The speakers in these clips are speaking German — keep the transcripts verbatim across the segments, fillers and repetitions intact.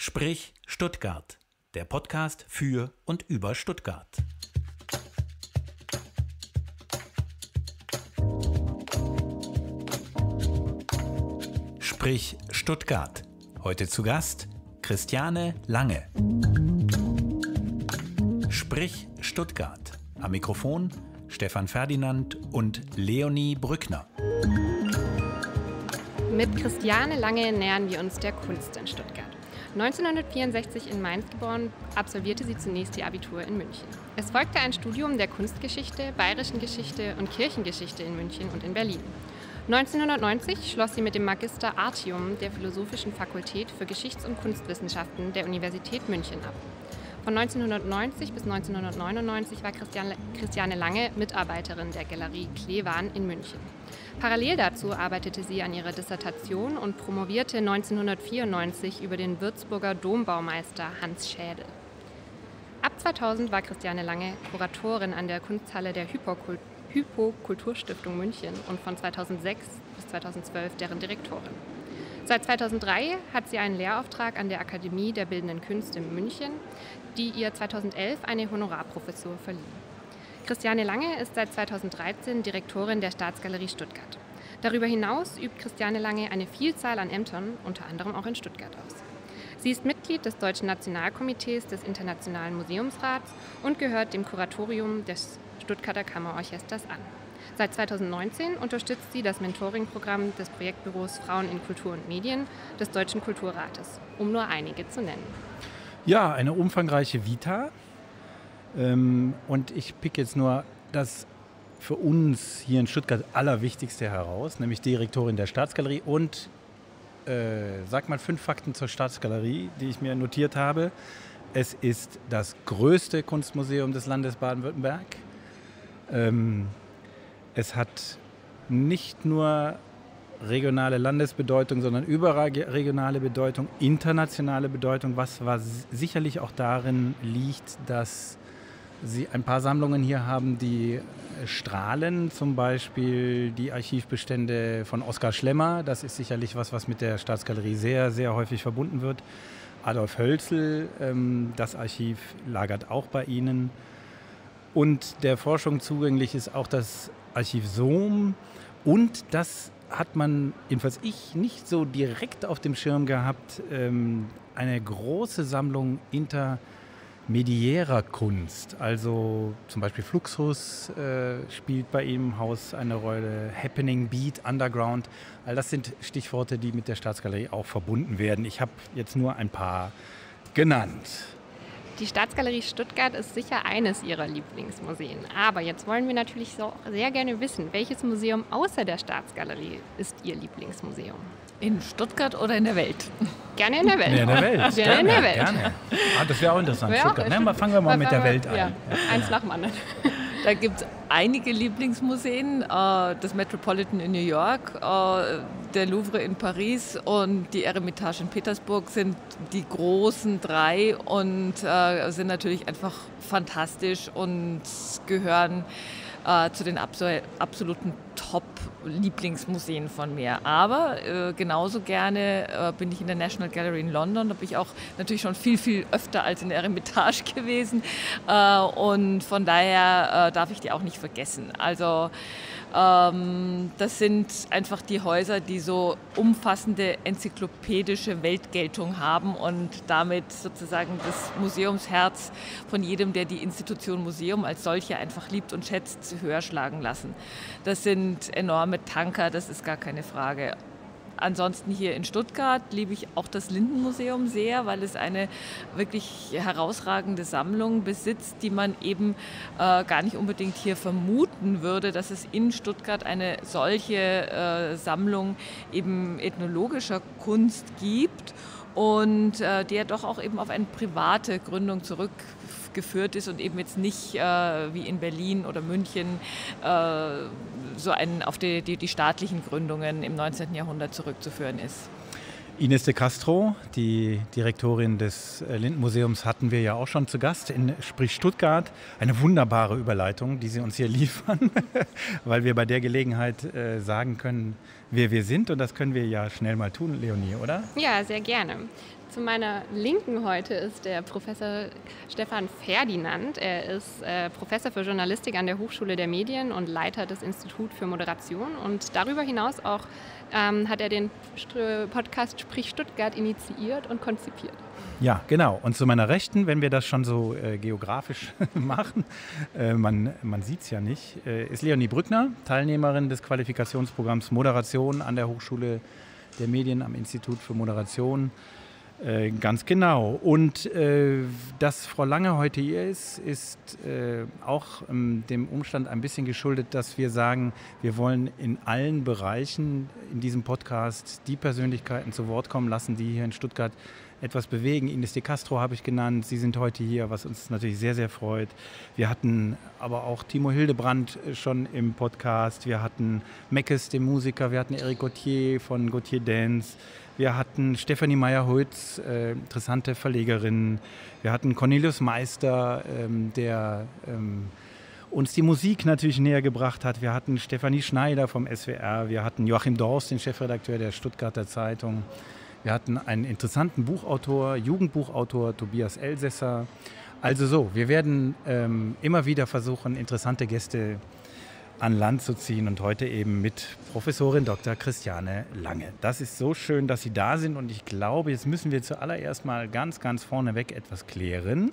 Sprich Stuttgart, der Podcast für und über Stuttgart. Sprich Stuttgart. Heute zu Gast Christiane Lange. Sprich Stuttgart. Am Mikrofon Stefan Ferdinand und Leonie Brückner. Mit Christiane Lange nähern wir uns der Kunst in Stuttgart. neunzehnhundertvierundsechzig in Mainz geboren, absolvierte sie zunächst ihr Abitur in München. Es folgte ein Studium der Kunstgeschichte, Bayerischen Geschichte und Kirchengeschichte in München und in Berlin. neunzehnhundertneunzig schloss sie mit dem Magister Artium der Philosophischen Fakultät für Geschichts- und Kunstwissenschaften der Universität München ab. Von neunzehnhundertneunzig bis neunzehnhundertneunundneunzig war Christiane, Christiane Lange Mitarbeiterin der Galerie Klewan in München. Parallel dazu arbeitete sie an ihrer Dissertation und promovierte neunzehnhundertvierundneunzig über den Würzburger Dombaumeister Hans Schädel. Ab zweitausend war Christiane Lange Kuratorin an der Kunsthalle der Hypokult- Hypo-Kulturstiftung München und von zweitausendsechs bis zweitausendzwölf deren Direktorin. Seit zweitausenddrei hat sie einen Lehrauftrag an der Akademie der Bildenden Künste in München, die ihr zweitausendelf eine Honorarprofessur verlieh. Christiane Lange ist seit zweitausenddreizehn Direktorin der Staatsgalerie Stuttgart. Darüber hinaus übt Christiane Lange eine Vielzahl an Ämtern, unter anderem auch in Stuttgart aus. Sie ist Mitglied des Deutschen Nationalkomitees des Internationalen Museumsrats und gehört dem Kuratorium des Stuttgarter Kammerorchesters an. Seit zweitausendneunzehn unterstützt sie das Mentoring-Programm des Projektbüros Frauen in Kultur und Medien des Deutschen Kulturrates, um nur einige zu nennen. Ja, eine umfangreiche Vita. Ähm, und ich pick jetzt nur das für uns hier in Stuttgart Allerwichtigste heraus, nämlich Direktorin der Staatsgalerie und äh, sag mal fünf Fakten zur Staatsgalerie, die ich mir notiert habe. Es ist das größte Kunstmuseum des Landes Baden-Württemberg. Ähm, es hat nicht nur regionale Landesbedeutung, sondern überregionale Bedeutung, internationale Bedeutung, was, was sicherlich auch darin liegt, dass Sie ein paar Sammlungen hier haben, die strahlen, zum Beispiel die Archivbestände von Oskar Schlemmer. Das ist sicherlich was, was mit der Staatsgalerie sehr, sehr häufig verbunden wird. Adolf Hölzel, ähm, das Archiv lagert auch bei Ihnen. Und der Forschung zugänglich ist auch das Archiv Sohm. Und das hat man, jedenfalls ich, nicht so direkt auf dem Schirm gehabt, ähm, eine große Sammlung intermediärer Kunst. Also zum Beispiel Fluxus äh, spielt bei ihm im Haus eine Rolle, Happening, Beat, Underground. All das sind Stichworte, die mit der Staatsgalerie auch verbunden werden. Ich habe jetzt nur ein paar genannt. Die Staatsgalerie Stuttgart ist sicher eines ihrer Lieblingsmuseen. Aber jetzt wollen wir natürlich so sehr gerne wissen, welches Museum außer der Staatsgalerie ist Ihr Lieblingsmuseum? In Stuttgart oder in der Welt? Gerne in der Welt. Ja, in der Welt. Gerne, gerne in der Welt. Gerne. Ah, das wäre auch interessant. Ja, Stuttgart. Na, fangen wir mal mit der Welt an. Ja, eins nach dem anderen. Da gibt es einige Lieblingsmuseen. Äh, das Metropolitan in New York, äh, der Louvre in Paris und die Eremitage in Petersburg sind die großen drei und äh, sind natürlich einfach fantastisch und gehören äh, zu den abso- absoluten Top-Lieblingsmuseen von mir. Aber äh, genauso gerne äh, bin ich in der National Gallery in London. Da bin ich auch natürlich schon viel, viel öfter als in der Eremitage gewesen. Äh, und von daher äh, darf ich die auch nicht vergessen. Also ähm, das sind einfach die Häuser, die so umfassende enzyklopädische Weltgeltung haben und damit sozusagen das Museumsherz von jedem, der die Institution Museum als solche einfach liebt und schätzt, höher schlagen lassen. Das sind enorme Tanker, das ist gar keine Frage. Ansonsten hier in Stuttgart liebe ich auch das Lindenmuseum sehr, weil es eine wirklich herausragende Sammlung besitzt, die man eben äh, gar nicht unbedingt hier vermuten würde, dass es in Stuttgart eine solche äh, Sammlung eben ethnologischer Kunst gibt und äh, der doch auch eben auf eine private Gründung zurückgeführt ist und eben jetzt nicht äh, wie in Berlin oder München äh, so ein, auf die, die, die staatlichen Gründungen im neunzehnten Jahrhundert zurückzuführen ist. Ines de Castro, die Direktorin des Lindenmuseums, hatten wir ja auch schon zu Gast in Sprich Stuttgart. Eine wunderbare Überleitung, die Sie uns hier liefern, weil wir bei der Gelegenheit äh, sagen können, wer wir sind. Und das können wir ja schnell mal tun, Leonie, oder? Ja, sehr gerne. Zu meiner Linken heute ist der Professor Stefan Ferdinand. Er ist äh, Professor für Journalistik an der Hochschule der Medien und Leiter des Instituts für Moderation. Und darüber hinaus auch ähm, hat er den St- Podcast Sprich Stuttgart initiiert und konzipiert. Ja, genau. Und zu meiner Rechten, wenn wir das schon so äh, geografisch machen, äh, man, man sieht es ja nicht, äh, ist Leonie Brückner, Teilnehmerin des Qualifikationsprogramms Moderation an der Hochschule der Medien am Institut für Moderation. Äh, ganz genau. Und äh, dass Frau Lange heute hier ist, ist äh, auch ähm, dem Umstand ein bisschen geschuldet, dass wir sagen, wir wollen in allen Bereichen in diesem Podcast die Persönlichkeiten zu Wort kommen lassen, die hier in Stuttgart etwas bewegen. Ines de Castro habe ich genannt. Sie sind heute hier, was uns natürlich sehr, sehr freut. Wir hatten aber auch Timo Hildebrand schon im Podcast. Wir hatten Meckes, den Musiker. Wir hatten Eric Gauthier von Gauthier Dance. Wir hatten Stefanie Meyer-Holz, äh, interessante Verlegerin. Wir hatten Cornelius Meister, ähm, der ähm, uns die Musik natürlich näher gebracht hat. Wir hatten Stefanie Schneider vom S W R. Wir hatten Joachim Dorst, den Chefredakteur der Stuttgarter Zeitung. Wir hatten einen interessanten Buchautor, Jugendbuchautor Tobias Elsässer. Also so, wir werden ähm, immer wieder versuchen, interessante Gäste an Land zu ziehen und heute eben mit Professorin Doktor Christiane Lange. Das ist so schön, dass Sie da sind und ich glaube, jetzt müssen wir zuallererst mal ganz, ganz vorneweg etwas klären.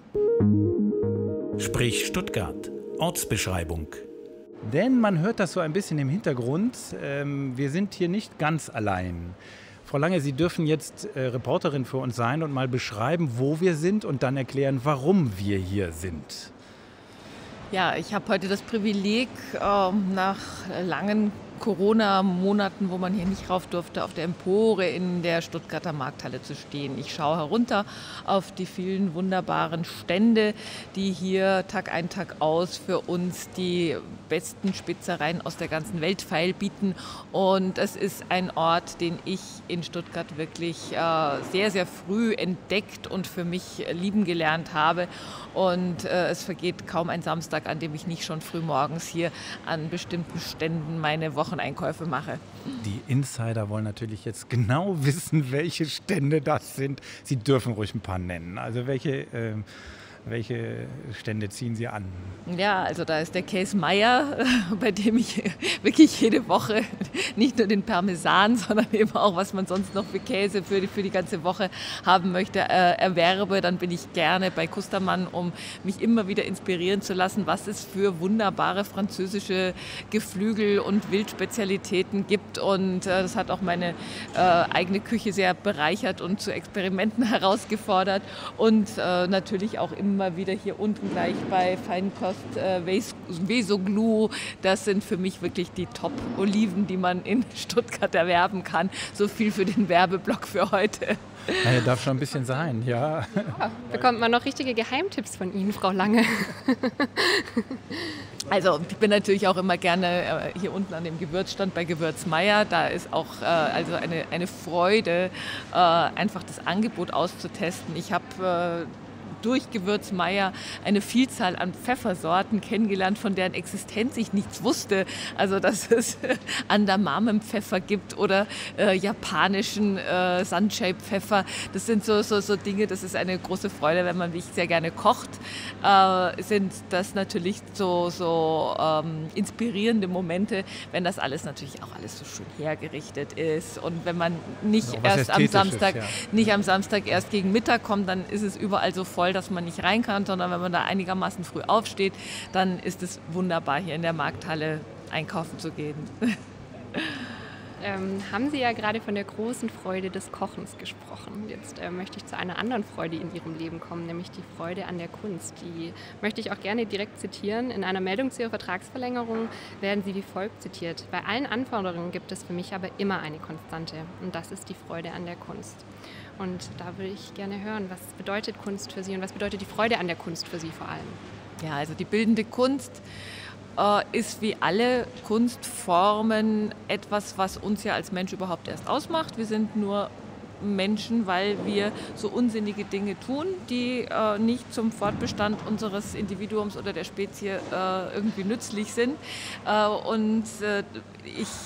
Sprich Stuttgart. Ortsbeschreibung. Denn man hört das so ein bisschen im Hintergrund. Ähm, wir sind hier nicht ganz allein. Frau Lange, Sie dürfen jetzt äh, Reporterin für uns sein und mal beschreiben, wo wir sind und dann erklären, warum wir hier sind. Ja, ich habe heute das Privileg, ähm, nach langen Corona-Monaten, wo man hier nicht rauf durfte, auf der Empore in der Stuttgarter Markthalle zu stehen. Ich schaue herunter auf die vielen wunderbaren Stände, die hier Tag ein, Tag aus für uns die besten Spitzereien aus der ganzen Welt feilbieten. Und es ist ein Ort, den ich in Stuttgart wirklich äh, sehr, sehr früh entdeckt und für mich lieben gelernt habe. Und äh, es vergeht kaum ein Samstag, an dem ich nicht schon früh morgens hier an bestimmten Ständen meine Wocheneinkäufe mache. Die Insider wollen natürlich jetzt genau wissen, welche Stände das sind. Sie dürfen ruhig ein paar nennen. Also welche, äh, welche Stände ziehen Sie an? Ja, also da ist der Käse Meyer, bei dem ich wirklich jede Woche nicht nur den Parmesan, sondern eben auch, was man sonst noch für Käse für die, für die ganze Woche haben möchte, äh, erwerbe. Dann bin ich gerne bei Kustermann, um mich immer wieder inspirieren zu lassen, was es für wunderbare französische Geflügel- und Wildspezialitäten gibt. Und äh, das hat auch meine äh, eigene Küche sehr bereichert und zu Experimenten herausgefordert. Und äh, natürlich auch immer immer wieder hier unten gleich bei Feinkost äh, Vesoglu. Das sind für mich wirklich die Top-Oliven, die man in Stuttgart erwerben kann. So viel für den Werbeblock für heute. Naja, darf schon ein bisschen sein, ja. Ja, bekommt man noch richtige Geheimtipps von Ihnen, Frau Lange? Also ich bin natürlich auch immer gerne hier unten an dem Gewürzstand bei Gewürz Meyer. Da ist auch äh, also eine, eine Freude, äh, einfach das Angebot auszutesten. Ich habe äh, durch Gewürz Meyer eine Vielzahl an Pfeffersorten kennengelernt, von deren Existenz ich nichts wusste. Also dass es Andamame-Pfeffer gibt oder äh, japanischen äh, Sunshade-Pfeffer. Das sind so, so, so Dinge, das ist eine große Freude, wenn man, wie ich sehr gerne kocht, äh, sind das natürlich so, so ähm, inspirierende Momente, wenn das alles natürlich auch alles so schön hergerichtet ist. Und wenn man nicht so, erst am Samstag, ja. nicht am Samstag erst gegen Mittag kommt, dann ist es überall so voll, dass man nicht rein kann, sondern wenn man da einigermaßen früh aufsteht, dann ist es wunderbar, hier in der Markthalle einkaufen zu gehen. Ähm, haben Sie ja gerade von der großen Freude des Kochens gesprochen. Jetzt äh, möchte ich zu einer anderen Freude in Ihrem Leben kommen, nämlich die Freude an der Kunst. Die möchte ich auch gerne direkt zitieren. In einer Meldung zu Ihrer Vertragsverlängerung werden Sie wie folgt zitiert. Bei allen Anforderungen gibt es für mich aber immer eine Konstante und das ist die Freude an der Kunst. Und da würde ich gerne hören, was bedeutet Kunst für Sie und was bedeutet die Freude an der Kunst für Sie vor allem? Ja, also die bildende Kunst äh, ist wie alle Kunstformen etwas, was uns ja als Mensch überhaupt erst ausmacht. Wir sind nur Menschen, weil wir so unsinnige Dinge tun, die äh, nicht zum Fortbestand unseres Individuums oder der Spezie äh, irgendwie nützlich sind. Äh, und äh, ich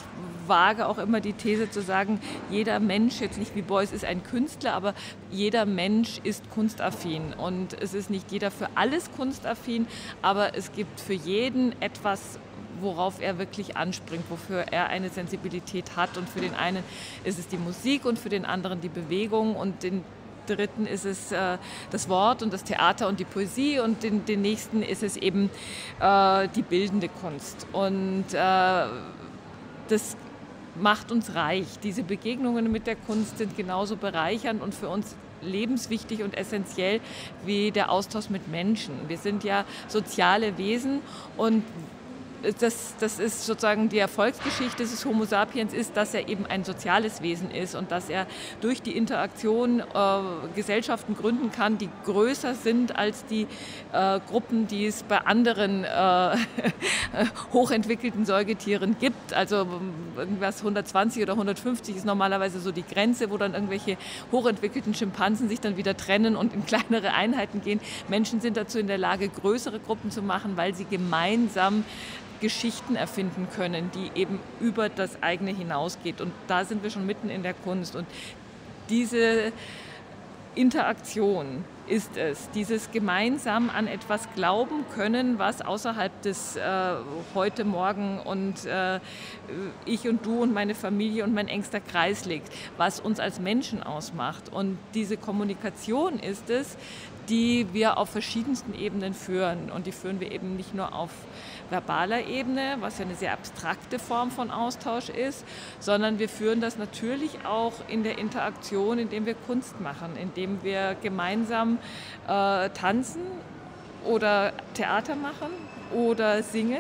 wage auch immer die These zu sagen, jeder Mensch, jetzt nicht wie Beuys, ist ein Künstler, aber jeder Mensch ist kunstaffin. Und es ist nicht jeder für alles kunstaffin, aber es gibt für jeden etwas, worauf er wirklich anspringt, wofür er eine Sensibilität hat. Und für den einen ist es die Musik und für den anderen die Bewegung und den Dritten ist es äh, das Wort und das Theater und die Poesie und den, den nächsten ist es eben äh, die bildende Kunst. Und äh, das macht uns reich. Diese Begegnungen mit der Kunst sind genauso bereichernd und für uns lebenswichtig und essentiell wie der Austausch mit Menschen. Wir sind ja soziale Wesen und Das, das ist sozusagen die Erfolgsgeschichte des Homo sapiens ist, dass er eben ein soziales Wesen ist und dass er durch die Interaktion äh, Gesellschaften gründen kann, die größer sind als die äh, Gruppen, die es bei anderen äh, hochentwickelten Säugetieren gibt. Also irgendwas hundertzwanzig oder hundertfünfzig ist normalerweise so die Grenze, wo dann irgendwelche hochentwickelten Schimpansen sich dann wieder trennen und in kleinere Einheiten gehen. Menschen sind dazu in der Lage, größere Gruppen zu machen, weil sie gemeinsam Geschichten erfinden können, die eben über das eigene hinausgeht. Und da sind wir schon mitten in der Kunst. Und diese Interaktion ist es, dieses gemeinsam an etwas glauben können, was außerhalb des äh, heute, morgen und äh, ich und du und meine Familie und mein engster Kreis liegt, was uns als Menschen ausmacht. Und diese Kommunikation ist es, die wir auf verschiedensten Ebenen führen. Und die führen wir eben nicht nur auf verbaler Ebene, was ja eine sehr abstrakte Form von Austausch ist, sondern wir führen das natürlich auch in der Interaktion, indem wir Kunst machen, indem wir gemeinsam äh, tanzen oder Theater machen oder singen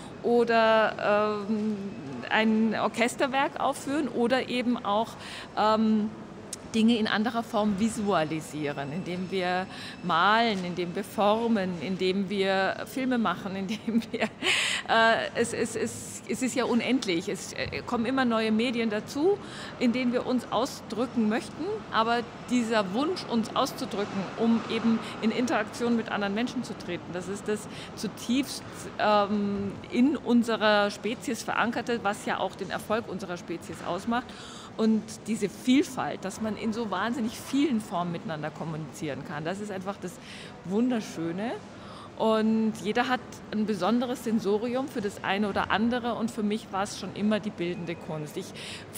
oder ähm, ein Orchesterwerk aufführen oder eben auch ähm, Dinge in anderer Form visualisieren, indem wir malen, indem wir formen, indem wir Filme machen, indem wir, äh, es, es, es, es ist ja unendlich, es kommen immer neue Medien dazu, in denen wir uns ausdrücken möchten, aber dieser Wunsch, uns auszudrücken, um eben in Interaktion mit anderen Menschen zu treten, das ist das zutiefst ähm, in unserer Spezies verankerte, was ja auch den Erfolg unserer Spezies ausmacht. Und diese Vielfalt, dass man in so wahnsinnig vielen Formen miteinander kommunizieren kann, das ist einfach das Wunderschöne. Und jeder hat ein besonderes Sensorium für das eine oder andere und für mich war es schon immer die bildende Kunst. Ich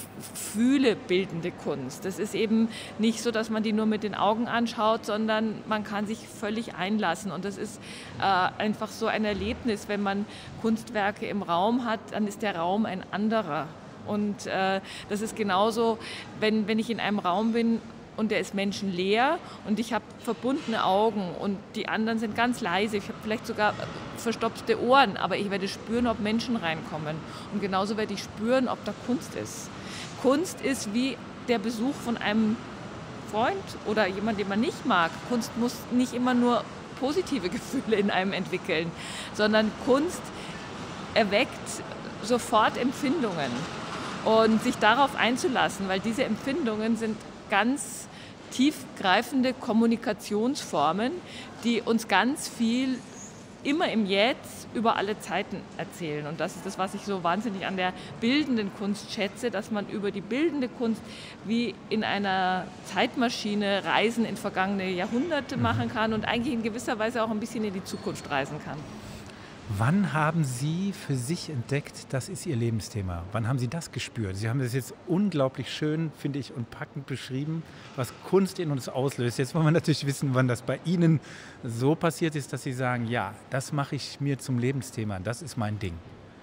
fühle bildende Kunst. Das ist eben nicht so, dass man die nur mit den Augen anschaut, sondern man kann sich völlig einlassen. Und das ist äh, einfach so ein Erlebnis, wenn man Kunstwerke im Raum hat, dann ist der Raum ein anderer. Und äh, das ist genauso, wenn, wenn ich in einem Raum bin und der ist menschenleer und ich habe verbundene Augen und die anderen sind ganz leise. Ich habe vielleicht sogar verstopfte Ohren, aber ich werde spüren, ob Menschen reinkommen. Und genauso werde ich spüren, ob da Kunst ist. Kunst ist wie der Besuch von einem Freund oder jemand, den man nicht mag. Kunst muss nicht immer nur positive Gefühle in einem entwickeln, sondern Kunst erweckt sofort Empfindungen. Und sich darauf einzulassen, weil diese Empfindungen sind ganz tiefgreifende Kommunikationsformen, die uns ganz viel immer im Jetzt über alle Zeiten erzählen. Und das ist das, was ich so wahnsinnig an der bildenden Kunst schätze, dass man über die bildende Kunst wie in einer Zeitmaschine Reisen in vergangene Jahrhunderte machen kann und eigentlich in gewisser Weise auch ein bisschen in die Zukunft reisen kann. Wann haben Sie für sich entdeckt, das ist Ihr Lebensthema? Wann haben Sie das gespürt? Sie haben das jetzt unglaublich schön, finde ich, und packend beschrieben, was Kunst in uns auslöst. Jetzt wollen wir natürlich wissen, wann das bei Ihnen so passiert ist, dass Sie sagen, ja, das mache ich mir zum Lebensthema, das ist mein Ding.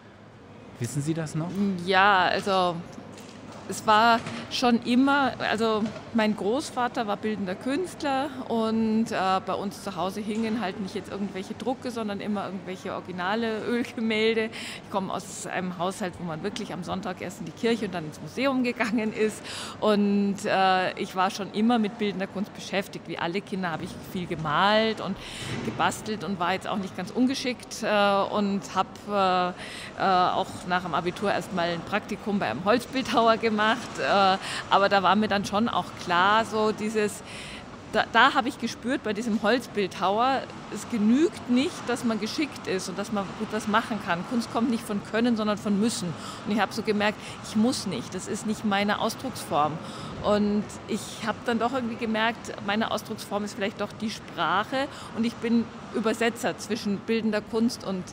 Wissen Sie das noch? Ja, also es war schon immer, also mein Großvater war bildender Künstler und äh, bei uns zu Hause hingen halt nicht jetzt irgendwelche Drucke, sondern immer irgendwelche originale Ölgemälde. Ich komme aus einem Haushalt, wo man wirklich am Sonntag erst in die Kirche und dann ins Museum gegangen ist und äh, ich war schon immer mit bildender Kunst beschäftigt. Wie alle Kinder habe ich viel gemalt und gebastelt und war jetzt auch nicht ganz ungeschickt äh, und habe äh, äh, auch nach dem Abitur erst mal ein Praktikum bei einem Holzbildhauer gemacht. Gemacht, äh, aber da war mir dann schon auch klar, so dieses da, da habe ich gespürt, bei diesem Holzbildhauer, es genügt nicht, dass man geschickt ist und dass man gut was machen kann. Kunst kommt nicht von Können, sondern von Müssen. Und ich habe so gemerkt, ich muss nicht, das ist nicht meine Ausdrucksform. Und ich habe dann doch irgendwie gemerkt, meine Ausdrucksform ist vielleicht doch die Sprache und ich bin Übersetzer zwischen bildender Kunst und,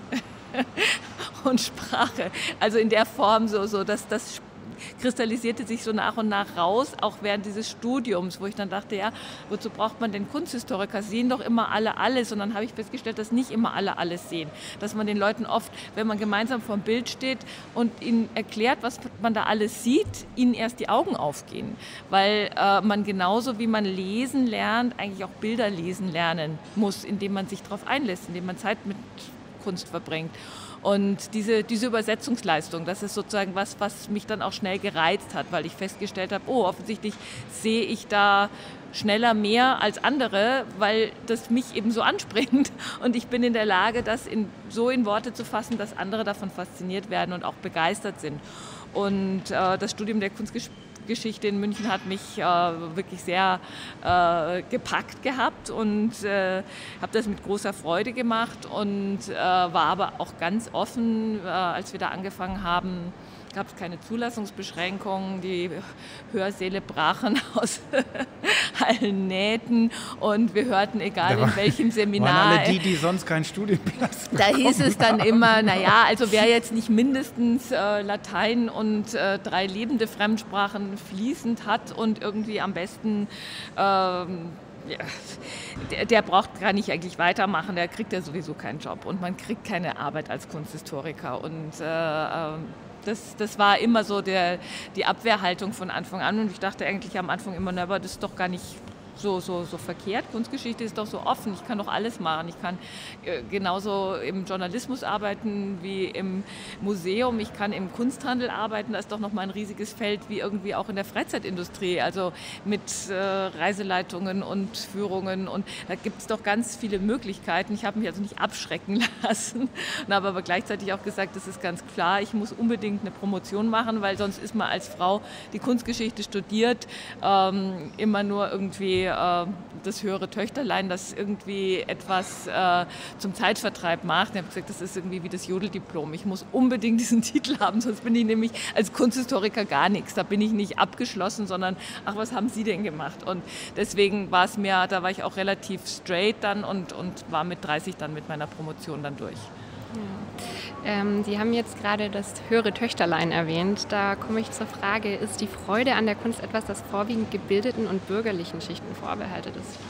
und Sprache. Also in der Form so, so dass das kristallisierte sich so nach und nach raus, auch während dieses Studiums, wo ich dann dachte, ja, wozu braucht man denn Kunsthistoriker? Sehen doch immer alle alles. Und dann habe ich festgestellt, dass nicht immer alle alles sehen. Dass man den Leuten oft, wenn man gemeinsam vor dem Bild steht und ihnen erklärt, was man da alles sieht, ihnen erst die Augen aufgehen. Weil äh, man genauso wie man lesen lernt, eigentlich auch Bilder lesen lernen muss, indem man sich darauf einlässt, indem man Zeit mit Kunst verbringt. Und diese, diese Übersetzungsleistung, das ist sozusagen was, was mich dann auch schnell gereizt hat, weil ich festgestellt habe, oh, offensichtlich sehe ich da schneller mehr als andere, weil das mich eben so anspringt. Und ich bin in der Lage, das in, so in Worte zu fassen, dass andere davon fasziniert werden und auch begeistert sind. Und äh, das Studium der Kunstgeschichte Geschichte in München hat mich äh, wirklich sehr äh, gepackt gehabt und äh, habe das mit großer Freude gemacht und äh, war aber auch ganz offen, äh, als wir da angefangen haben. Gab es keine Zulassungsbeschränkungen, die Hörsäle brachen aus allen Nähten und wir hörten, egal war, in welchem Seminar. Waren alle die, die sonst keinen Studienplatz Da hieß es dann haben. immer, naja, also wer jetzt nicht mindestens äh, Latein und äh, drei lebende Fremdsprachen fließend hat und irgendwie am besten ähm, ja, der, der braucht gar nicht eigentlich weitermachen, der kriegt ja sowieso keinen Job und man kriegt keine Arbeit als Kunsthistoriker und äh, äh, Das, das war immer so der, die Abwehrhaltung von Anfang an und ich dachte eigentlich am Anfang immer, na, aber das ist doch gar nicht so, so, so verkehrt. Kunstgeschichte ist doch so offen, ich kann doch alles machen. Ich kann äh, genauso im Journalismus arbeiten wie im Museum, ich kann im Kunsthandel arbeiten, das ist doch nochmal ein riesiges Feld wie irgendwie auch in der Freizeitindustrie, also mit äh, Reiseleitungen und Führungen und da gibt es doch ganz viele Möglichkeiten. Ich habe mich also nicht abschrecken lassen und habe aber gleichzeitig auch gesagt, das ist ganz klar, ich muss unbedingt eine Promotion machen, weil sonst ist man als Frau, die Kunstgeschichte studiert, ähm, immer nur irgendwie das höhere Töchterlein, das irgendwie etwas äh, zum Zeitvertreib macht. Ich habe gesagt, das ist irgendwie wie das Jodeldiplom. Ich muss unbedingt diesen Titel haben, sonst bin ich nämlich als Kunsthistoriker gar nichts. Da bin ich nicht abgeschlossen, sondern ach, was haben Sie denn gemacht? Und deswegen war es mir, da war ich auch relativ straight dann und, und war mit dreißig dann mit meiner Promotion dann durch. Ja. Ähm, Sie haben jetzt gerade das höhere Töchterlein erwähnt. Da komme ich zur Frage, ist die Freude an der Kunst etwas, das vorwiegend gebildeten und bürgerlichen Schichten vorbehalten ist?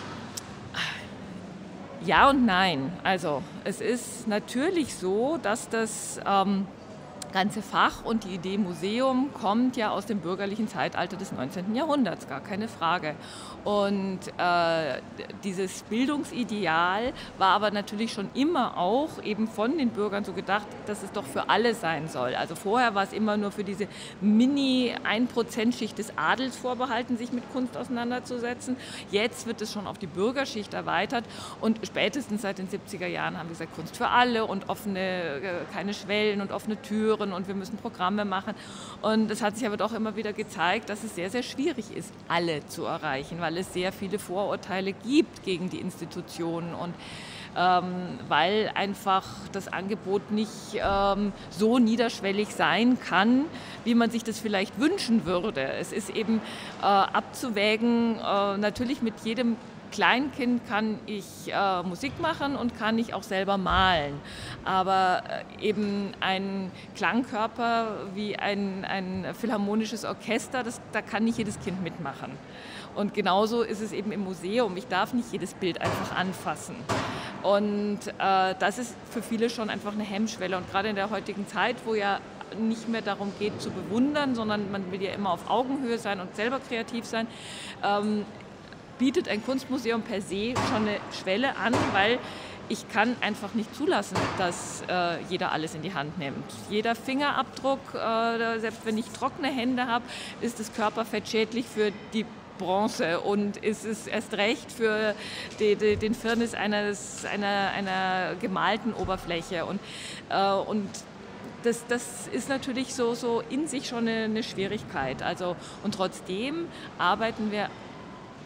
Ja und nein. Also es ist natürlich so, dass das ähm, ganze Fach und die Idee Museum kommt ja aus dem bürgerlichen Zeitalter des neunzehnten Jahrhunderts, gar keine Frage. Und äh, dieses Bildungsideal war aber natürlich schon immer auch eben von den Bürgern so gedacht, dass es doch für alle sein soll. Also vorher war es immer nur für diese Mini-ein-Prozent-Schicht des Adels vorbehalten, sich mit Kunst auseinanderzusetzen. Jetzt wird es schon auf die Bürgerschicht erweitert und spätestens seit den siebziger Jahren haben wir gesagt, Kunst für alle und offene, keine Schwellen und offene Türen und wir müssen Programme machen. Und es hat sich aber doch immer wieder gezeigt, dass es sehr, sehr schwierig ist, alle zu erreichen, weil es sehr viele Vorurteile gibt gegen die Institutionen und ähm, weil einfach das Angebot nicht ähm, so niederschwellig sein kann, wie man sich das vielleicht wünschen würde. Es ist eben äh, abzuwägen, äh, natürlich mit jedem Kleinkind kann ich äh, Musik machen und kann ich auch selber malen. Aber äh, eben ein Klangkörper wie ein, ein philharmonisches Orchester, das, da kann nicht jedes Kind mitmachen. Und genauso ist es eben im Museum. Ich darf nicht jedes Bild einfach anfassen. Und äh, das ist für viele schon einfach eine Hemmschwelle. Und gerade in der heutigen Zeit, wo ja nicht mehr darum geht zu bewundern, sondern man will ja immer auf Augenhöhe sein und selber kreativ sein, ähm, bietet ein Kunstmuseum per se schon eine Schwelle an, weil ich kann einfach nicht zulassen, dass äh, jeder alles in die Hand nimmt. Jeder Fingerabdruck, äh, selbst wenn ich trockene Hände habe, ist das Körperfett schädlich für die Bronze und ist es erst recht für die, die, den Firnis eines, einer, einer gemalten Oberfläche. Und, äh, und das, das ist natürlich so, so in sich schon eine, eine Schwierigkeit. Also, und trotzdem arbeiten wir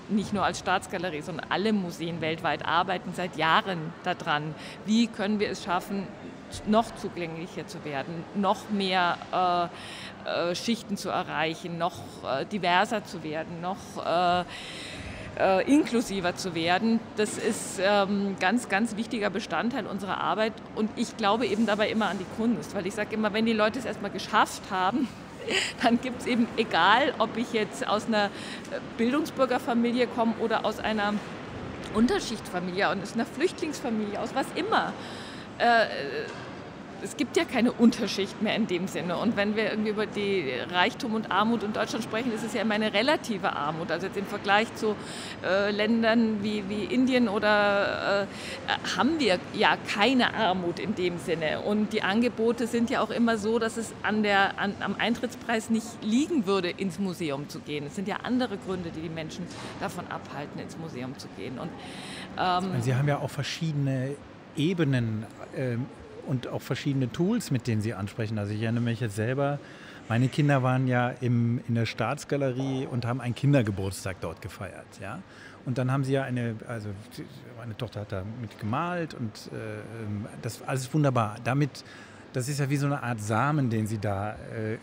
nicht nur als Staatsgalerie, sondern alle Museen weltweit arbeiten seit Jahren daran, wie können wir es schaffen, noch zugänglicher zu werden, noch mehr äh, äh, Schichten zu erreichen, noch äh, diverser zu werden, noch äh, äh, inklusiver zu werden. Das ist ähm, ganz, ganz wichtiger Bestandteil unserer Arbeit und ich glaube eben dabei immer an die Kunst, weil ich sage immer, wenn die Leute es erstmal geschafft haben, dann gibt es eben, egal ob ich jetzt aus einer Bildungsbürgerfamilie komme oder aus einer Unterschichtfamilie, aus einer Flüchtlingsfamilie, aus was immer, äh, es gibt ja keine Unterschicht mehr in dem Sinne. Und wenn wir irgendwie über die Reichtum und Armut in Deutschland sprechen, ist es ja immer eine relative Armut. Also jetzt im Vergleich zu äh, Ländern wie, wie Indien oder äh, haben wir ja keine Armut in dem Sinne. Und die Angebote sind ja auch immer so, dass es an der, an, am Eintrittspreis nicht liegen würde, ins Museum zu gehen. Es sind ja andere Gründe, die die Menschen davon abhalten, ins Museum zu gehen. Und, ähm, Sie haben ja auch verschiedene Ebenen ähm, und auch verschiedene Tools, mit denen Sie ansprechen. Also ich erinnere mich jetzt selber, meine Kinder waren ja im, in der Staatsgalerie und haben einen Kindergeburtstag dort gefeiert. Ja? Und dann haben sie ja eine, also meine Tochter hat da mit gemalt und äh, das alles wunderbar. Damit, das ist ja wie so eine Art Samen, den sie da äh,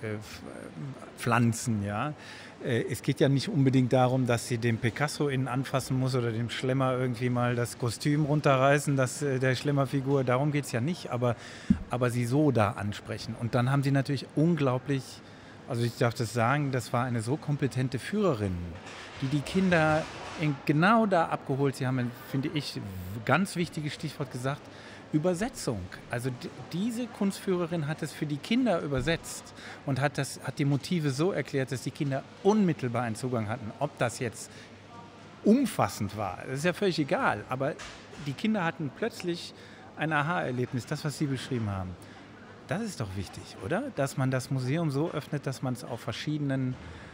pflanzen, ja. Es geht ja nicht unbedingt darum, dass sie den Picasso innen anfassen muss oder dem Schlemmer irgendwie mal das Kostüm runterreißen, das, der Schlemmerfigur, darum geht es ja nicht, aber, aber sie so da ansprechen. Und dann haben sie natürlich unglaublich, also ich darf das sagen, das war eine so kompetente Führerin, die die Kinder in, genau da abgeholt. Sie haben, finde ich, ganz wichtiges Stichwort gesagt, Übersetzung. Also d- diese Kunstführerin hat es für die Kinder übersetzt und hat, das, hat die Motive so erklärt, dass die Kinder unmittelbar einen Zugang hatten. Ob das jetzt umfassend war, das ist ja völlig egal, aber die Kinder hatten plötzlich ein Aha-Erlebnis, das, was Sie beschrieben haben. Das ist doch wichtig, oder? Dass man das Museum so öffnet, dass man es auf verschiedenen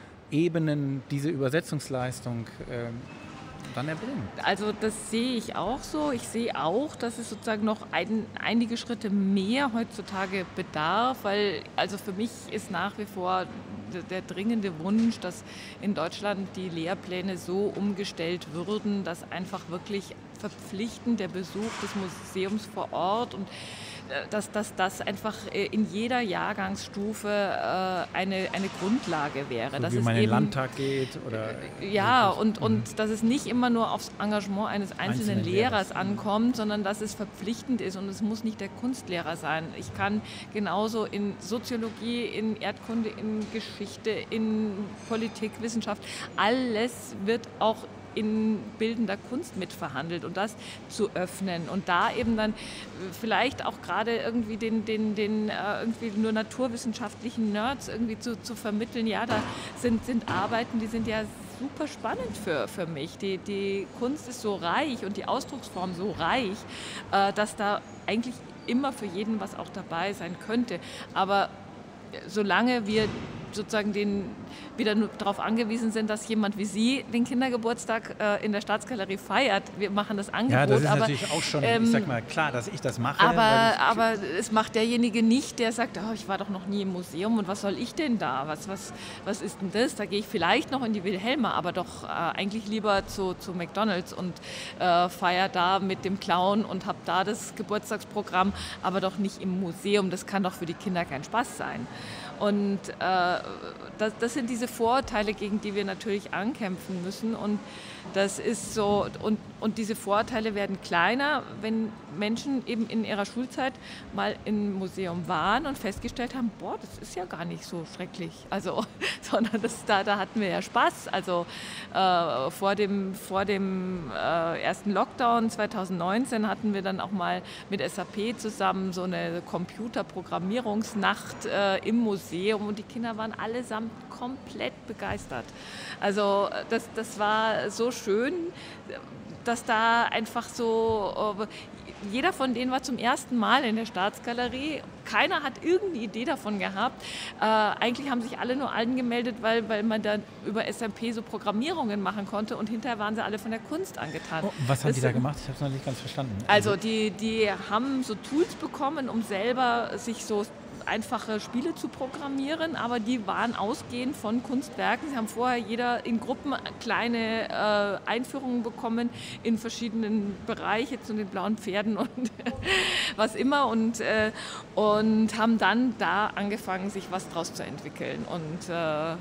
Ebenen, diese Übersetzungsleistung äh, dann erbringt. Also das sehe ich auch so. Ich sehe auch, dass es sozusagen noch ein, einige Schritte mehr heutzutage bedarf, weil also für mich ist nach wie vor der, der dringende Wunsch, dass in Deutschland die Lehrpläne so umgestellt würden, dass einfach wirklich verpflichtend der Besuch des Museums vor Ort und dass, dass das einfach in jeder Jahrgangsstufe äh, eine, eine Grundlage wäre. So dass wie es man in den eben, Landtag geht? Oder ja, wirklich? und, und Mhm. dass es nicht immer nur aufs Engagement eines einzelnen Einzelnen Lehrers Lehrers. ankommt, sondern dass es verpflichtend ist und es muss nicht der Kunstlehrer sein. Ich kann genauso in Soziologie, in Erdkunde, in Geschichte, in Politik, Wissenschaft, alles wird auch in bildender Kunst mitverhandelt und das zu öffnen und da eben dann vielleicht auch gerade irgendwie den, den, den äh, irgendwie nur naturwissenschaftlichen Nerds irgendwie zu, zu vermitteln, ja, da sind, sind Arbeiten, die sind ja super spannend für, für mich. Die, die Kunst ist so reich und die Ausdrucksform so reich, äh, dass da eigentlich immer für jeden was auch dabei sein könnte. Aber solange wir sozusagen den, wieder nur darauf angewiesen sind, dass jemand wie Sie den Kindergeburtstag äh, in der Staatsgalerie feiert. Wir machen das Angebot. Ja, das ist aber, natürlich auch schon, ähm, ich sag mal, klar, dass ich das mache. Aber, weil ich, aber es macht derjenige nicht, der sagt, oh, ich war doch noch nie im Museum und was soll ich denn da? Was, was, was ist denn das? Da gehe ich vielleicht noch in die Wilhelma, aber doch äh, eigentlich lieber zu, zu McDonald's und äh, feiere da mit dem Clown und habe da das Geburtstagsprogramm, aber doch nicht im Museum. Das kann doch für die Kinder kein Spaß sein. Und äh, das, das sind diese Vorurteile, gegen die wir natürlich ankämpfen müssen. Und das ist so, und, und diese Vorurteile werden kleiner, wenn Menschen eben in ihrer Schulzeit mal im Museum waren und festgestellt haben, boah, das ist ja gar nicht so schrecklich. Also, sondern das, da, da hatten wir ja Spaß. Also äh, vor dem, vor dem äh, ersten Lockdown zweitausendneunzehn hatten wir dann auch mal mit S A P zusammen so eine Computerprogrammierungsnacht äh, im Museum und die Kinder waren allesamt komplett begeistert. Also das, das war so schön, dass da einfach so, jeder von denen war zum ersten Mal in der Staatsgalerie, keiner hat irgendeine Idee davon gehabt. Äh, eigentlich haben sich alle nur angemeldet, weil, weil man dann über S M P so Programmierungen machen konnte und hinterher waren sie alle von der Kunst angetan. oh, was haben das, die da gemacht? Ich habe es noch nicht ganz verstanden. Also die, die haben so Tools bekommen, um selber sich so einfache Spiele zu programmieren, aber die waren ausgehend von Kunstwerken. Sie haben vorher jeder in Gruppen kleine äh, Einführungen bekommen in verschiedenen Bereichen, jetzt zu den blauen Pferden und was immer und, äh, und haben dann da angefangen, sich was draus zu entwickeln. Und äh,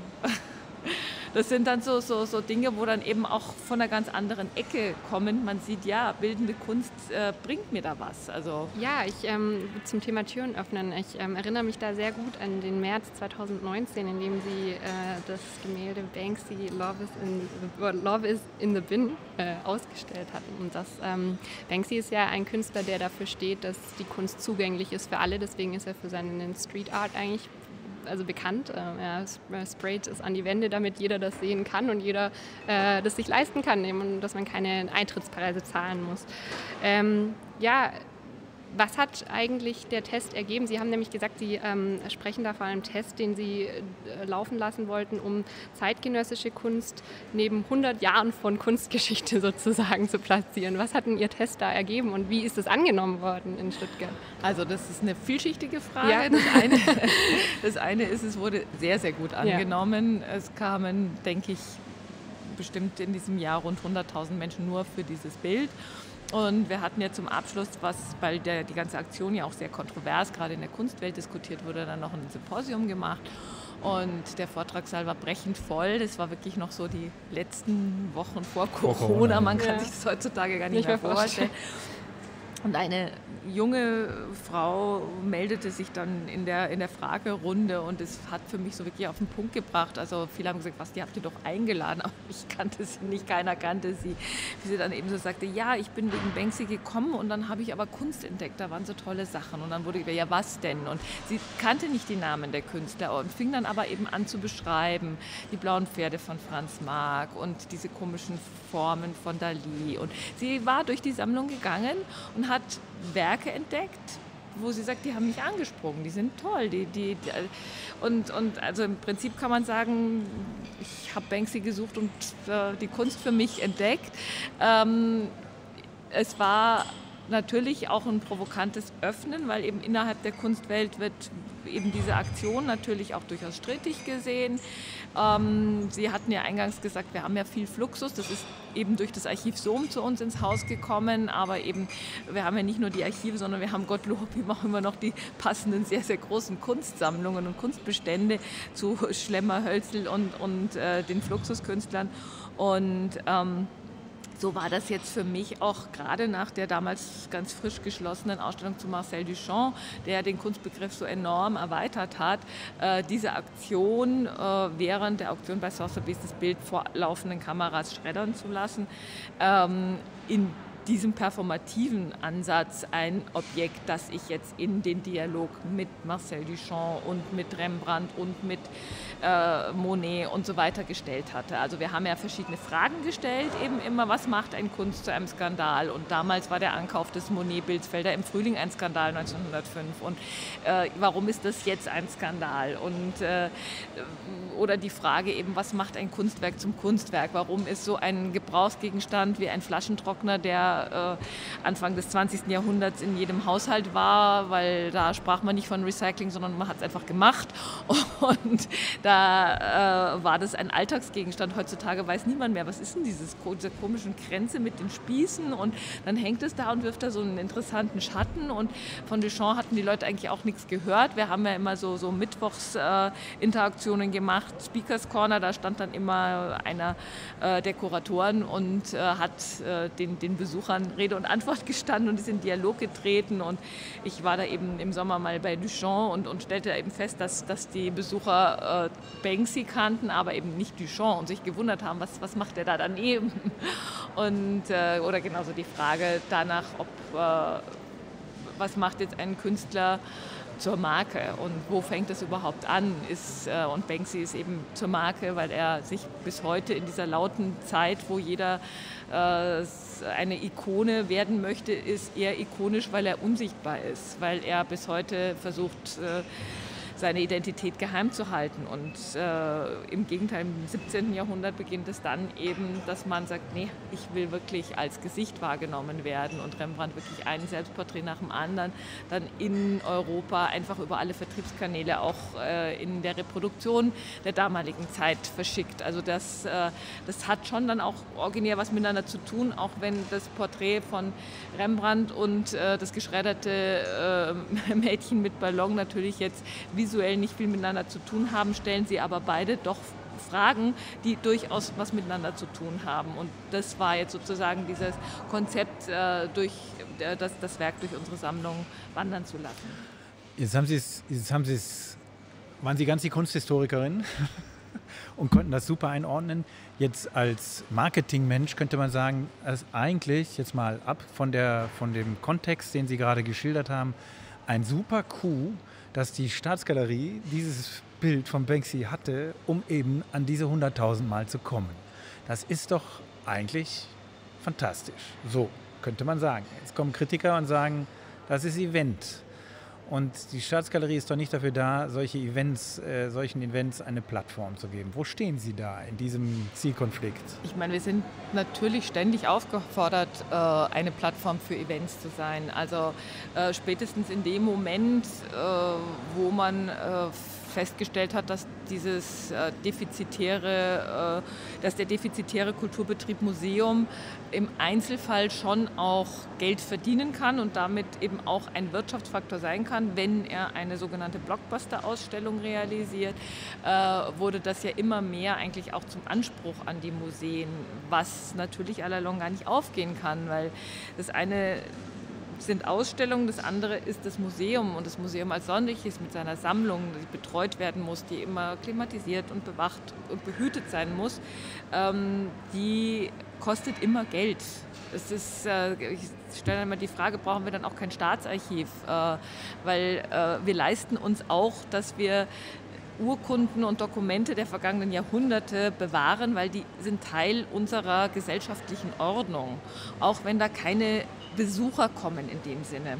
das sind dann so, so, so Dinge, wo dann eben auch von einer ganz anderen Ecke kommen. Man sieht, ja, bildende Kunst äh, bringt mir da was. Also ja, ich ähm, zum Thema Türen öffnen. Ich ähm, erinnere mich da sehr gut an den März zweitausendneunzehn, in dem Sie äh, das Gemälde Banksy Love is in the, Love is in the Bin äh, ausgestellt hatten. Und das, ähm, Banksy ist ja ein Künstler, der dafür steht, dass die Kunst zugänglich ist für alle. Deswegen ist er für seinen Street Art eigentlich also bekannt. Er sprayt es an die Wände, damit jeder das sehen kann und jeder äh, das sich leisten kann, und dass man keine Eintrittspreise zahlen muss. Ähm, ja, was hat eigentlich der Test ergeben? Sie haben nämlich gesagt, Sie ähm, sprechen da von einem Test, den Sie äh, laufen lassen wollten, um zeitgenössische Kunst neben hundert Jahren von Kunstgeschichte sozusagen zu platzieren. Was hat denn Ihr Test da ergeben und wie ist das angenommen worden in Stuttgart? Also das ist eine vielschichtige Frage. Ja. Das, eine, das eine ist, es wurde sehr, sehr gut angenommen. Ja. Es kamen, denke ich, bestimmt in diesem Jahr rund hunderttausend Menschen nur für dieses Bild. Und wir hatten ja zum Abschluss, was, weil der, die ganze Aktion ja auch sehr kontrovers gerade in der Kunstwelt diskutiert wurde, dann noch ein Symposium gemacht. Und der Vortragssaal war brechend voll. Das war wirklich noch so die letzten Wochen vor Corona. Vor Corona. Man kann ja. sich das heutzutage gar nicht, nicht mehr vorstellen. Und eine junge Frau meldete sich dann in der, in der Fragerunde und es hat für mich so wirklich auf den Punkt gebracht. Also viele haben gesagt, was, die habt ihr doch eingeladen, aber ich kannte sie nicht, keiner kannte sie. Wie sie dann eben so sagte, ja, ich bin wegen Banksy gekommen und dann habe ich aber Kunst entdeckt, da waren so tolle Sachen. Und dann wurde gesagt, ja, was denn? Und sie kannte nicht die Namen der Künstler und fing dann aber eben an zu beschreiben, die blauen Pferde von Franz Marc und diese komischen Formen von Dali. Und sie war durch die Sammlung gegangen und hat Werke entdeckt, wo sie sagt, die haben mich angesprochen, die sind toll. Die, die, die, und, und also im Prinzip kann man sagen, ich habe Banksy gesucht und äh, die Kunst für mich entdeckt. Ähm, es war natürlich auch ein provokantes Öffnen, weil eben innerhalb der Kunstwelt wird eben diese Aktion natürlich auch durchaus strittig gesehen. Ähm, Sie hatten ja eingangs gesagt, wir haben ja viel Fluxus, das ist eben durch das Archiv Sohm zu uns ins Haus gekommen, aber eben, wir haben ja nicht nur die Archive, sondern wir haben Gottlob eben auch immer noch die passenden, sehr, sehr großen Kunstsammlungen und Kunstbestände zu Schlemmer, Hölzel und, und äh, den Fluxuskünstlern und ähm, so war das jetzt für mich auch gerade nach der damals ganz frisch geschlossenen Ausstellung zu Marcel Duchamp, der den Kunstbegriff so enorm erweitert hat, äh, diese Aktion äh, während der Auktion bei Sotheby's das Bild vor laufenden Kameras schreddern zu lassen, ähm, in diesem performativen Ansatz ein Objekt, das ich jetzt in den Dialog mit Marcel Duchamp und mit Rembrandt und mit äh, Monet und so weiter gestellt hatte. Also wir haben ja verschiedene Fragen gestellt, eben immer, was macht ein Kunst zu einem Skandal? Und damals war der Ankauf des Monet-Bildsfelder im Frühling ein Skandal neunzehnhundertfünf. Und äh, warum ist das jetzt ein Skandal? Und, äh, oder die Frage eben, was macht ein Kunstwerk zum Kunstwerk? Warum ist so ein Gebrauchsgegenstand wie ein Flaschentrockner, der Anfang des zwanzigsten Jahrhunderts in jedem Haushalt war, weil da sprach man nicht von Recycling, sondern man hat es einfach gemacht und da äh, war das ein Alltagsgegenstand. Heutzutage weiß niemand mehr, was ist denn dieses, diese komischen Kränze mit den Spießen und dann hängt es da und wirft da so einen interessanten Schatten und von Duchamp hatten die Leute eigentlich auch nichts gehört. Wir haben ja immer so, so Mittwochs-Interaktionen äh, gemacht, Speakers Corner, da stand dann immer einer äh, der Kuratoren und äh, hat äh, den, den Besuchern Rede und Antwort gestanden und ist in Dialog getreten und ich war da eben im Sommer mal bei Duchamp und, und stellte eben fest, dass, dass die Besucher äh, Banksy kannten, aber eben nicht Duchamp und sich gewundert haben, was, was macht der da daneben und, äh, oder genauso die Frage danach, ob äh, was macht jetzt ein Künstler zur Marke und wo fängt das überhaupt an? Ist, äh, und Banksy ist eben zur Marke, weil er sich bis heute in dieser lauten Zeit, wo jeder äh, eine Ikone werden möchte, ist eher ikonisch, weil er unsichtbar ist, weil er bis heute versucht, äh, seine Identität geheim zu halten. Und äh, im Gegenteil, im siebzehnten Jahrhundert beginnt es dann eben, dass man sagt, nee, ich will wirklich als Gesicht wahrgenommen werden und Rembrandt wirklich ein Selbstporträt nach dem anderen dann in Europa einfach über alle Vertriebskanäle auch äh, in der Reproduktion der damaligen Zeit verschickt. Also das, äh, das hat schon dann auch originär was miteinander zu tun, auch wenn das Porträt von Rembrandt und äh, das geschredderte äh, Mädchen mit Ballon natürlich jetzt visuell nicht viel miteinander zu tun haben, stellen sie aber beide doch Fragen, die durchaus was miteinander zu tun haben. Und das war jetzt sozusagen dieses Konzept, äh, durch äh, das, das Werk durch unsere Sammlung wandern zu lassen. Jetzt haben Sie es, jetzt haben Sie es, waren Sie ganz die Kunsthistorikerin und konnten das super einordnen. Jetzt als Marketingmensch könnte man sagen, dass eigentlich, jetzt mal ab von, der, von dem Kontext, den Sie gerade geschildert haben, ein super Coup, dass die Staatsgalerie dieses Bild von Banksy hatte, um eben an diese hunderttausend Mal zu kommen. Das ist doch eigentlich fantastisch. So könnte man sagen. Jetzt kommen Kritiker und sagen, das ist Event. Und die Staatsgalerie ist doch nicht dafür da, solche Events, äh, solchen Events eine Plattform zu geben. Wo stehen Sie da in diesem Zielkonflikt? Ich meine, wir sind natürlich ständig aufgefordert, äh, eine Plattform für Events zu sein. Also äh, spätestens in dem Moment, äh, wo man äh, festgestellt hat, dass dieses äh, defizitäre, äh, dass der defizitäre Kulturbetrieb Museum im Einzelfall schon auch Geld verdienen kann und damit eben auch ein Wirtschaftsfaktor sein kann, wenn er eine sogenannte Blockbuster-Ausstellung realisiert, äh, wurde das ja immer mehr eigentlich auch zum Anspruch an die Museen, was natürlich à la longue gar nicht aufgehen kann, weil das eine sind Ausstellungen, das andere ist das Museum und das Museum als solches mit seiner Sammlung, die betreut werden muss, die immer klimatisiert und bewacht und behütet sein muss, ähm, die kostet immer Geld. Es ist, äh, ich stelle immer die Frage, brauchen wir dann auch kein Staatsarchiv, äh, weil äh, wir leisten uns auch, dass wir Urkunden und Dokumente der vergangenen Jahrhunderte bewahren, weil die sind Teil unserer gesellschaftlichen Ordnung, auch wenn da keine Besucher kommen in dem Sinne.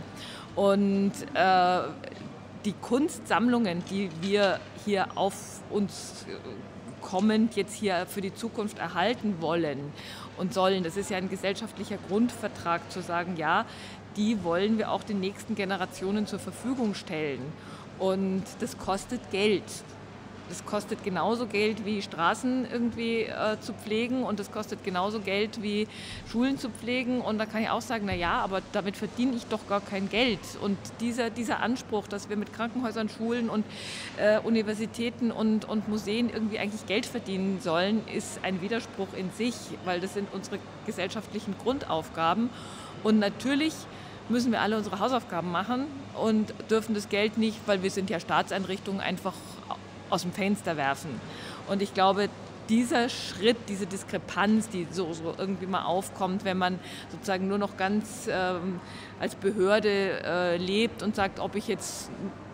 Und äh, die Kunstsammlungen, die wir hier auf uns kommend jetzt hier für die Zukunft erhalten wollen und sollen, das ist ja ein gesellschaftlicher Grundvertrag zu sagen, ja, die wollen wir auch den nächsten Generationen zur Verfügung stellen. Und das kostet Geld. Das kostet genauso Geld wie Straßen irgendwie äh, zu pflegen und das kostet genauso Geld wie Schulen zu pflegen. Und da kann ich auch sagen, na ja, aber damit verdiene ich doch gar kein Geld. Und dieser, dieser Anspruch, dass wir mit Krankenhäusern, Schulen und äh, Universitäten und, und Museen irgendwie eigentlich Geld verdienen sollen, ist ein Widerspruch in sich, weil das sind unsere gesellschaftlichen Grundaufgaben. Und natürlich müssen wir alle unsere Hausaufgaben machen und dürfen das Geld nicht, weil wir sind ja Staatseinrichtungen, einfach aus dem Fenster werfen. Und ich glaube, dieser Schritt, diese Diskrepanz, die so, so irgendwie mal aufkommt, wenn man sozusagen nur noch ganz ähm, als Behörde äh, lebt und sagt, ob ich jetzt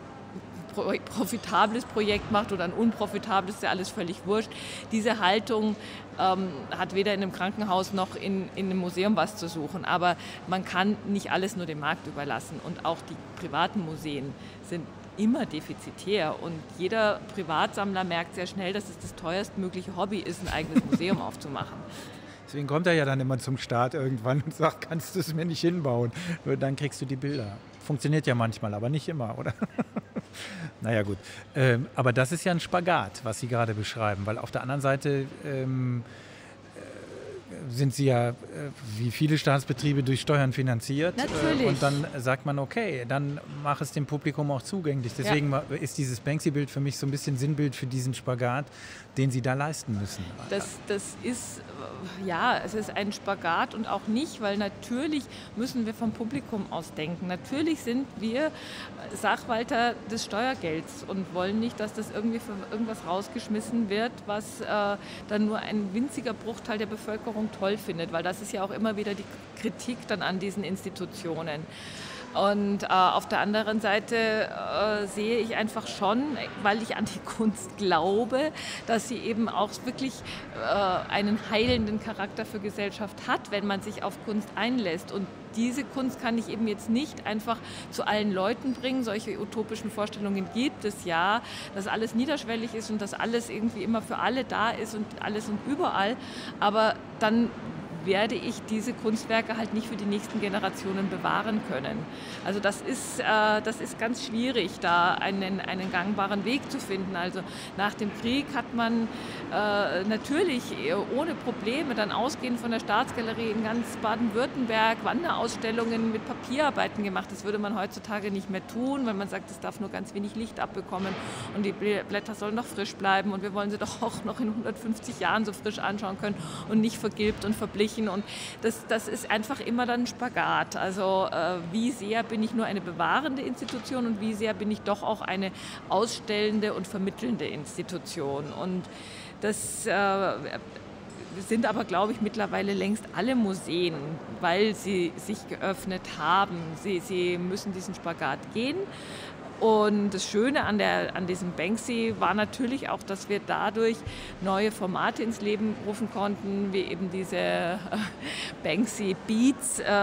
ein profitables Projekt macht oder ein unprofitables, ist ja alles völlig wurscht. Diese Haltung ähm, hat weder in einem Krankenhaus noch in, in einem Museum was zu suchen. Aber man kann nicht alles nur dem Markt überlassen. Und auch die privaten Museen sind immer defizitär. Und jeder Privatsammler merkt sehr schnell, dass es das teuerstmögliche Hobby ist, ein eigenes Museum aufzumachen. Deswegen kommt er ja dann immer zum Staat irgendwann und sagt, kannst du es mir nicht hinbauen? Dann kriegst du die Bilder. Funktioniert ja manchmal, aber nicht immer, oder? Naja, gut. Ähm, aber das ist ja ein Spagat, was Sie gerade beschreiben, weil auf der anderen Seite ähm, sind sie ja, wie viele Staatsbetriebe, durch Steuern finanziert. Natürlich. Und dann sagt man, okay, dann mach es dem Publikum auch zugänglich. Deswegen ja. ist dieses Banksy-Bild für mich so ein bisschen Sinnbild für diesen Spagat, den sie da leisten müssen. Das, das ist, ja, es ist ein Spagat und auch nicht, weil natürlich müssen wir vom Publikum aus denken. Natürlich sind wir Sachwalter des Steuergelds und wollen nicht, dass das irgendwie für irgendwas rausgeschmissen wird, was äh, dann nur ein winziger Bruchteil der Bevölkerung toll findet, weil das ist ja auch immer wieder die Kritik dann an diesen Institutionen. Und äh, auf der anderen Seite äh, sehe ich einfach schon, weil ich an die Kunst glaube, dass sie eben auch wirklich äh, einen heilenden Charakter für Gesellschaft hat, wenn man sich auf Kunst einlässt. Und diese Kunst kann ich eben jetzt nicht einfach zu allen Leuten bringen. Solche utopischen Vorstellungen gibt es ja, dass alles niederschwellig ist und dass alles irgendwie immer für alle da ist und alles und überall. Aber dann werde ich diese Kunstwerke halt nicht für die nächsten Generationen bewahren können. Also das ist, äh, das ist ganz schwierig, da einen, einen gangbaren Weg zu finden. Also nach dem Krieg hat man äh, natürlich ohne Probleme dann ausgehend von der Staatsgalerie in ganz Baden-Württemberg Wanderausstellungen mit Papierarbeiten gemacht. Das würde man heutzutage nicht mehr tun, weil man sagt, es darf nur ganz wenig Licht abbekommen und die Blätter sollen noch frisch bleiben und wir wollen sie doch auch noch in hundertfünfzig Jahren so frisch anschauen können und nicht vergilbt und verblichen. Und das, das ist einfach immer dann ein Spagat. Also äh, wie sehr bin ich nur eine bewahrende Institution und wie sehr bin ich doch auch eine ausstellende und vermittelnde Institution. Und das äh, sind aber, glaube ich, mittlerweile längst alle Museen, weil sie sich geöffnet haben. Sie, sie müssen diesen Spagat gehen. Und das Schöne an, der, an diesem Banksy war natürlich auch, dass wir dadurch neue Formate ins Leben rufen konnten, wie eben diese äh, Banksy Beats, äh,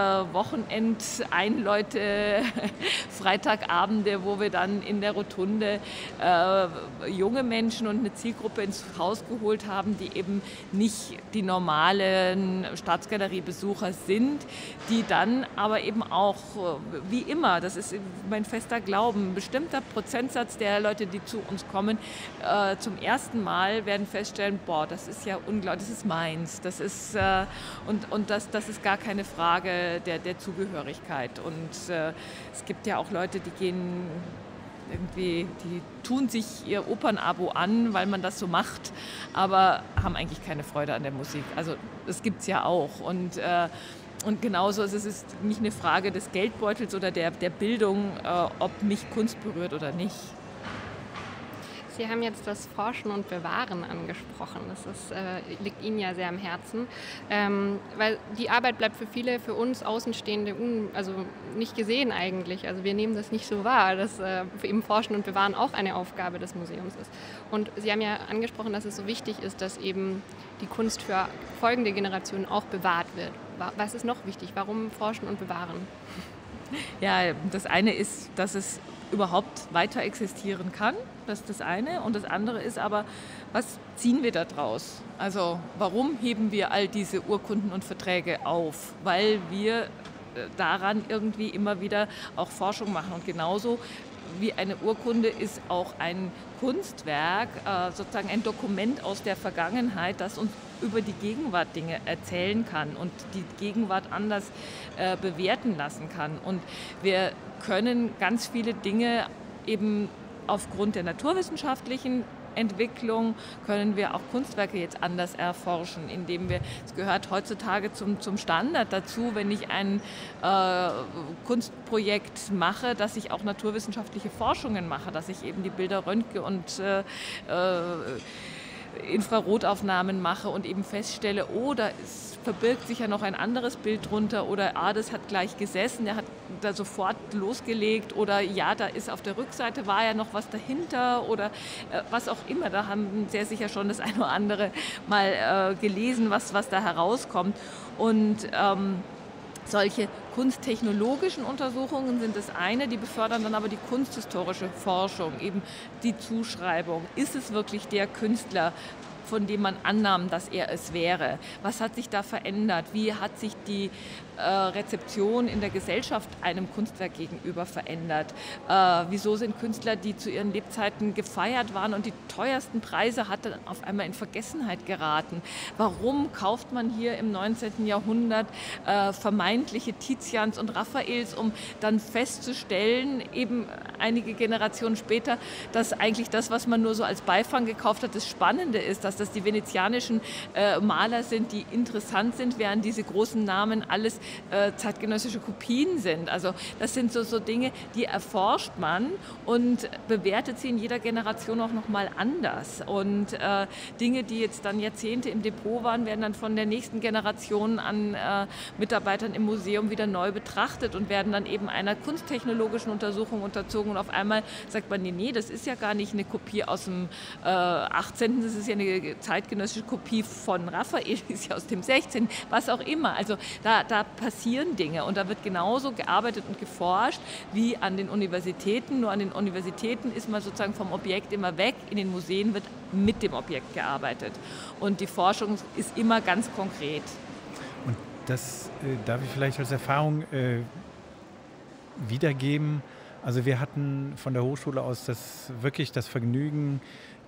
Wochenend-Einläute, Freitagabende, wo wir dann in der Rotunde äh, junge Menschen und eine Zielgruppe ins Haus geholt haben, die eben nicht die normalen Staatsgaleriebesucher sind, die dann aber eben auch, wie immer, das ist mein fester Glauben, bestimmter Prozentsatz der Leute, die zu uns kommen, äh, zum ersten Mal werden feststellen, boah, das ist ja unglaublich, das ist meins. Das ist, äh, und und das, das ist gar keine Frage der, der Zugehörigkeit. Und äh, es gibt ja auch Leute, die gehen irgendwie, die tun sich ihr Opernabo an, weil man das so macht, aber haben eigentlich keine Freude an der Musik. Also das gibt es ja auch. Und äh, Und genauso ist es nicht eine Frage des Geldbeutels oder der, der Bildung, äh, ob mich Kunst berührt oder nicht. Sie haben jetzt das Forschen und Bewahren angesprochen. Das ist, äh, liegt Ihnen ja sehr am Herzen, ähm, weil die Arbeit bleibt für viele, für uns Außenstehende, un, also nicht gesehen eigentlich. Also wir nehmen das nicht so wahr, dass äh, für eben Forschen und Bewahren auch eine Aufgabe des Museums ist. Und Sie haben ja angesprochen, dass es so wichtig ist, dass eben die Kunst für folgende Generationen auch bewahrt wird. Was ist noch wichtig? Warum forschen und bewahren? Ja, das eine ist, dass es überhaupt weiter existieren kann. Das ist das eine. Und das andere ist aber, was ziehen wir da draus? Also warum heben wir all diese Urkunden und Verträge auf? Weil wir daran irgendwie immer wieder auch Forschung machen. Und genauso wie eine Urkunde ist auch ein Kunstwerk, äh, sozusagen ein Dokument aus der Vergangenheit, das uns über die Gegenwart Dinge erzählen kann und die Gegenwart anders äh, bewerten lassen kann. Und wir können ganz viele Dinge eben aufgrund der naturwissenschaftlichen Entwicklung können wir auch Kunstwerke jetzt anders erforschen, indem wir, es gehört heutzutage zum, zum Standard dazu, wenn ich ein äh, Kunstprojekt mache, dass ich auch naturwissenschaftliche Forschungen mache, dass ich eben die Bilder röntge und äh, äh, Infrarotaufnahmen mache und eben feststelle, oh, da ist, verbirgt sich ja noch ein anderes Bild drunter oder ah, das hat gleich gesessen, der hat da sofort losgelegt oder ja, da ist auf der Rückseite war ja noch was dahinter oder äh, was auch immer. Da haben sehr sicher schon das eine oder andere mal äh, gelesen, was, was da herauskommt. Und ähm, solche kunsttechnologischen Untersuchungen sind das eine, die befördern dann aber die kunsthistorische Forschung, eben die Zuschreibung. Ist es wirklich der Künstler, von dem man annahm, dass er es wäre? Was hat sich da verändert? Wie hat sich die äh, Rezeption in der Gesellschaft einem Kunstwerk gegenüber verändert? Äh, wieso sind Künstler, die zu ihren Lebzeiten gefeiert waren und die teuersten Preise hatten, auf einmal in Vergessenheit geraten? Warum kauft man hier im neunzehnten Jahrhundert äh, vermeintliche Tizians und Raffaels, um dann festzustellen, eben einige Generationen später, dass eigentlich das, was man nur so als Beifang gekauft hat, das Spannende ist, dass das die venezianischen äh, Maler sind, die interessant sind, während diese großen Namen alles äh, zeitgenössische Kopien sind. Also das sind so, so Dinge, die erforscht man und bewertet sie in jeder Generation auch nochmal anders. Und äh, Dinge, die jetzt dann Jahrzehnte im Depot waren, werden dann von der nächsten Generation an äh, Mitarbeitern im Museum wieder neu betrachtet und werden dann eben einer kunsttechnologischen Untersuchung unterzogen. Und auf einmal sagt man, nee, nee, das ist ja gar nicht eine Kopie aus dem äh, achtzehnten, das ist ja eine zeitgenössische Kopie von Raphael, ist ja aus dem sechzehnten, was auch immer. Also da, da passieren Dinge und da wird genauso gearbeitet und geforscht wie an den Universitäten. Nur an den Universitäten ist man sozusagen vom Objekt immer weg, in den Museen wird mit dem Objekt gearbeitet. Und die Forschung ist immer ganz konkret. Und das äh, darf ich vielleicht als Erfahrung äh, wiedergeben. Also wir hatten von der Hochschule aus das, wirklich das Vergnügen,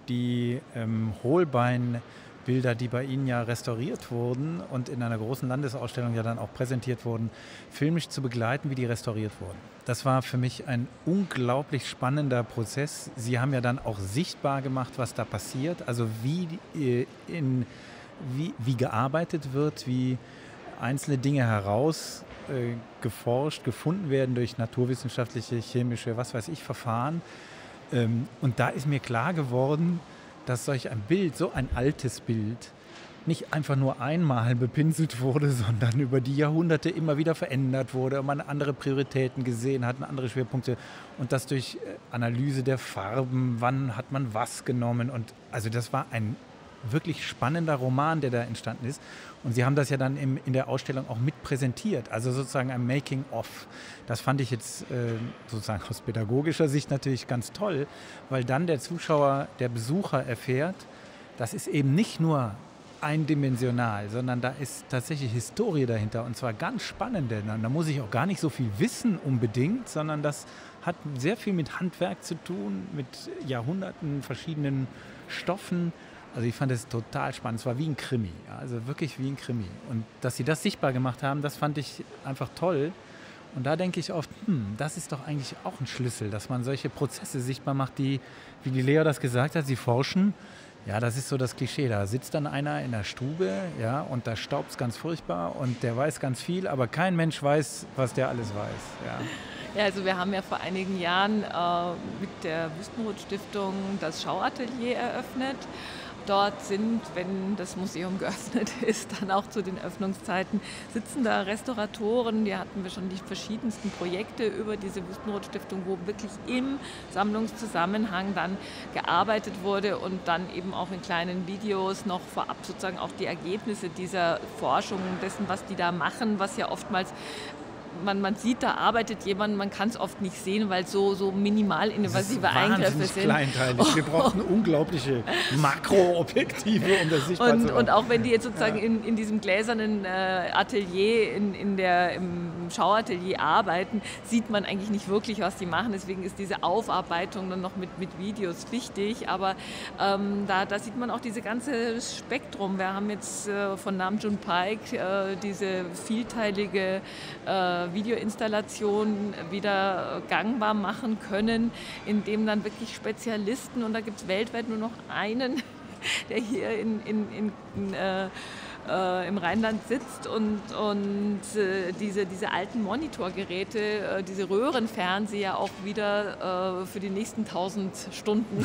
die ähm, Holbein-Bilder, die bei Ihnen ja restauriert wurden und in einer großen Landesausstellung ja dann auch präsentiert wurden, filmisch zu begleiten, wie die restauriert wurden. Das war für mich ein unglaublich spannender Prozess. Sie haben ja dann auch sichtbar gemacht, was da passiert, also wie, äh, in, wie, wie gearbeitet wird, wie einzelne Dinge heraus äh, geforscht, gefunden werden durch naturwissenschaftliche, chemische, was weiß ich, Verfahren. Ähm, und da ist mir klar geworden, dass solch ein Bild, so ein altes Bild, nicht einfach nur einmal bepinselt wurde, sondern über die Jahrhunderte immer wieder verändert wurde und man andere Prioritäten gesehen hat, andere Schwerpunkte und das durch Analyse der Farben, wann hat man was genommen und also das war ein wirklich spannender Roman, der da entstanden ist. Und Sie haben das ja dann im, in der Ausstellung auch mit präsentiert, also sozusagen ein Making-of. Das fand ich jetzt äh, sozusagen aus pädagogischer Sicht natürlich ganz toll, weil dann der Zuschauer, der Besucher erfährt, das ist eben nicht nur eindimensional, sondern da ist tatsächlich Historie dahinter und zwar ganz spannende. Da muss ich auch gar nicht so viel wissen unbedingt, sondern das hat sehr viel mit Handwerk zu tun, mit Jahrhunderten verschiedenen Stoffen. Also ich fand es total spannend. Es war wie ein Krimi, ja, also wirklich wie ein Krimi. Und dass sie das sichtbar gemacht haben, das fand ich einfach toll. Und da denke ich oft, hm, das ist doch eigentlich auch ein Schlüssel, dass man solche Prozesse sichtbar macht, die, wie die Lea das gesagt hat, sie forschen. Ja, das ist so das Klischee. Da sitzt dann einer in der Stube, ja, und da staubt es ganz furchtbar und der weiß ganz viel, aber kein Mensch weiß, was der alles weiß. Ja. Ja, also wir haben ja vor einigen Jahren äh, mit der Wüstenrot-Stiftung das Schauatelier eröffnet. Dort sind, wenn das Museum geöffnet ist, dann auch zu den Öffnungszeiten, sitzen da Restauratoren, die hatten wir schon die verschiedensten Projekte über diese Wüstenrot-Stiftung, wo wirklich im Sammlungszusammenhang dann gearbeitet wurde und dann eben auch in kleinen Videos noch vorab sozusagen auch die Ergebnisse dieser Forschung, dessen, was die da machen, was ja oftmals Man, man sieht, da arbeitet jemand, man kann es oft nicht sehen, weil so, so minimal invasive Eingriffe sind. Kleinteilig. Wir brauchen unglaubliche Makroobjektive, um das sichtbar und, zu machen. Und auch wenn die jetzt sozusagen ja. in, in diesem gläsernen äh, Atelier, in, in der, im Schauatelier arbeiten, sieht man eigentlich nicht wirklich, was die machen. Deswegen ist diese Aufarbeitung dann noch mit, mit Videos wichtig. Aber ähm, da, da sieht man auch dieses ganze Spektrum. Wir haben jetzt äh, von Nam June Paik äh, diese vielteilige äh, Videoinstallation wieder gangbar machen können, indem dann wirklich Spezialisten, und da gibt es weltweit nur noch einen, der hier in, in, in, in äh, äh, im Rheinland sitzt und, und äh, diese, diese alten Monitorgeräte, äh, diese Röhrenfernseher auch wieder äh, für die nächsten tausend Stunden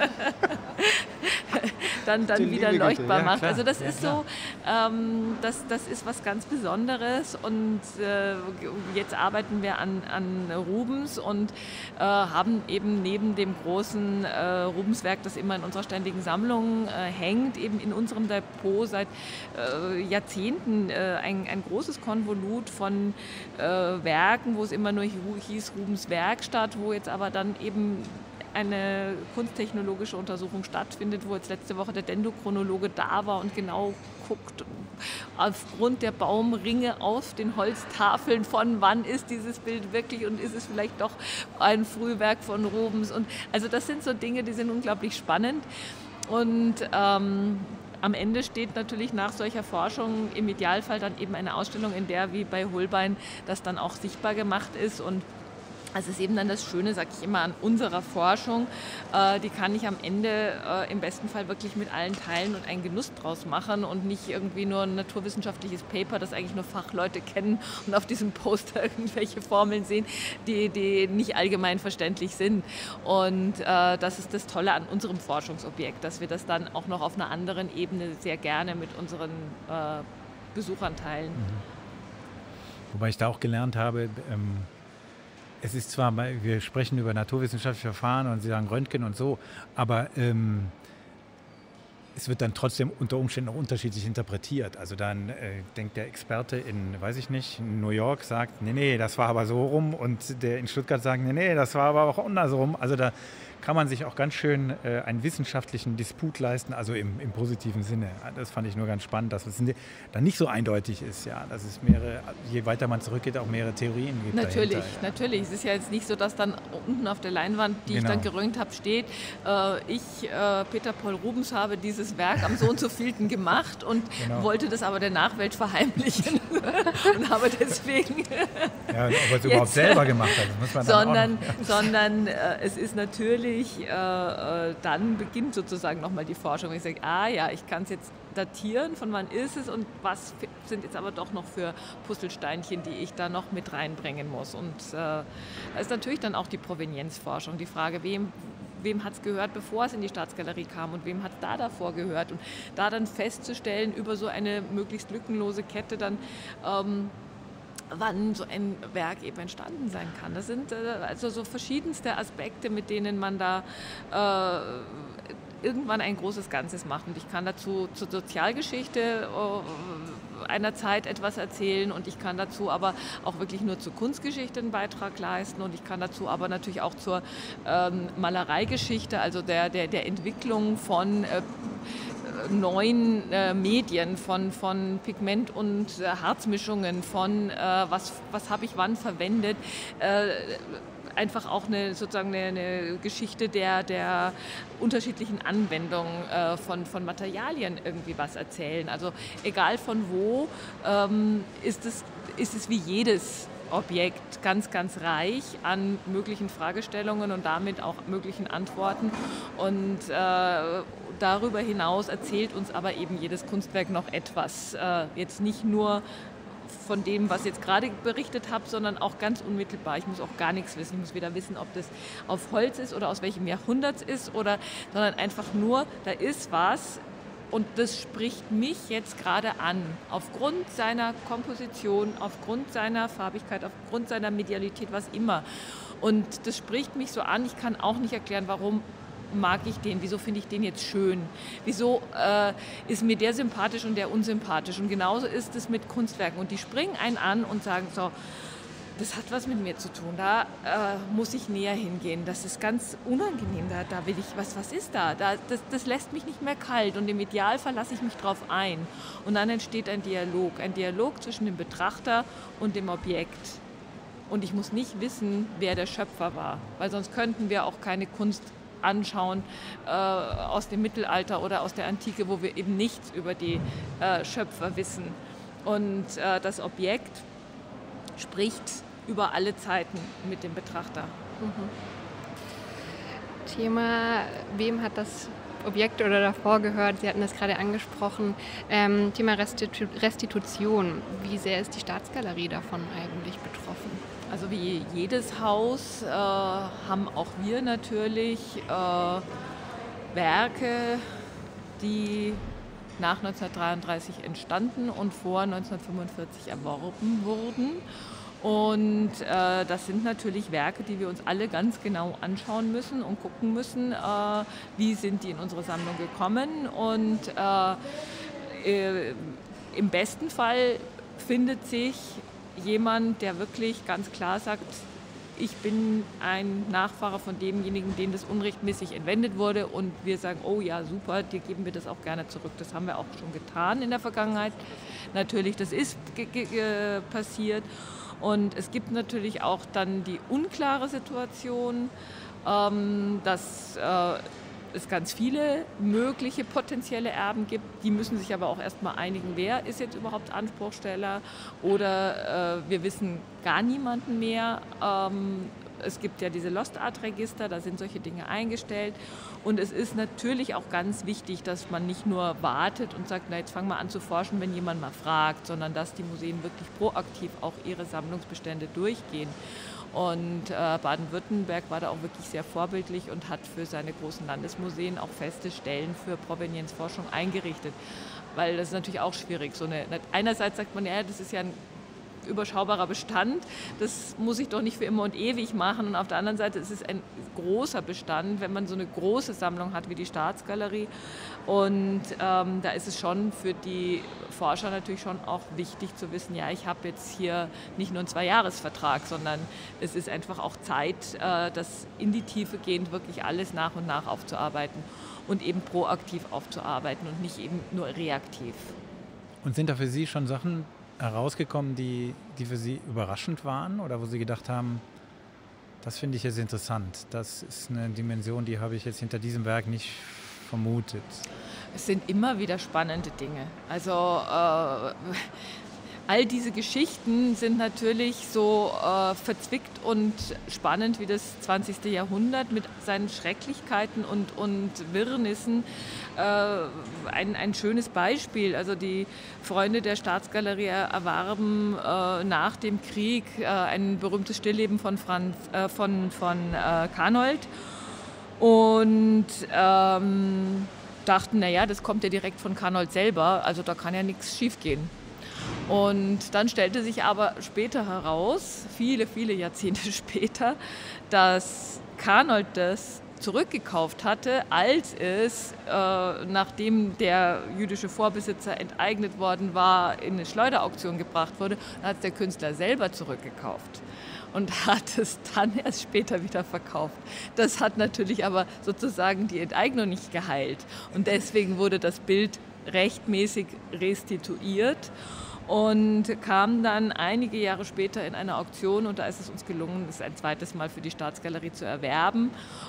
dann, dann wieder leuchtbar ja, macht. Klar. Also das ja, ist klar. so, ähm, das, das ist was ganz Besonderes und äh, jetzt arbeiten wir an, an Rubens und äh, haben eben neben dem großen äh, Rubenswerk, das immer in unserer ständigen Sammlung äh, hängt, eben in unserem Depot seit äh, Jahrzehnten äh, ein, ein großes Konvolut von äh, Werken, wo es immer nur hieß Rubens Werkstatt, wo jetzt aber dann eben eine kunsttechnologische Untersuchung stattfindet, wo jetzt letzte Woche der Dendrochronologe da war und genau guckt aufgrund der Baumringe auf den Holztafeln von wann ist dieses Bild wirklich und ist es vielleicht doch ein Frühwerk von Rubens. Und also das sind so Dinge, die sind unglaublich spannend und ähm, am Ende steht natürlich nach solcher Forschung im Idealfall dann eben eine Ausstellung, in der wie bei Holbein das dann auch sichtbar gemacht ist und Also es ist eben dann das Schöne, sage ich immer, an unserer Forschung. Äh, die kann ich am Ende äh, im besten Fall wirklich mit allen teilen und einen Genuss draus machen und nicht irgendwie nur ein naturwissenschaftliches Paper, das eigentlich nur Fachleute kennen und auf diesem Poster irgendwelche Formeln sehen, die, die nicht allgemein verständlich sind. Und äh, das ist das Tolle an unserem Forschungsobjekt, dass wir das dann auch noch auf einer anderen Ebene sehr gerne mit unseren äh, Besuchern teilen. Mhm. Wobei ich da auch gelernt habe, ähm es ist zwar, wir sprechen über naturwissenschaftliche Verfahren und Sie sagen Röntgen und so, aber ähm, es wird dann trotzdem unter Umständen auch unterschiedlich interpretiert. Also dann äh, denkt der Experte in, weiß ich nicht, in New York, sagt, nee, nee, das war aber so rum, und der in Stuttgart sagt, nee, nee, das war aber auch andersrum. Also da kann man sich auch ganz schön äh, einen wissenschaftlichen Disput leisten, also im, im positiven Sinne. Das fand ich nur ganz spannend, dass es dann nicht so eindeutig ist, ja, dass es mehrere, je weiter man zurückgeht, auch mehrere Theorien gibt. Natürlich, dahinter, ja. natürlich. Es ist ja jetzt nicht so, dass dann unten auf der Leinwand, die Genau. ich dann gerönt habe, steht, äh, ich, äh, Peter Paul Rubens, habe dieses Werk am so und so vielten gemacht und Genau. wollte das aber der Nachwelt verheimlichen und habe deswegen... Ja, ob er es überhaupt selber gemacht hat, das muss man dann sondern, auch noch, ja. sondern äh, es ist natürlich, äh, äh, dann beginnt sozusagen nochmal die Forschung. Ich sage, ah ja, ich kann es jetzt datieren, von wann ist es und was sind jetzt aber doch noch für Puzzlesteinchen, die ich da noch mit reinbringen muss. Und äh, da ist natürlich dann auch die Provenienzforschung, die Frage, wem wem hat es gehört, bevor es in die Staatsgalerie kam und wem hat es da davor gehört. Und da dann festzustellen, über so eine möglichst lückenlose Kette dann, ähm, wann so ein Werk eben entstanden sein kann. Das sind äh, also so verschiedenste Aspekte, mit denen man da äh, irgendwann ein großes Ganzes macht. Und ich kann dazu zur Sozialgeschichte äh, einer Zeit etwas erzählen und ich kann dazu aber auch wirklich nur zur Kunstgeschichte einen Beitrag leisten und ich kann dazu aber natürlich auch zur ähm, Malereigeschichte, also der, der, der Entwicklung von äh, neuen äh, Medien, von, von Pigment- und äh, Harzmischungen, von äh, was, was habe ich wann verwendet, äh, einfach auch eine, sozusagen eine, eine Geschichte der, der unterschiedlichen Anwendungen äh, von, von Materialien irgendwie was erzählen. Also egal von wo, ähm, ist es, ist es wie jedes Objekt ganz, ganz reich an möglichen Fragestellungen und damit auch möglichen Antworten. Und äh, darüber hinaus erzählt uns aber eben jedes Kunstwerk noch etwas. Äh, jetzt nicht nur von dem, was ich jetzt gerade berichtet habe, sondern auch ganz unmittelbar. Ich muss auch gar nichts wissen. Ich muss weder wissen, ob das auf Holz ist oder aus welchem Jahrhundert es ist, oder, sondern einfach nur, da ist was und das spricht mich jetzt gerade an. Aufgrund seiner Komposition, aufgrund seiner Farbigkeit, aufgrund seiner Medialität, was immer. Und das spricht mich so an. Ich kann auch nicht erklären, warum mag ich den, wieso finde ich den jetzt schön, wieso äh, ist mir der sympathisch und der unsympathisch. Und genauso ist es mit Kunstwerken. Und die springen einen an und sagen so, das hat was mit mir zu tun, da äh, muss ich näher hingehen, das ist ganz unangenehm, da, da will ich, was, was ist da? da das, das lässt mich nicht mehr kalt und im Idealfall lasse ich mich drauf ein. Und dann entsteht ein Dialog, ein Dialog zwischen dem Betrachter und dem Objekt. Und ich muss nicht wissen, wer der Schöpfer war, weil sonst könnten wir auch keine Kunst anschauen äh, aus dem Mittelalter oder aus der Antike, wo wir eben nichts über die äh, Schöpfer wissen. Und äh, das Objekt spricht über alle Zeiten mit dem Betrachter. Mhm. Thema, wem hat das Objekt oder davor gehört? Sie hatten das gerade angesprochen. Ähm, Thema Restitu- Restitution. Wie sehr ist die Staatsgalerie davon eigentlich betroffen? Also wie jedes Haus äh, haben auch wir natürlich äh, Werke, die nach neunzehnhundertdreiunddreißig entstanden und vor neunzehnhundertfünfundvierzig erworben wurden. Und äh, das sind natürlich Werke, die wir uns alle ganz genau anschauen müssen und gucken müssen, äh, wie sind die in unsere Sammlung gekommen. Und äh, äh, im besten Fall findet sich jemand, der wirklich ganz klar sagt, ich bin ein Nachfahre von demjenigen, dem das unrechtmäßig entwendet wurde, und wir sagen, oh ja, super, dir geben wir das auch gerne zurück. Das haben wir auch schon getan in der Vergangenheit. Natürlich, das ist ge- ge- passiert. Und es gibt natürlich auch dann die unklare Situation, ähm, dass äh, es ganz viele mögliche potenzielle Erben gibt. Die müssen sich aber auch erstmal einigen, wer ist jetzt überhaupt Anspruchsteller, oder äh, wir wissen gar niemanden mehr. Ähm, es gibt ja diese Lost Art Register, da sind solche Dinge eingestellt. Und es ist natürlich auch ganz wichtig, dass man nicht nur wartet und sagt, na jetzt fangen wir an zu forschen, wenn jemand mal fragt, sondern dass die Museen wirklich proaktiv auch ihre Sammlungsbestände durchgehen. Und äh, Baden-Württemberg war da auch wirklich sehr vorbildlich und hat für seine großen Landesmuseen auch feste Stellen für Provenienzforschung eingerichtet. Weil das ist natürlich auch schwierig. So eine, einerseits sagt man, ja, das ist ja ein überschaubarer Bestand, das muss ich doch nicht für immer und ewig machen. Und auf der anderen Seite ist es ein großer Bestand, wenn man so eine große Sammlung hat wie die Staatsgalerie. Und ähm, da ist es schon für die Forscher natürlich schon auch wichtig zu wissen, ja, ich habe jetzt hier nicht nur einen Zwei-Jahres-Vertrag, sondern es ist einfach auch Zeit, äh, das in die Tiefe gehend wirklich alles nach und nach aufzuarbeiten und eben proaktiv aufzuarbeiten und nicht eben nur reaktiv. Und sind da für Sie schon Sachen herausgekommen, die, die für Sie überraschend waren oder wo Sie gedacht haben, das finde ich jetzt interessant, das ist eine Dimension, die habe ich jetzt hinter diesem Werk nicht vermutet? Es sind immer wieder spannende Dinge. Also äh, all diese Geschichten sind natürlich so äh, verzwickt und spannend wie das zwanzigste Jahrhundert mit seinen Schrecklichkeiten und, und Wirrnissen. Äh, ein, ein schönes Beispiel. Also die Freunde der Staatsgalerie erwarben äh, nach dem Krieg äh, ein berühmtes Stillleben von, Franz, äh, von, von äh, Carnold und ähm, dachten, naja, das kommt ja direkt von Carnold selber, also da kann ja nichts schiefgehen. Und dann stellte sich aber später heraus, viele, viele Jahrzehnte später, dass Carnold das zurückgekauft hatte, als es, äh, nachdem der jüdische Vorbesitzer enteignet worden war, in eine Schleuderauktion gebracht wurde, dann hat es der Künstler selber zurückgekauft und hat es dann erst später wieder verkauft. Das hat natürlich aber sozusagen die Enteignung nicht geheilt. Und deswegen wurde das Bild rechtmäßig restituiert und kam dann einige Jahre später in eine Auktion und da ist es uns gelungen, es ein zweites Mal für die Staatsgalerie zu erwerben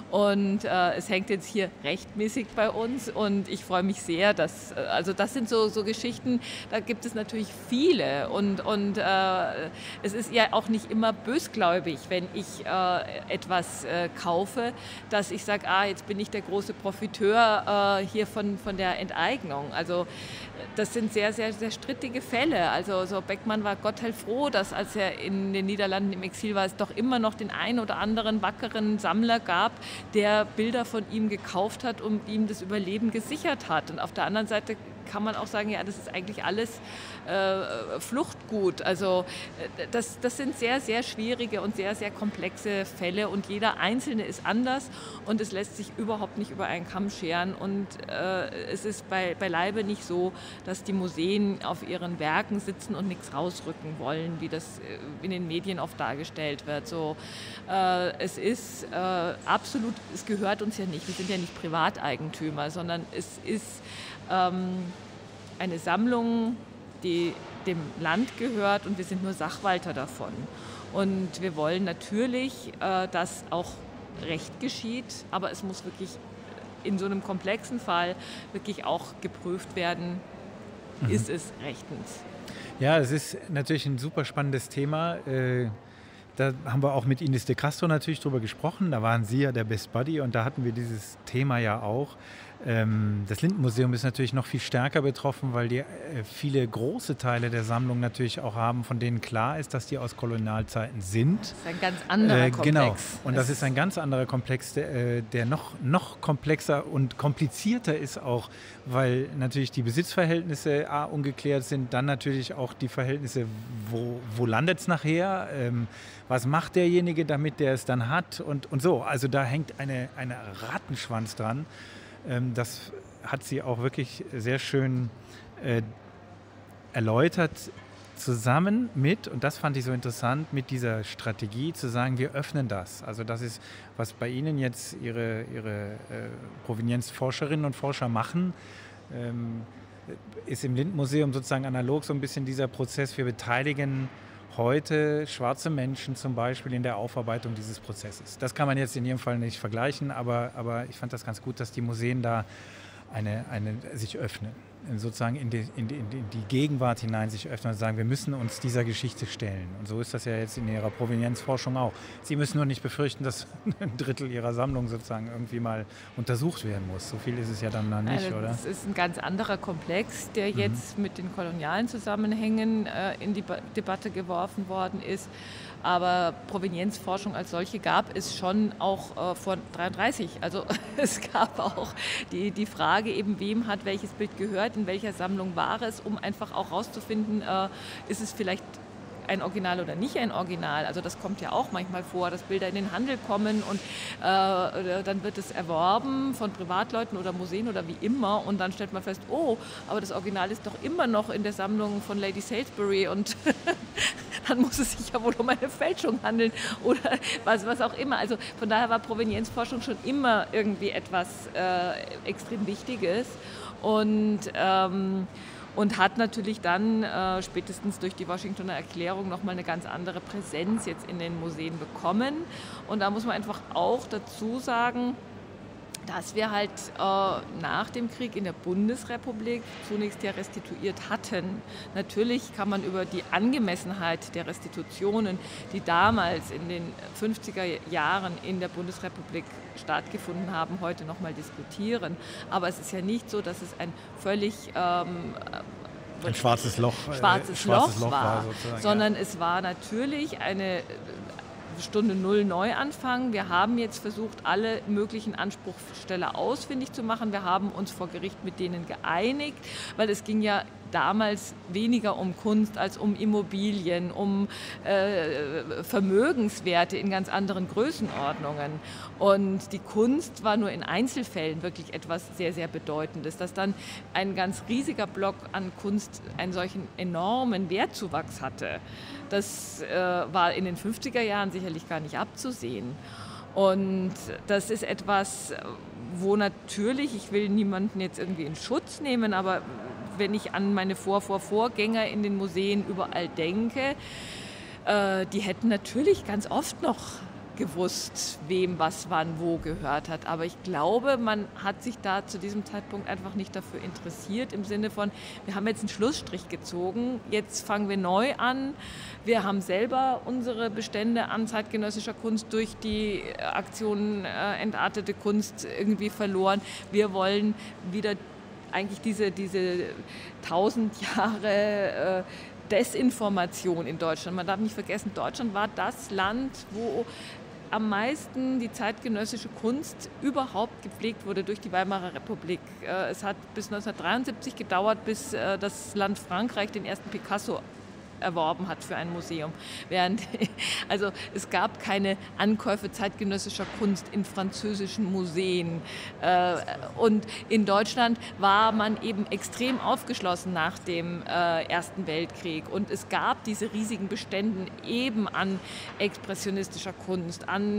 und äh, es hängt jetzt hier rechtmäßig bei uns und ich freue mich sehr, dass, also das sind so, so Geschichten, da gibt es natürlich viele und, und äh, es ist ja auch nicht immer bösgläubig, wenn ich äh, etwas äh, kaufe, dass ich sage, ah, jetzt bin ich der große Profiteur äh, hier von, von der Enteignung. Also das sind sehr, sehr, sehr strittige Fälle. Also so Beckmann war Gott heilfroh, dass als er in den Niederlanden im Exil war, es doch immer noch den einen oder anderen wackeren Sammler gab, der Bilder von ihm gekauft hat und ihm das Überleben gesichert hat. Und auf der anderen Seite kann man auch sagen, ja, das ist eigentlich alles äh, Fluchtgut. Also das, das sind sehr, sehr schwierige und sehr, sehr komplexe Fälle und jeder Einzelne ist anders und es lässt sich überhaupt nicht über einen Kamm scheren und äh, es ist bei, beileibe nicht so, dass die Museen auf ihren Werken sitzen und nichts rausrücken wollen, wie das in den Medien oft dargestellt wird. So, äh, es ist äh, absolut, es gehört uns ja nicht, wir sind ja nicht Privateigentümer, sondern es ist ähm, eine Sammlung, die dem Land gehört und wir sind nur Sachwalter davon. Und wir wollen natürlich, äh, dass auch Recht geschieht, aber es muss wirklich in so einem komplexen Fall wirklich auch geprüft werden, mhm. ist es rechtens. Ja, es ist natürlich ein super spannendes Thema. Äh, da haben wir auch mit Ines de Castro natürlich drüber gesprochen. Da waren Sie ja der Best Buddy und da hatten wir dieses Thema ja auch. Das Lindenmuseum ist natürlich noch viel stärker betroffen, weil die viele große Teile der Sammlung natürlich auch haben, von denen klar ist, dass die aus Kolonialzeiten sind. Das ist ein ganz anderer Komplex. Genau, und das ist ein ganz anderer Komplex, der, der noch, noch komplexer und komplizierter ist auch, weil natürlich die Besitzverhältnisse A, ungeklärt sind, dann natürlich auch die Verhältnisse, wo, wo landet es nachher, ähm, was macht derjenige, damit der es dann hat und, und so. Also da hängt eine, eine Rattenschwanz dran. Das hat sie auch wirklich sehr schön äh, erläutert, zusammen mit, und das fand ich so interessant, mit dieser Strategie zu sagen, wir öffnen das. Also das ist, was bei Ihnen jetzt Ihre, Ihre äh, Provenienzforscherinnen und Forscher machen, ähm, ist im Lindenmuseum sozusagen analog so ein bisschen dieser Prozess, wir beteiligen heute schwarze Menschen zum Beispiel in der Aufarbeitung dieses Prozesses. Das kann man jetzt in jedem Fall nicht vergleichen, aber, aber ich fand das ganz gut, dass die Museen da eine, eine, sich öffnen. sozusagen in die, in, die, in die Gegenwart hinein sich öffnen und sagen, wir müssen uns dieser Geschichte stellen. Und so ist das ja jetzt in Ihrer Provenienzforschung auch. Sie müssen nur nicht befürchten, dass ein Drittel Ihrer Sammlung sozusagen irgendwie mal untersucht werden muss. So viel ist es ja dann noch nicht, also, oder? Das ist ein ganz anderer Komplex, der mhm. jetzt mit den kolonialen Zusammenhängen äh, in die ba- Debatte geworfen worden ist. Aber Provenienzforschung als solche gab es schon auch äh, vor dreiunddreißig. Also es gab auch die, die Frage eben, wem hat welches Bild gehört, in welcher Sammlung war es, um einfach auch rauszufinden, äh, ist es vielleicht ein Original oder nicht ein Original. Also das kommt ja auch manchmal vor, dass Bilder in den Handel kommen und äh, dann wird es erworben von Privatleuten oder Museen oder wie immer und dann stellt man fest, oh, aber das Original ist doch immer noch in der Sammlung von Lady Salisbury und dann muss es sich ja wohl um eine Fälschung handeln oder was, was auch immer. Also von daher war Provenienzforschung schon immer irgendwie etwas äh, extrem Wichtiges und ähm, Und hat natürlich dann äh, spätestens durch die Washingtoner Erklärung nochmal eine ganz andere Präsenz jetzt in den Museen bekommen. Und da muss man einfach auch dazu sagen, dass wir halt äh, nach dem Krieg in der Bundesrepublik zunächst ja restituiert hatten. Natürlich kann man über die Angemessenheit der Restitutionen, die damals in den fünfziger Jahren in der Bundesrepublik stattgefunden haben, heute nochmal diskutieren. Aber es ist ja nicht so, dass es ein völlig ähm, ein schwarzes Loch, schwarzes äh, schwarzes Loch Loch war, war sondern ja. es war natürlich eine Stunde Null Neuanfang. Wir haben jetzt versucht, alle möglichen Anspruchsteller ausfindig zu machen. Wir haben uns vor Gericht mit denen geeinigt, weil es ging ja damals weniger um Kunst als um Immobilien, um äh, Vermögenswerte in ganz anderen Größenordnungen. Und die Kunst war nur in Einzelfällen wirklich etwas sehr, sehr Bedeutendes. Dass dann ein ganz riesiger Block an Kunst einen solchen enormen Wertzuwachs hatte, das äh, war in den fünfziger Jahren sicherlich gar nicht abzusehen. Und das ist etwas, wo natürlich, ich will niemanden jetzt irgendwie in Schutz nehmen, aber wenn ich an meine Vor-Vor-Vorgänger in den Museen überall denke, äh, die hätten natürlich ganz oft noch gewusst, wem was wann wo gehört hat. Aber ich glaube, man hat sich da zu diesem Zeitpunkt einfach nicht dafür interessiert, im Sinne von, wir haben jetzt einen Schlussstrich gezogen, jetzt fangen wir neu an. Wir haben selber unsere Bestände an zeitgenössischer Kunst durch die Aktion äh, Entartete Kunst irgendwie verloren. Wir wollen wieder eigentlich diese, diese tausend Jahre äh, Desinformation in Deutschland. Man darf nicht vergessen, Deutschland war das Land, wo am meisten die zeitgenössische Kunst überhaupt gepflegt wurde durch die Weimarer Republik. Es hat bis neunzehnhundertdreiundsiebzig gedauert, bis das Land Frankreich den ersten Picasso erworben hat für ein Museum. Während, also es gab keine Ankäufe zeitgenössischer Kunst in französischen Museen. Und in Deutschland war man eben extrem aufgeschlossen nach dem Ersten Weltkrieg. Und es gab diese riesigen Bestände eben an expressionistischer Kunst, an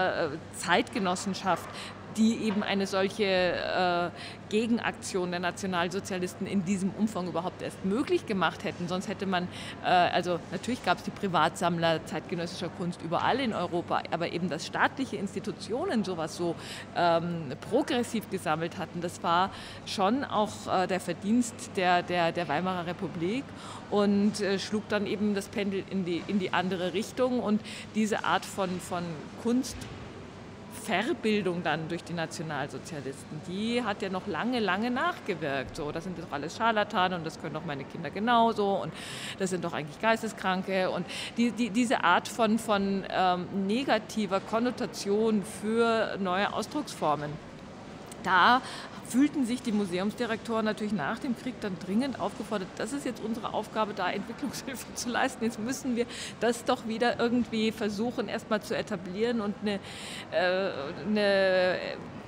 Zeitgenossenschaft, die eben eine solche äh, Gegenaktion der Nationalsozialisten in diesem Umfang überhaupt erst möglich gemacht hätten. Sonst hätte man, äh, also natürlich gab es die Privatsammler zeitgenössischer Kunst überall in Europa, aber eben, dass staatliche Institutionen sowas so ähm, progressiv gesammelt hatten, das war schon auch äh, der Verdienst der, der, der Weimarer Republik und äh, schlug dann eben das Pendel in die, in die andere Richtung. Und diese Art von, von Kunst Verbildung dann durch die Nationalsozialisten, die hat ja noch lange, lange nachgewirkt. So, das sind doch alles Scharlatane und das können doch meine Kinder genauso und das sind doch eigentlich Geisteskranke. Und die, die, diese Art von, von ähm, negativer Konnotation für neue Ausdrucksformen, da fühlten sich die Museumsdirektoren natürlich nach dem Krieg dann dringend aufgefordert, das ist jetzt unsere Aufgabe, da Entwicklungshilfe zu leisten. Jetzt müssen wir das doch wieder irgendwie versuchen, erstmal zu etablieren und eine, äh, eine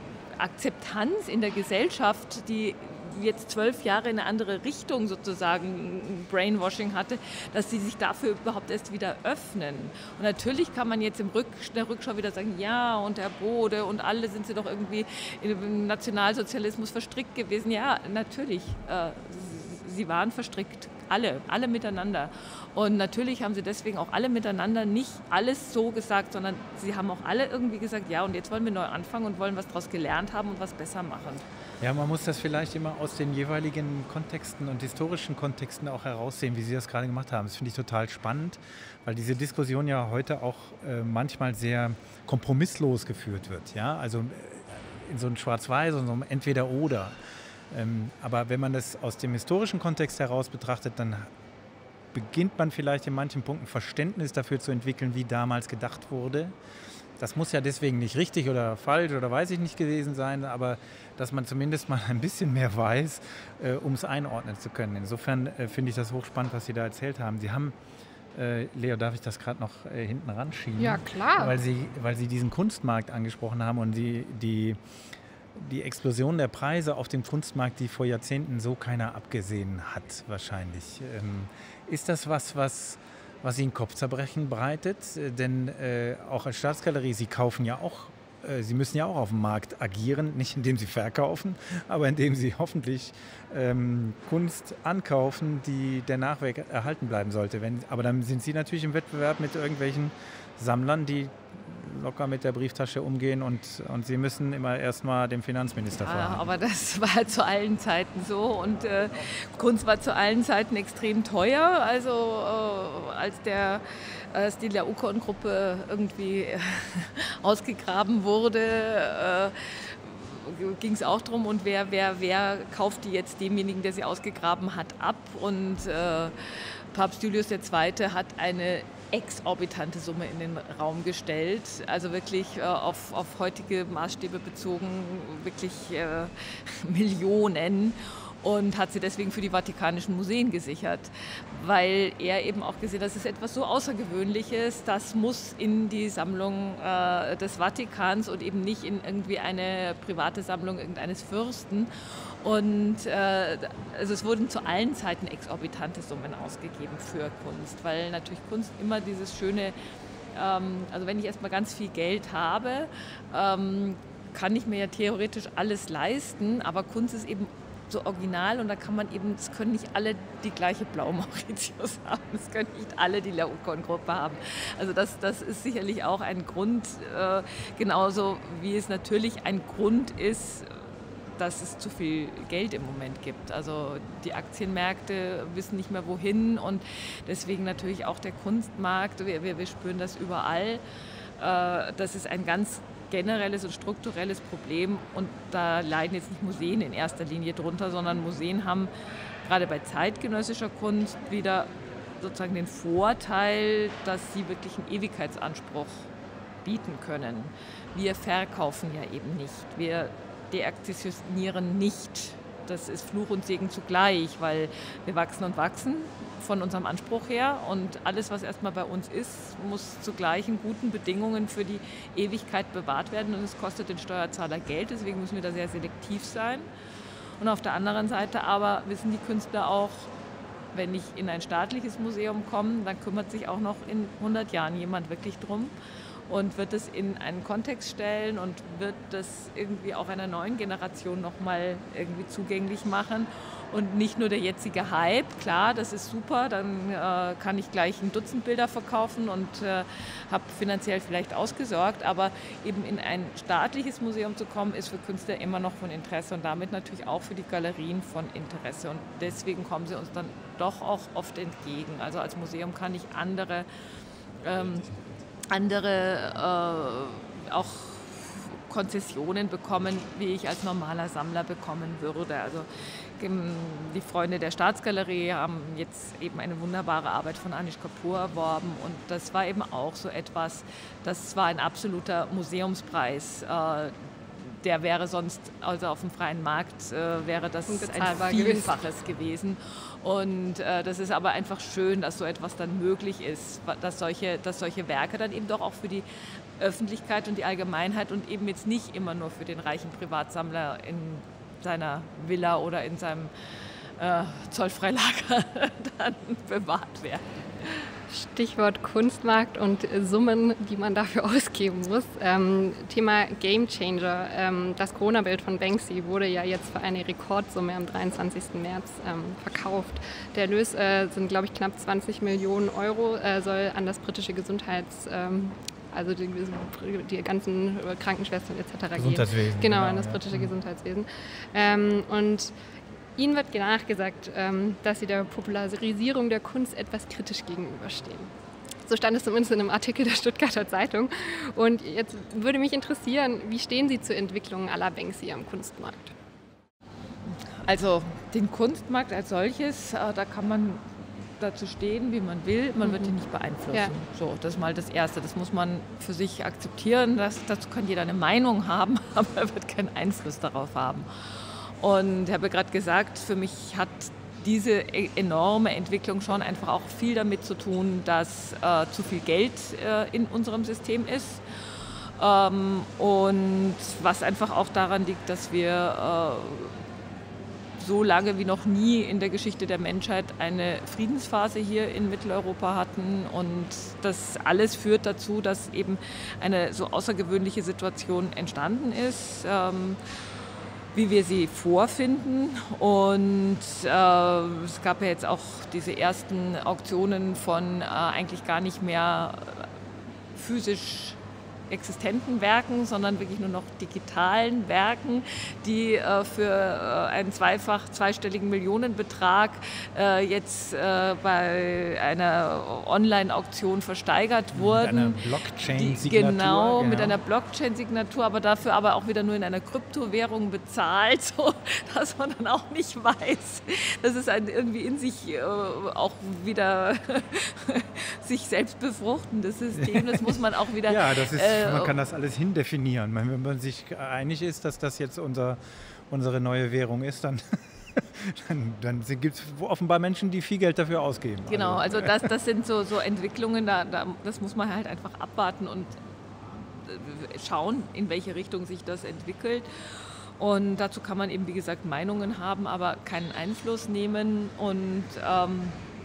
Akzeptanz in der Gesellschaft, die jetzt zwölf Jahre in eine andere Richtung sozusagen Brainwashing hatte, dass sie sich dafür überhaupt erst wieder öffnen. Und natürlich kann man jetzt im Rück, in der Rückschau wieder sagen, ja, und der Bode und alle sind sie doch irgendwie im Nationalsozialismus verstrickt gewesen. Ja, natürlich, äh, sie waren verstrickt. alle, alle miteinander. Und natürlich haben sie deswegen auch alle miteinander nicht alles so gesagt, sondern sie haben auch alle irgendwie gesagt, ja, und jetzt wollen wir neu anfangen und wollen was daraus gelernt haben und was besser machen. Ja, man muss das vielleicht immer aus den jeweiligen Kontexten und historischen Kontexten auch heraussehen, wie Sie das gerade gemacht haben. Das finde ich total spannend, weil diese Diskussion ja heute auch äh, manchmal sehr kompromisslos geführt wird. Ja? Also äh, in so einem Schwarz-Weiß und so einem Entweder-Oder. Ähm, aber wenn man das aus dem historischen Kontext heraus betrachtet, dann beginnt man vielleicht in manchen Punkten Verständnis dafür zu entwickeln, wie damals gedacht wurde. Das muss ja deswegen nicht richtig oder falsch oder weiß ich nicht gewesen sein, aber dass man zumindest mal ein bisschen mehr weiß, äh, um es einordnen zu können. Insofern äh, finde ich das hochspannend, was Sie da erzählt haben. Sie haben, äh, Leo, darf ich das gerade noch äh, hinten ranschieben? Ja, klar. Weil Sie, weil Sie diesen Kunstmarkt angesprochen haben und die, die, die Explosion der Preise auf dem Kunstmarkt, die vor Jahrzehnten so keiner abgesehen hat wahrscheinlich. Ähm, ist das was, was... was Ihnen Kopfzerbrechen bereitet, denn äh, auch als Staatsgalerie, Sie kaufen ja auch, äh, Sie müssen ja auch auf dem Markt agieren, nicht indem Sie verkaufen, aber indem Sie hoffentlich ähm, Kunst ankaufen, die der Nachwelt erhalten bleiben sollte. Wenn, aber dann sind Sie natürlich im Wettbewerb mit irgendwelchen Sammlern, die locker mit der Brieftasche umgehen und, und Sie müssen immer erstmal dem Finanzminister ja, fragen. Aber das war zu allen Zeiten so und äh, Kunst war zu allen Zeiten extrem teuer. Also äh, als, der, als die Laocoon-Gruppe irgendwie äh, ausgegraben wurde, äh, ging es auch darum, und wer, wer, wer kauft die jetzt demjenigen, der sie ausgegraben hat, ab. Und äh, Papst Julius der Zweite hat eine exorbitante Summe in den Raum gestellt, also wirklich äh, auf, auf heutige Maßstäbe bezogen, wirklich äh, Millionen, und hat sie deswegen für die Vatikanischen Museen gesichert, weil er eben auch gesehen hat, das ist etwas so Außergewöhnliches, das muss in die Sammlung äh, des Vatikans und eben nicht in irgendwie eine private Sammlung irgendeines Fürsten. Und äh, also es wurden zu allen Zeiten exorbitante Summen ausgegeben für Kunst, weil natürlich Kunst immer dieses schöne, ähm, also wenn ich erstmal ganz viel Geld habe, ähm, kann ich mir ja theoretisch alles leisten, aber Kunst ist eben so original, und da kann man eben, es können nicht alle die gleiche Blau Mauritius haben, es können nicht alle die Laocoon-Gruppe haben. Also das, das ist sicherlich auch ein Grund, äh, genauso wie es natürlich ein Grund ist, dass es zu viel Geld im Moment gibt. Also die Aktienmärkte wissen nicht mehr wohin, und deswegen natürlich auch der Kunstmarkt, wir, wir, wir spüren das überall. Äh, das ist ein ganz generelles und strukturelles Problem, und da leiden jetzt nicht Museen in erster Linie drunter, sondern Museen haben gerade bei zeitgenössischer Kunst wieder sozusagen den Vorteil, dass sie wirklich einen Ewigkeitsanspruch bieten können. Wir verkaufen ja eben nicht. Wir deakzessionieren nicht. Das ist Fluch und Segen zugleich, weil wir wachsen und wachsen von unserem Anspruch her, und alles, was erstmal bei uns ist, muss zu gleichen guten Bedingungen für die Ewigkeit bewahrt werden, und es kostet den Steuerzahler Geld, deswegen müssen wir da sehr selektiv sein. Und auf der anderen Seite aber wissen die Künstler auch, wenn ich in ein staatliches Museum komme, dann kümmert sich auch noch in hundert Jahren jemand wirklich drum und wird es in einen Kontext stellen und wird das irgendwie auch einer neuen Generation nochmal irgendwie zugänglich machen. Und nicht nur der jetzige Hype, klar, das ist super, dann äh, kann ich gleich ein Dutzend Bilder verkaufen und äh, habe finanziell vielleicht ausgesorgt, aber eben in ein staatliches Museum zu kommen, ist für Künstler immer noch von Interesse und damit natürlich auch für die Galerien von Interesse. Und deswegen kommen sie uns dann doch auch oft entgegen. Also als Museum kann ich andere, ähm, andere äh, auch Konzessionen bekommen, wie ich als normaler Sammler bekommen würde. Also die Freunde der Staatsgalerie haben jetzt eben eine wunderbare Arbeit von Anish Kapoor erworben, und das war eben auch so etwas, das war ein absoluter Museumspreis. Der wäre sonst, also auf dem freien Markt, wäre das ein Vielfaches gewesen. Und äh, das ist aber einfach schön, dass so etwas dann möglich ist, dass solche, dass solche Werke dann eben doch auch für die Öffentlichkeit und die Allgemeinheit und eben jetzt nicht immer nur für den reichen Privatsammler in seiner Villa oder in seinem äh, Zollfreilager dann bewahrt werden. Stichwort Kunstmarkt und Summen, die man dafür ausgeben muss. Ähm, Thema Game Changer. Ähm, das Corona-Bild von Banksy wurde ja jetzt für eine Rekordsumme am dreiundzwanzigsten März ähm, verkauft. Der Erlös äh, sind, glaube ich, knapp zwanzig Millionen Euro, äh, soll an das britische Gesundheits... Ähm, also die, die ganzen Krankenschwestern et cetera Gesundheitswesen. Genau, genau, an das ja. britische Gesundheitswesen. Ähm, und Ihnen wird nachgesagt, ähm, dass Sie der Popularisierung der Kunst etwas kritisch gegenüberstehen. So stand es zumindest in einem Artikel der Stuttgarter Zeitung. Und jetzt würde mich interessieren, wie stehen Sie zur Entwicklung à la Banksy am Kunstmarkt? Also den Kunstmarkt als solches, äh, da kann man dazu stehen, wie man will. Man mhm. wird ihn nicht beeinflussen. Ja. So, das ist mal das Erste. Das muss man für sich akzeptieren. Das, dazu kann jeder eine Meinung haben, aber er wird keinen Einfluss darauf haben. Und ich habe gerade gesagt, für mich hat diese enorme Entwicklung schon einfach auch viel damit zu tun, dass äh, zu viel Geld äh, in unserem System ist. Ähm, und was einfach auch daran liegt, dass wir äh, so lange wie noch nie in der Geschichte der Menschheit eine Friedensphase hier in Mitteleuropa hatten. Und das alles führt dazu, dass eben eine so außergewöhnliche Situation entstanden ist. Ähm, wie wir sie vorfinden. Und äh, es gab ja jetzt auch diese ersten Auktionen von äh, eigentlich gar nicht mehr physisch existenten Werken, sondern wirklich nur noch digitalen Werken, die äh, für äh, einen zweifach zweistelligen Millionenbetrag äh, jetzt äh, bei einer Online-Auktion versteigert wurden. Mit einer Blockchain-Signatur. Genau, genau, mit einer Blockchain-Signatur, aber dafür aber auch wieder nur in einer Kryptowährung bezahlt, so dass man dann auch nicht weiß. Das ist ein irgendwie in sich äh, auch wieder sich selbst befruchtendes System. Das muss man auch wieder... Ja, das ist man kann das alles hindefinieren. Wenn man sich einig ist, dass das jetzt unser, unsere neue Währung ist, dann, dann, dann gibt es offenbar Menschen, die viel Geld dafür ausgeben. Genau, also, also das, das sind so, so Entwicklungen, da, da, das muss man halt einfach abwarten und schauen, in welche Richtung sich das entwickelt. Und dazu kann man eben, wie gesagt, Meinungen haben, aber keinen Einfluss nehmen. Und ähm,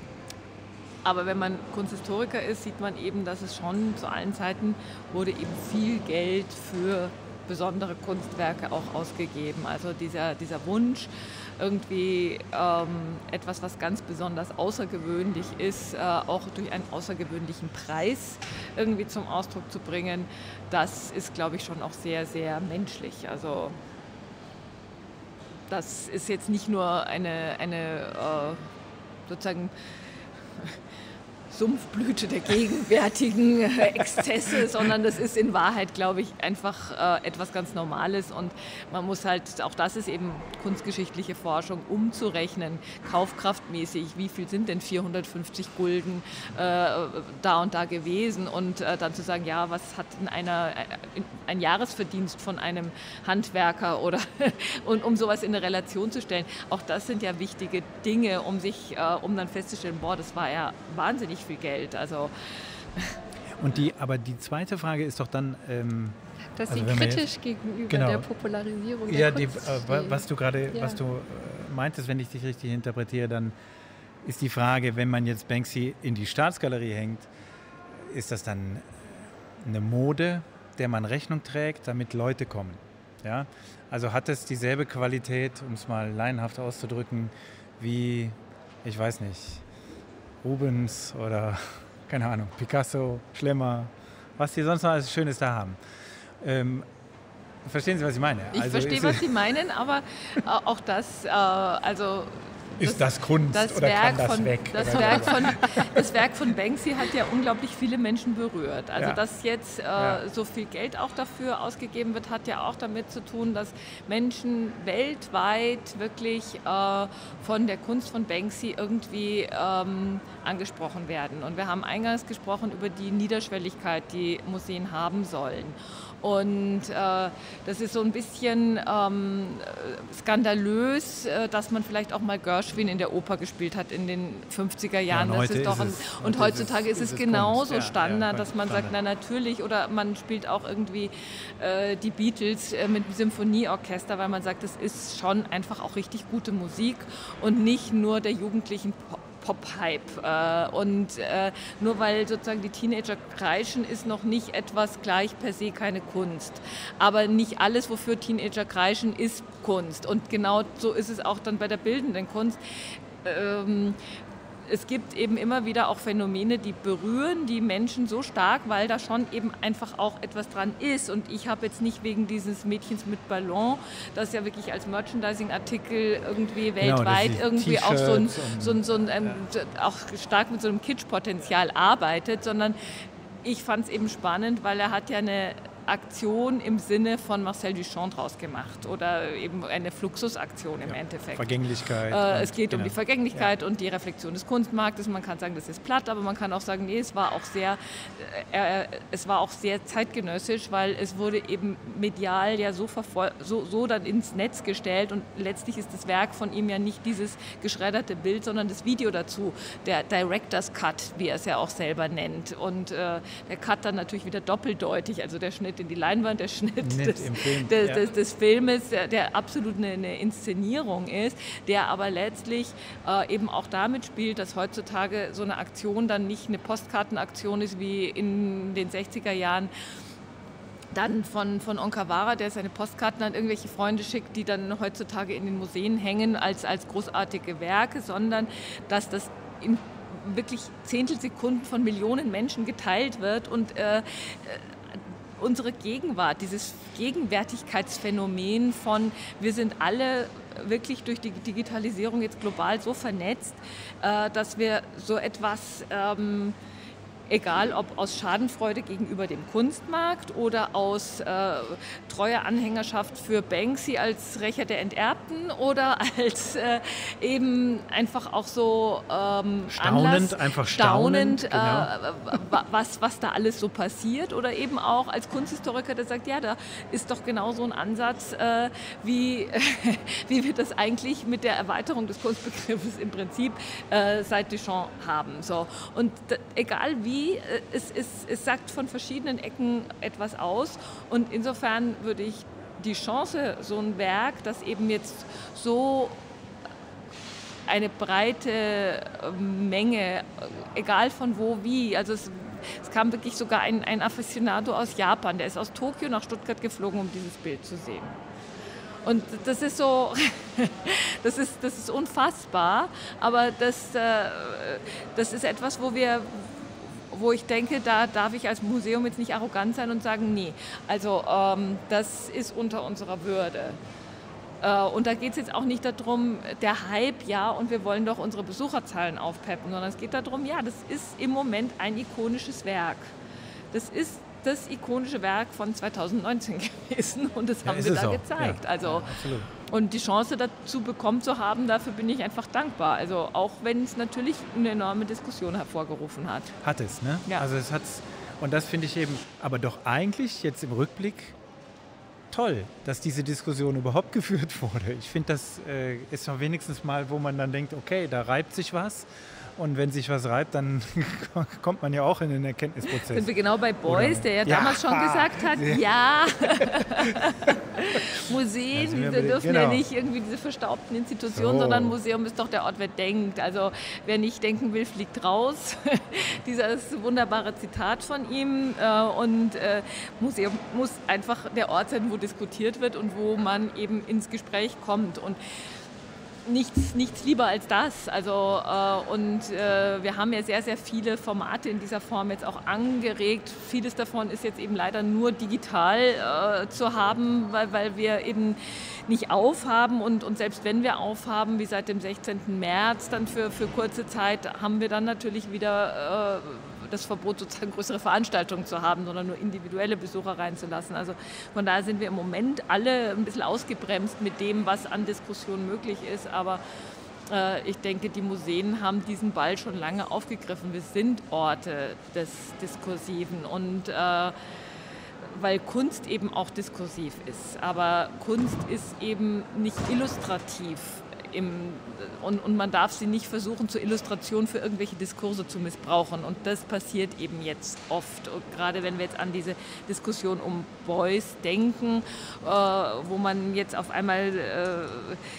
Aber wenn man Kunsthistoriker ist, sieht man eben, dass es schon zu allen Zeiten wurde eben viel Geld für besondere Kunstwerke auch ausgegeben. Also dieser, dieser Wunsch, irgendwie ähm, etwas, was ganz besonders außergewöhnlich ist, äh, auch durch einen außergewöhnlichen Preis irgendwie zum Ausdruck zu bringen, das ist, glaube ich, schon auch sehr, sehr menschlich. Also das ist jetzt nicht nur eine, eine äh, sozusagen Sumpfblüte der gegenwärtigen Exzesse, sondern das ist in Wahrheit, glaube ich, einfach äh, etwas ganz Normales und man muss halt, auch das ist eben kunstgeschichtliche Forschung, umzurechnen, kaufkraftmäßig, wie viel sind denn vierhundertfünfzig Gulden äh, da und da gewesen und äh, dann zu sagen, ja, was hat in einer, in, ein Jahresverdienst von einem Handwerker oder und um sowas in eine Relation zu stellen, auch das sind ja wichtige Dinge, um sich, äh, um dann festzustellen, boah, das war ja wahnsinnig viel Geld. Also und die, aber die zweite Frage ist doch dann, ähm, dass also sie kritisch jetzt, gegenüber genau, der Popularisierung der ja, Kunst die, äh, was du gerade, ja. was du äh, meintest, wenn ich dich richtig interpretiere, dann ist die Frage, wenn man jetzt Banksy in die Staatsgalerie hängt, ist das dann eine Mode, der man Rechnung trägt, damit Leute kommen? Ja? Also hat es dieselbe Qualität, um es mal laienhaft auszudrücken, wie, ich weiß nicht, Rubens oder, keine Ahnung, Picasso, Schlemmer, was die sonst noch alles Schönes da haben. Ähm, verstehen Sie, was ich meine? Ich also verstehe, was Sie meinen, aber auch das, äh, also... Ist das, das Kunst das oder Werk kann das von, weg? Das Werk, von, das Werk von Banksy hat ja unglaublich viele Menschen berührt. Also ja. dass jetzt äh, ja. so viel Geld auch dafür ausgegeben wird, hat ja auch damit zu tun, dass Menschen weltweit wirklich äh, von der Kunst von Banksy irgendwie ähm, angesprochen werden. Und wir haben eingangs gesprochen über die Niederschwelligkeit, die Museen haben sollen. Und äh, das ist so ein bisschen ähm, skandalös, äh, dass man vielleicht auch mal Gershwin in der Oper gespielt hat in den fünfziger Jahren. Ja, und das ist doch ein, ist es, und heutzutage ist es, ist es genauso Kunst. Standard, ja, ja, dass man Standard. sagt, na natürlich, oder man spielt auch irgendwie äh, die Beatles äh, mit Symphonieorchester, weil man sagt, das ist schon einfach auch richtig gute Musik und nicht nur der jugendlichen Pop-Hype. Und nur weil sozusagen die Teenager kreischen, ist noch nicht etwas gleich per se keine Kunst. Aber nicht alles, wofür Teenager kreischen, ist Kunst. Und genau so ist es auch dann bei der bildenden Kunst. Ähm, Es gibt eben immer wieder auch Phänomene, die berühren die Menschen so stark, weil da schon eben einfach auch etwas dran ist. Und ich habe jetzt nicht wegen dieses Mädchens mit Ballon, das ja wirklich als Merchandising-Artikel irgendwie weltweit genau, irgendwie auch so ein, so ein, so ein ähm, ja. auch stark mit so einem Kitsch-Potenzial arbeitet, sondern ich fand es eben spannend, weil er hat ja eine Aktion im Sinne von Marcel Duchamp draus gemacht oder eben eine Fluxusaktion im ja, Endeffekt. Vergänglichkeit. Äh, es geht genau. um die Vergänglichkeit ja. und die Reflexion des Kunstmarktes. Man kann sagen, das ist platt, aber man kann auch sagen, nee, es war auch sehr, äh, es war auch sehr zeitgenössisch, weil es wurde eben medial ja so, so, so dann ins Netz gestellt und letztlich ist das Werk von ihm ja nicht dieses geschredderte Bild, sondern das Video dazu, der Director's Cut, wie er es ja auch selber nennt. Und äh, der Cut dann natürlich wieder doppeldeutig, also der Schnitt in die Leinwand, der Schnitt des, Film, des, ja. des, des Filmes, der, der absolut eine, eine Inszenierung ist, der aber letztlich äh, eben auch damit spielt, dass heutzutage so eine Aktion dann nicht eine Postkartenaktion ist wie in den sechziger Jahren, dann von, von Onkawara, der seine Postkarten an irgendwelche Freunde schickt, die dann heutzutage in den Museen hängen als, als großartige Werke, sondern dass das in wirklich Zehntelsekunden von Millionen Menschen geteilt wird und äh, unsere Gegenwart, dieses Gegenwärtigkeitsphänomen von, wir sind alle wirklich durch die Digitalisierung jetzt global so vernetzt, äh, dass wir so etwas, ähm, egal ob aus Schadenfreude gegenüber dem Kunstmarkt oder aus äh, treuer Anhängerschaft für Banksy als Rächer der Enterbten oder als äh, eben einfach auch so ähm, staunend, Anlass, einfach staunend, staunend genau. äh, was, was da alles so passiert oder eben auch als Kunsthistoriker, der sagt, ja, da ist doch genau so ein Ansatz, äh, wie, wie wir das eigentlich mit der Erweiterung des Kunstbegriffes im Prinzip äh, seit Duchamp haben. So. Und d- egal wie, Es, es, es sagt von verschiedenen Ecken etwas aus und insofern würde ich die Chance, so ein Werk, das eben jetzt so eine breite Menge, egal von wo, wie, also es, es kam wirklich sogar ein, ein Aficionado aus Japan, der ist aus Tokio nach Stuttgart geflogen, um dieses Bild zu sehen. Und das ist so, das ist, das ist unfassbar, aber das, das ist etwas, wo wir wo ich denke, da darf ich als Museum jetzt nicht arrogant sein und sagen, nee, also ähm, das ist unter unserer Würde. Äh, und da geht es jetzt auch nicht darum, der Hype, ja, und wir wollen doch unsere Besucherzahlen aufpeppen, sondern es geht darum, ja, das ist im Moment ein ikonisches Werk. Das ist das ikonische Werk von zweitausendneunzehn gewesen und das ja, haben wir da auch. gezeigt. Ja, also, ja, absolut. Und die Chance dazu bekommen zu haben, dafür bin ich einfach dankbar. Also auch wenn es natürlich eine enorme Diskussion hervorgerufen hat. Hat es, ne? Ja. Also es hat's, und das finde ich eben, aber doch eigentlich jetzt im Rückblick toll, dass diese Diskussion überhaupt geführt wurde. Ich finde, das äh, ist doch wenigstens mal, wo man dann denkt, okay, da reibt sich was. Und wenn sich was reibt, dann kommt man ja auch in den Erkenntnisprozess. Sind wir genau bei Beuys, der ja, ja damals schon gesagt hat, ja, Museen, die dürfen genau. ja nicht irgendwie diese verstaubten Institutionen, so. Sondern Museum ist doch der Ort, wer denkt. Also wer nicht denken will, fliegt raus. Dieses wunderbare Zitat von ihm. Und äh, Museum muss einfach der Ort sein, wo diskutiert wird und wo man eben ins Gespräch kommt. Und Nichts, nichts lieber als das. Also, äh, und äh, wir haben ja sehr, sehr viele Formate in dieser Form jetzt auch angeregt. Vieles davon ist jetzt eben leider nur digital äh, zu haben, weil, weil wir eben nicht aufhaben. Und, und selbst wenn wir aufhaben, wie seit dem sechzehnten März, dann für, für kurze Zeit, haben wir dann natürlich wieder äh, das Verbot, sozusagen größere Veranstaltungen zu haben, sondern nur individuelle Besucher reinzulassen. Also von daher sind wir im Moment alle ein bisschen ausgebremst mit dem, was an Diskussion möglich ist. Aber äh, ich denke, die Museen haben diesen Ball schon lange aufgegriffen. Wir sind Orte des Diskursiven und äh, weil Kunst eben auch diskursiv ist. Aber Kunst ist eben nicht illustrativ. Im, und, und man darf sie nicht versuchen, zur Illustration für irgendwelche Diskurse zu missbrauchen. Und das passiert eben jetzt oft. Und gerade wenn wir jetzt an diese Diskussion um Beuys denken, äh, wo man jetzt auf einmal äh,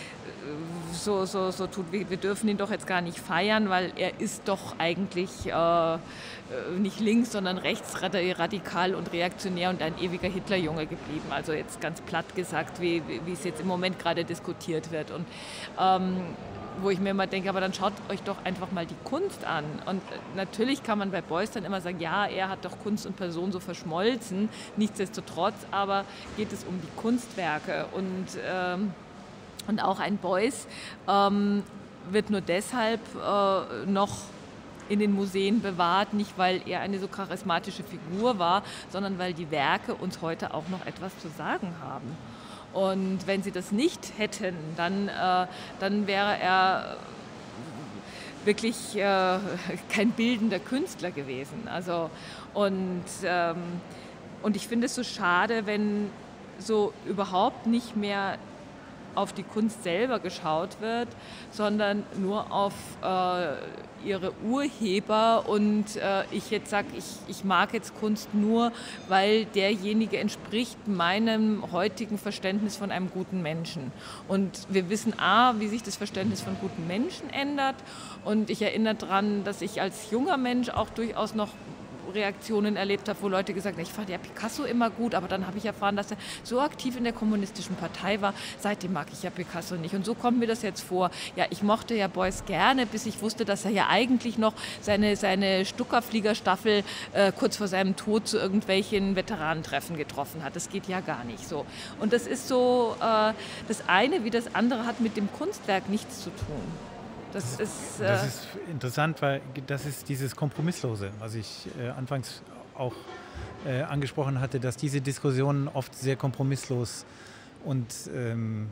so, so, so tut, wir, wir dürfen ihn doch jetzt gar nicht feiern, weil er ist doch eigentlich äh, nicht links, sondern rechtsradikal und reaktionär und ein ewiger Hitlerjunge geblieben. Also jetzt ganz platt gesagt, wie, wie es jetzt im Moment gerade diskutiert wird. Und ähm, wo ich mir immer denke, aber dann schaut euch doch einfach mal die Kunst an. Und natürlich kann man bei Beuys dann immer sagen, ja, er hat doch Kunst und Person so verschmolzen. Nichtsdestotrotz aber geht es um die Kunstwerke. Und, ähm, und auch ein Beuys ähm, wird nur deshalb äh, noch in den Museen bewahrt, nicht weil er eine so charismatische Figur war, sondern weil die Werke uns heute auch noch etwas zu sagen haben. Und wenn sie das nicht hätten, dann, äh, dann wäre er wirklich äh, kein bildender Künstler gewesen. Also, und, ähm, und ich finde es so schade, wenn so überhaupt nicht mehr auf die Kunst selber geschaut wird, sondern nur auf äh, ihre Urheber. Und äh, ich jetzt sage, ich, ich mag jetzt Kunst nur, weil derjenige entspricht meinem heutigen Verständnis von einem guten Menschen. Und wir wissen A, wie sich das Verständnis von guten Menschen ändert. Und ich erinnere daran, dass ich als junger Mensch auch durchaus noch Reaktionen erlebt habe, wo Leute gesagt haben, ich fand ja Picasso immer gut, aber dann habe ich erfahren, dass er so aktiv in der kommunistischen Partei war. Seitdem mag ich ja Picasso nicht. Und so kommt mir das jetzt vor. Ja, ich mochte ja Beuys gerne, bis ich wusste, dass er ja eigentlich noch seine, seine Stuckerfliegerstaffel äh, kurz vor seinem Tod zu irgendwelchen Veteranentreffen getroffen hat. Das geht ja gar nicht so. Und das ist so, äh, das eine wie das andere hat mit dem Kunstwerk nichts zu tun. Das ist, äh das ist interessant, weil das ist dieses Kompromisslose, was ich äh, anfangs auch äh, angesprochen hatte, dass diese Diskussionen oft sehr kompromisslos und ähm,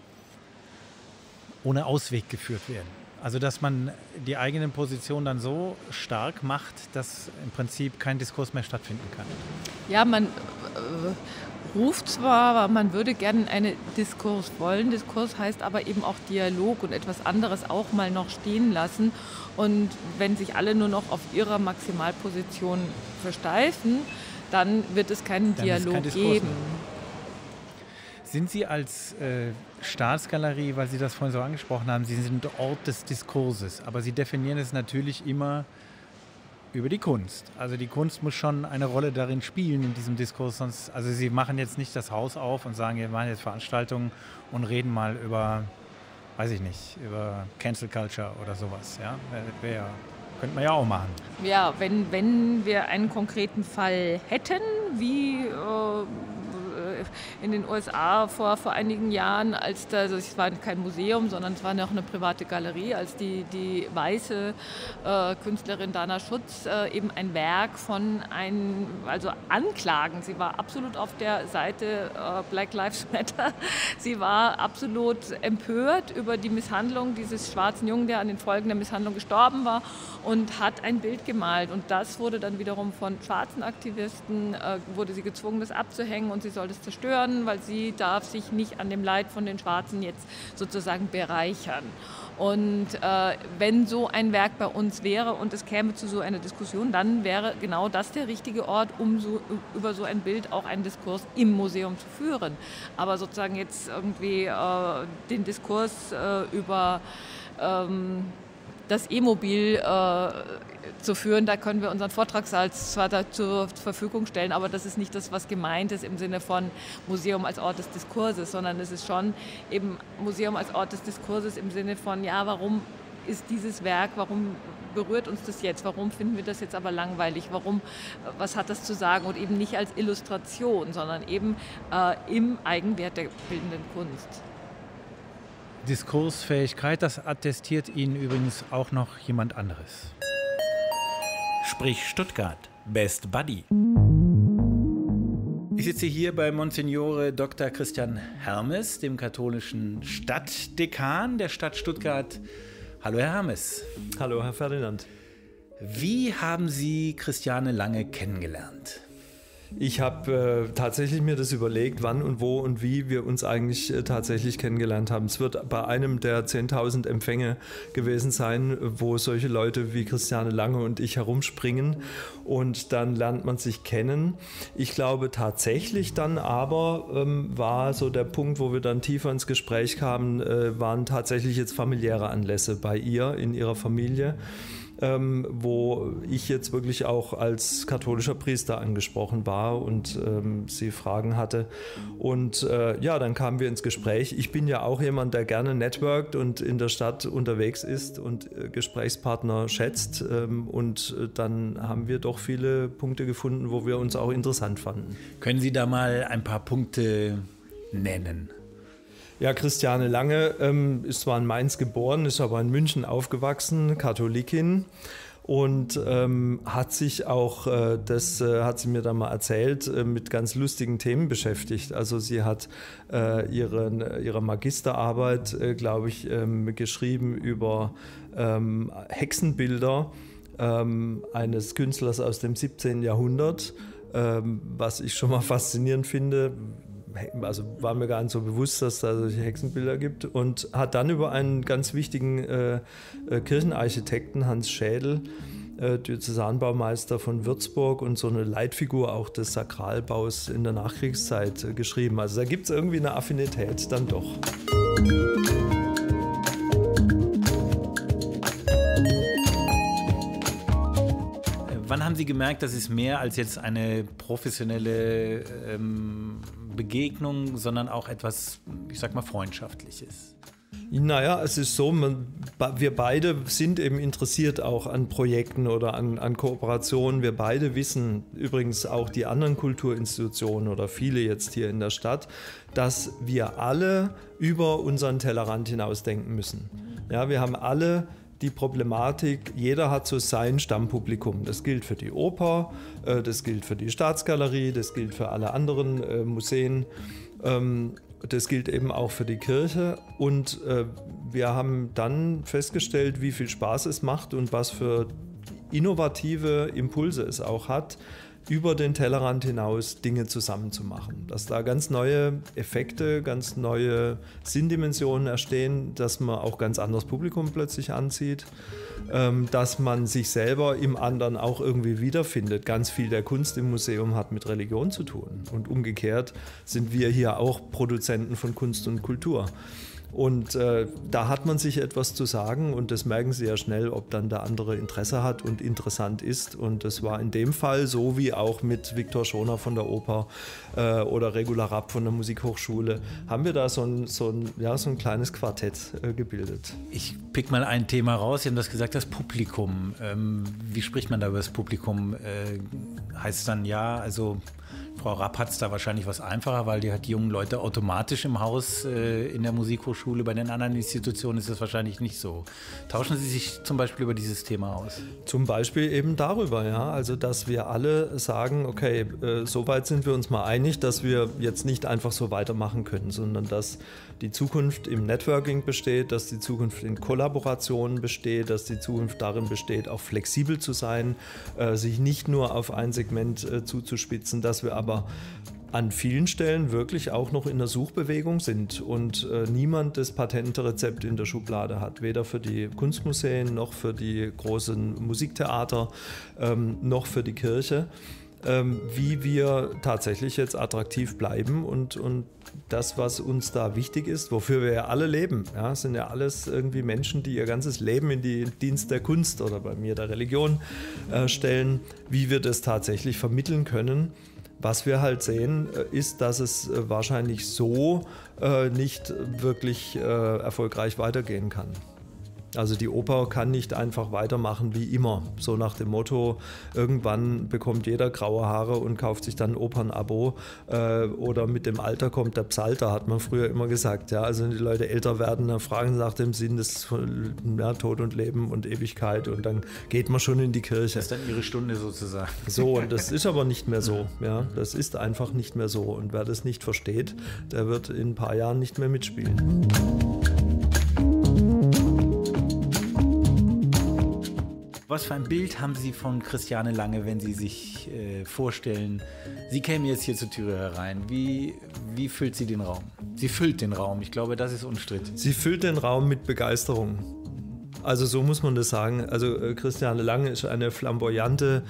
ohne Ausweg geführt werden. Also dass man die eigene Position dann so stark macht, dass im Prinzip kein Diskurs mehr stattfinden kann. Ja, man äh, ruft zwar, aber man würde gerne einen Diskurs wollen. Diskurs heißt aber eben auch Dialog und etwas anderes auch mal noch stehen lassen. Und wenn sich alle nur noch auf ihrer Maximalposition versteifen, dann wird es keinen dann Dialog kein geben. Mehr. Sind Sie als äh, Staatsgalerie, weil Sie das vorhin so angesprochen haben, Sie sind Ort des Diskurses, aber Sie definieren es natürlich immer über die Kunst. Also die Kunst muss schon eine Rolle darin spielen in diesem Diskurs. Sonst, also Sie machen jetzt nicht das Haus auf und sagen, wir machen jetzt Veranstaltungen und reden mal über, weiß ich nicht, über Cancel Culture oder sowas. Ja? Wär, wär, könnte man ja auch machen. Ja, wenn, wenn wir einen konkreten Fall hätten, wie äh, in den U S A vor, vor einigen Jahren, als da, also es war kein Museum, sondern es war noch eine private Galerie, als die, die weiße äh, Künstlerin Dana Schutz äh, eben ein Werk von einem, also Anklagen, sie war absolut auf der Seite äh, Black Lives Matter, sie war absolut empört über die Misshandlung dieses schwarzen Jungen, der an den Folgen der Misshandlung gestorben war, und hat ein Bild gemalt, und das wurde dann wiederum von schwarzen Aktivisten, äh, wurde sie gezwungen, das abzuhängen, und sie soll das zerstören, weil sie darf sich nicht an dem Leid von den Schwarzen jetzt sozusagen bereichern. Und äh, wenn so ein Werk bei uns wäre und es käme zu so einer Diskussion, dann wäre genau das der richtige Ort, um so, über so ein Bild auch einen Diskurs im Museum zu führen. Aber sozusagen jetzt irgendwie äh, den Diskurs äh, über ähm, das E-Mobil äh, zu führen, da können wir unseren Vortragssaal zwar da zur Verfügung stellen, aber das ist nicht das, was gemeint ist im Sinne von Museum als Ort des Diskurses, sondern es ist schon eben Museum als Ort des Diskurses im Sinne von, ja, warum ist dieses Werk, warum berührt uns das jetzt, warum finden wir das jetzt aber langweilig, warum, was hat das zu sagen, und eben nicht als Illustration, sondern eben äh, im Eigenwert der bildenden Kunst. Diskursfähigkeit, das attestiert Ihnen übrigens auch noch jemand anderes. Sprich Stuttgart, Best Buddy. Ich sitze hier bei Monsignore Doktor Christian Hermes, dem katholischen Stadtdekan der Stadt Stuttgart. Hallo Herr Hermes. Hallo Herr Ferdinand. Wie haben Sie Christiane Lange kennengelernt? Ich habe äh, tatsächlich mir das überlegt, wann und wo und wie wir uns eigentlich äh, tatsächlich kennengelernt haben. Es wird bei einem der zehntausend Empfänge gewesen sein, wo solche Leute wie Christiane Lange und ich herumspringen und dann lernt man sich kennen. Ich glaube tatsächlich dann aber ähm, war so der Punkt, wo wir dann tiefer ins Gespräch kamen, äh, waren tatsächlich jetzt familiäre Anlässe bei ihr, in ihrer Familie. Ähm, wo ich jetzt wirklich auch als katholischer Priester angesprochen war und ähm, sie Fragen hatte. Und äh, ja, dann kamen wir ins Gespräch. Ich bin ja auch jemand, der gerne networkt und in der Stadt unterwegs ist und äh, Gesprächspartner schätzt. Ähm, und äh, dann haben wir doch viele Punkte gefunden, wo wir uns auch interessant fanden. Können Sie da mal ein paar Punkte nennen? Ja, Christiane Lange ähm, ist zwar in Mainz geboren, ist aber in München aufgewachsen, Katholikin und ähm, hat sich auch, äh, das äh, hat sie mir dann mal erzählt, äh, mit ganz lustigen Themen beschäftigt. Also sie hat äh, ihren, ihre Magisterarbeit, äh, glaube ich, ähm, geschrieben über ähm, Hexenbilder ähm, eines Künstlers aus dem siebzehnten Jahrhundert, ähm, was ich schon mal faszinierend finde. Also war mir gar nicht so bewusst, dass es da solche Hexenbilder gibt, und hat dann über einen ganz wichtigen äh, äh, Kirchenarchitekten, Hans Schädel, äh, Diözesanbaumeister von Würzburg und so eine Leitfigur auch des Sakralbaus in der Nachkriegszeit äh, geschrieben. Also da gibt es irgendwie eine Affinität dann doch. Wann haben Sie gemerkt, dass es mehr als jetzt eine professionelle ähm, Begegnung, sondern auch etwas, ich sag mal, Freundschaftliches? Naja, es ist so, man, wir beide sind eben interessiert auch an Projekten oder an, an Kooperationen. Wir beide wissen, übrigens auch die anderen Kulturinstitutionen oder viele jetzt hier in der Stadt, dass wir alle über unseren Tellerrand hinaus denken müssen. Ja, wir haben alle die Problematik, jeder hat so sein Stammpublikum. Das gilt für die Oper, das gilt für die Staatsgalerie, das gilt für alle anderen Museen, das gilt eben auch für die Kirche. Und wir haben dann festgestellt, wie viel Spaß es macht und was für innovative Impulse es auch hat, über den Tellerrand hinaus Dinge zusammenzumachen. Dass da ganz neue Effekte, ganz neue Sinndimensionen entstehen, dass man auch ganz anderes Publikum plötzlich anzieht, ähm, dass man sich selber im anderen auch irgendwie wiederfindet. Ganz viel der Kunst im Museum hat mit Religion zu tun. Und umgekehrt sind wir hier auch Produzenten von Kunst und Kultur. Und äh, da hat man sich etwas zu sagen, und das merken Sie ja schnell, ob dann der andere Interesse hat und interessant ist. Und das war in dem Fall so, wie auch mit Viktor Schoner von der Oper äh, oder Regula Rapp von der Musikhochschule, haben wir da so ein, so ein, ja, so ein kleines Quartett äh, gebildet. Ich pick mal ein Thema raus. Sie haben das gesagt, das Publikum. Ähm, wie spricht man da über das Publikum? Äh, heißt es dann ja, also Frau Rapp hat es da wahrscheinlich was einfacher, weil die hat die jungen Leute automatisch im Haus äh, in der Musikhochschule. Bei den anderen Institutionen ist das wahrscheinlich nicht so. Tauschen Sie sich zum Beispiel über dieses Thema aus? Zum Beispiel eben darüber, ja. Also, dass wir alle sagen, okay, äh, soweit sind wir uns mal einig, dass wir jetzt nicht einfach so weitermachen können, sondern dass die Zukunft im Networking besteht, dass die Zukunft in Kollaborationen besteht, dass die Zukunft darin besteht, auch flexibel zu sein, äh, sich nicht nur auf ein Segment äh, zuzuspitzen, dass wir aber an vielen Stellen wirklich auch noch in der Suchbewegung sind und äh, niemand das patente Rezept in der Schublade hat, weder für die Kunstmuseen noch für die großen Musiktheater ähm, noch für die Kirche, ähm, wie wir tatsächlich jetzt attraktiv bleiben und, und das, was uns da wichtig ist, wofür wir ja alle leben, ja, sind ja alles irgendwie Menschen, die ihr ganzes Leben in den Dienst der Kunst oder bei mir der Religion äh, stellen, wie wir das tatsächlich vermitteln können. Was wir halt sehen, ist, dass es wahrscheinlich so äh, nicht wirklich äh, erfolgreich weitergehen kann. Also die Oper kann nicht einfach weitermachen wie immer, so nach dem Motto, irgendwann bekommt jeder graue Haare und kauft sich dann ein Opernabo äh, oder mit dem Alter kommt der Psalter, hat man früher immer gesagt. Ja? Also wenn die Leute älter werden, dann fragen sie nach dem Sinn des ja, Tod und Leben und Ewigkeit und dann geht man schon in die Kirche. Das ist dann ihre Stunde sozusagen. So, und das ist aber nicht mehr so. Ja? Das ist einfach nicht mehr so, und wer das nicht versteht, der wird in ein paar Jahren nicht mehr mitspielen. was für ein Bild haben Sie von Christiane Lange, wenn Sie sich äh, vorstellen, Sie kämen jetzt hier zur Türe herein. Wie, wie füllt sie den Raum? Sie füllt den Raum, ich glaube, das ist unstrittig. Sie füllt den Raum mit Begeisterung. Also so muss man das sagen. Also äh, Christiane Lange ist eine flamboyante,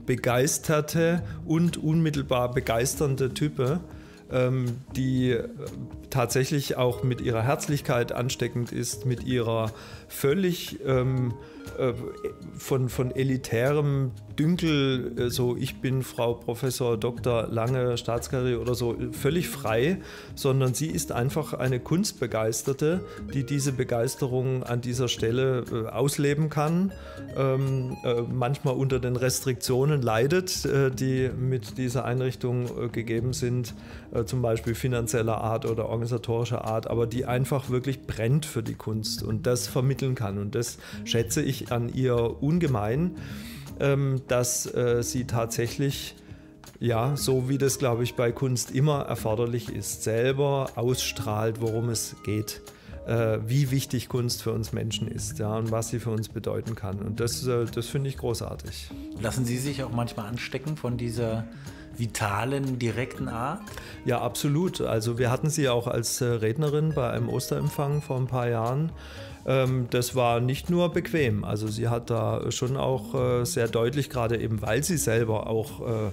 begeisterte und unmittelbar begeisternde Type, ähm, die äh, tatsächlich auch mit ihrer Herzlichkeit ansteckend ist, mit ihrer völlig ähm, äh, von, von elitärem Dünkel, äh, so ich bin Frau Professor Doktor Lange, Staatskarriere oder so, völlig frei, sondern sie ist einfach eine Kunstbegeisterte, die diese Begeisterung an dieser Stelle äh, ausleben kann, ähm, äh, manchmal unter den Restriktionen leidet, äh, die mit dieser Einrichtung äh, gegeben sind, äh, zum Beispiel finanzieller Art oder organisatorischer Art, aber die einfach wirklich brennt für die Kunst und das vermitteln kann. Und das schätze ich an ihr ungemein, ähm, dass äh, sie tatsächlich, ja, so wie das, glaube ich, bei Kunst immer erforderlich ist, selber ausstrahlt, worum es geht, äh, wie wichtig Kunst für uns Menschen ist, ja, und was sie für uns bedeuten kann. Und das, äh, das finde ich großartig. Lassen Sie sich auch manchmal anstecken von dieser vitalen, direkten Art? Ja, absolut. Also wir hatten sie auch als äh, Rednerin bei einem Osterempfang vor ein paar Jahren. Ähm, das war nicht nur bequem. Also sie hat da schon auch äh, sehr deutlich, gerade eben weil sie selber auch äh,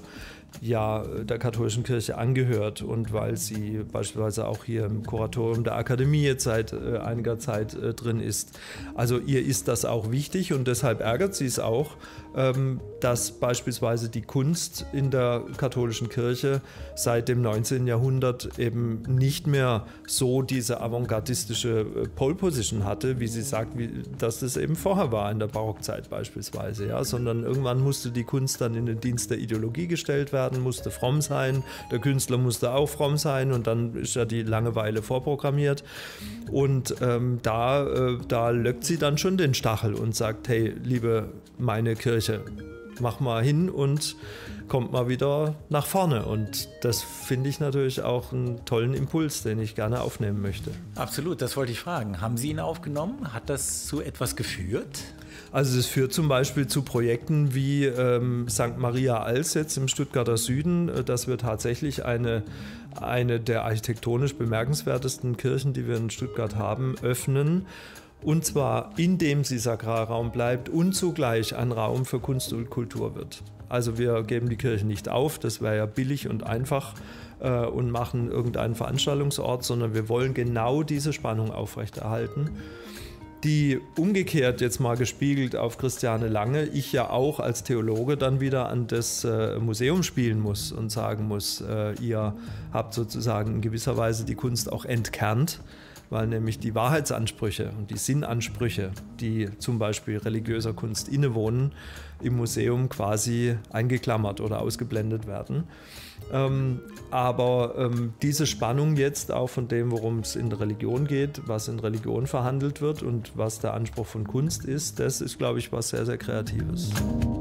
ja, der katholischen Kirche angehört und weil sie beispielsweise auch hier im Kuratorium der Akademie jetzt seit äh, einiger Zeit äh, drin ist. Also ihr ist das auch wichtig und deshalb ärgert sie es auch, ähm, dass beispielsweise die Kunst in der katholischen Kirche seit dem neunzehnten Jahrhundert eben nicht mehr so diese avantgardistische äh, Pole Position hatte, wie sie sagt, wie, dass das eben vorher war in der Barockzeit beispielsweise, ja, sondern irgendwann musste die Kunst dann in den Dienst der Ideologie gestellt werden, musste fromm sein, der Künstler musste auch fromm sein und dann ist ja die Langeweile vorprogrammiert und ähm, da, äh, da löckt sie dann schon den Stachel und sagt, hey, liebe meine Kirche, mach mal hin und kommt mal wieder nach vorne und das finde ich natürlich auch einen tollen Impuls, den ich gerne aufnehmen möchte. Absolut, das wollte ich fragen. Haben Sie ihn aufgenommen? Hat das zu etwas geführt? Also es führt zum Beispiel zu Projekten wie ähm, Sankt Maria Als jetzt im Stuttgarter Süden, äh, dass wir tatsächlich eine, eine der architektonisch bemerkenswertesten Kirchen, die wir in Stuttgart haben, öffnen. Und zwar indem sie Sakralraum bleibt und zugleich ein Raum für Kunst und Kultur wird. Also wir geben die Kirche nicht auf, das wäre ja billig und einfach äh, und machen irgendeinen Veranstaltungsort, sondern wir wollen genau diese Spannung aufrechterhalten, die umgekehrt jetzt mal gespiegelt auf Christiane Lange, ich ja auch als Theologe dann wieder an das äh, Museum spielen muss und sagen muss, äh, ihr habt sozusagen in gewisser Weise die Kunst auch entkernt, weil nämlich die Wahrheitsansprüche und die Sinnansprüche, die zum Beispiel religiöser Kunst innewohnen, im Museum quasi eingeklammert oder ausgeblendet werden. Ähm, aber ähm, diese Spannung jetzt auch von dem, worum es in der Religion geht, was in Religion verhandelt wird und was der Anspruch von Kunst ist, das ist, glaube ich, was sehr, sehr Kreatives.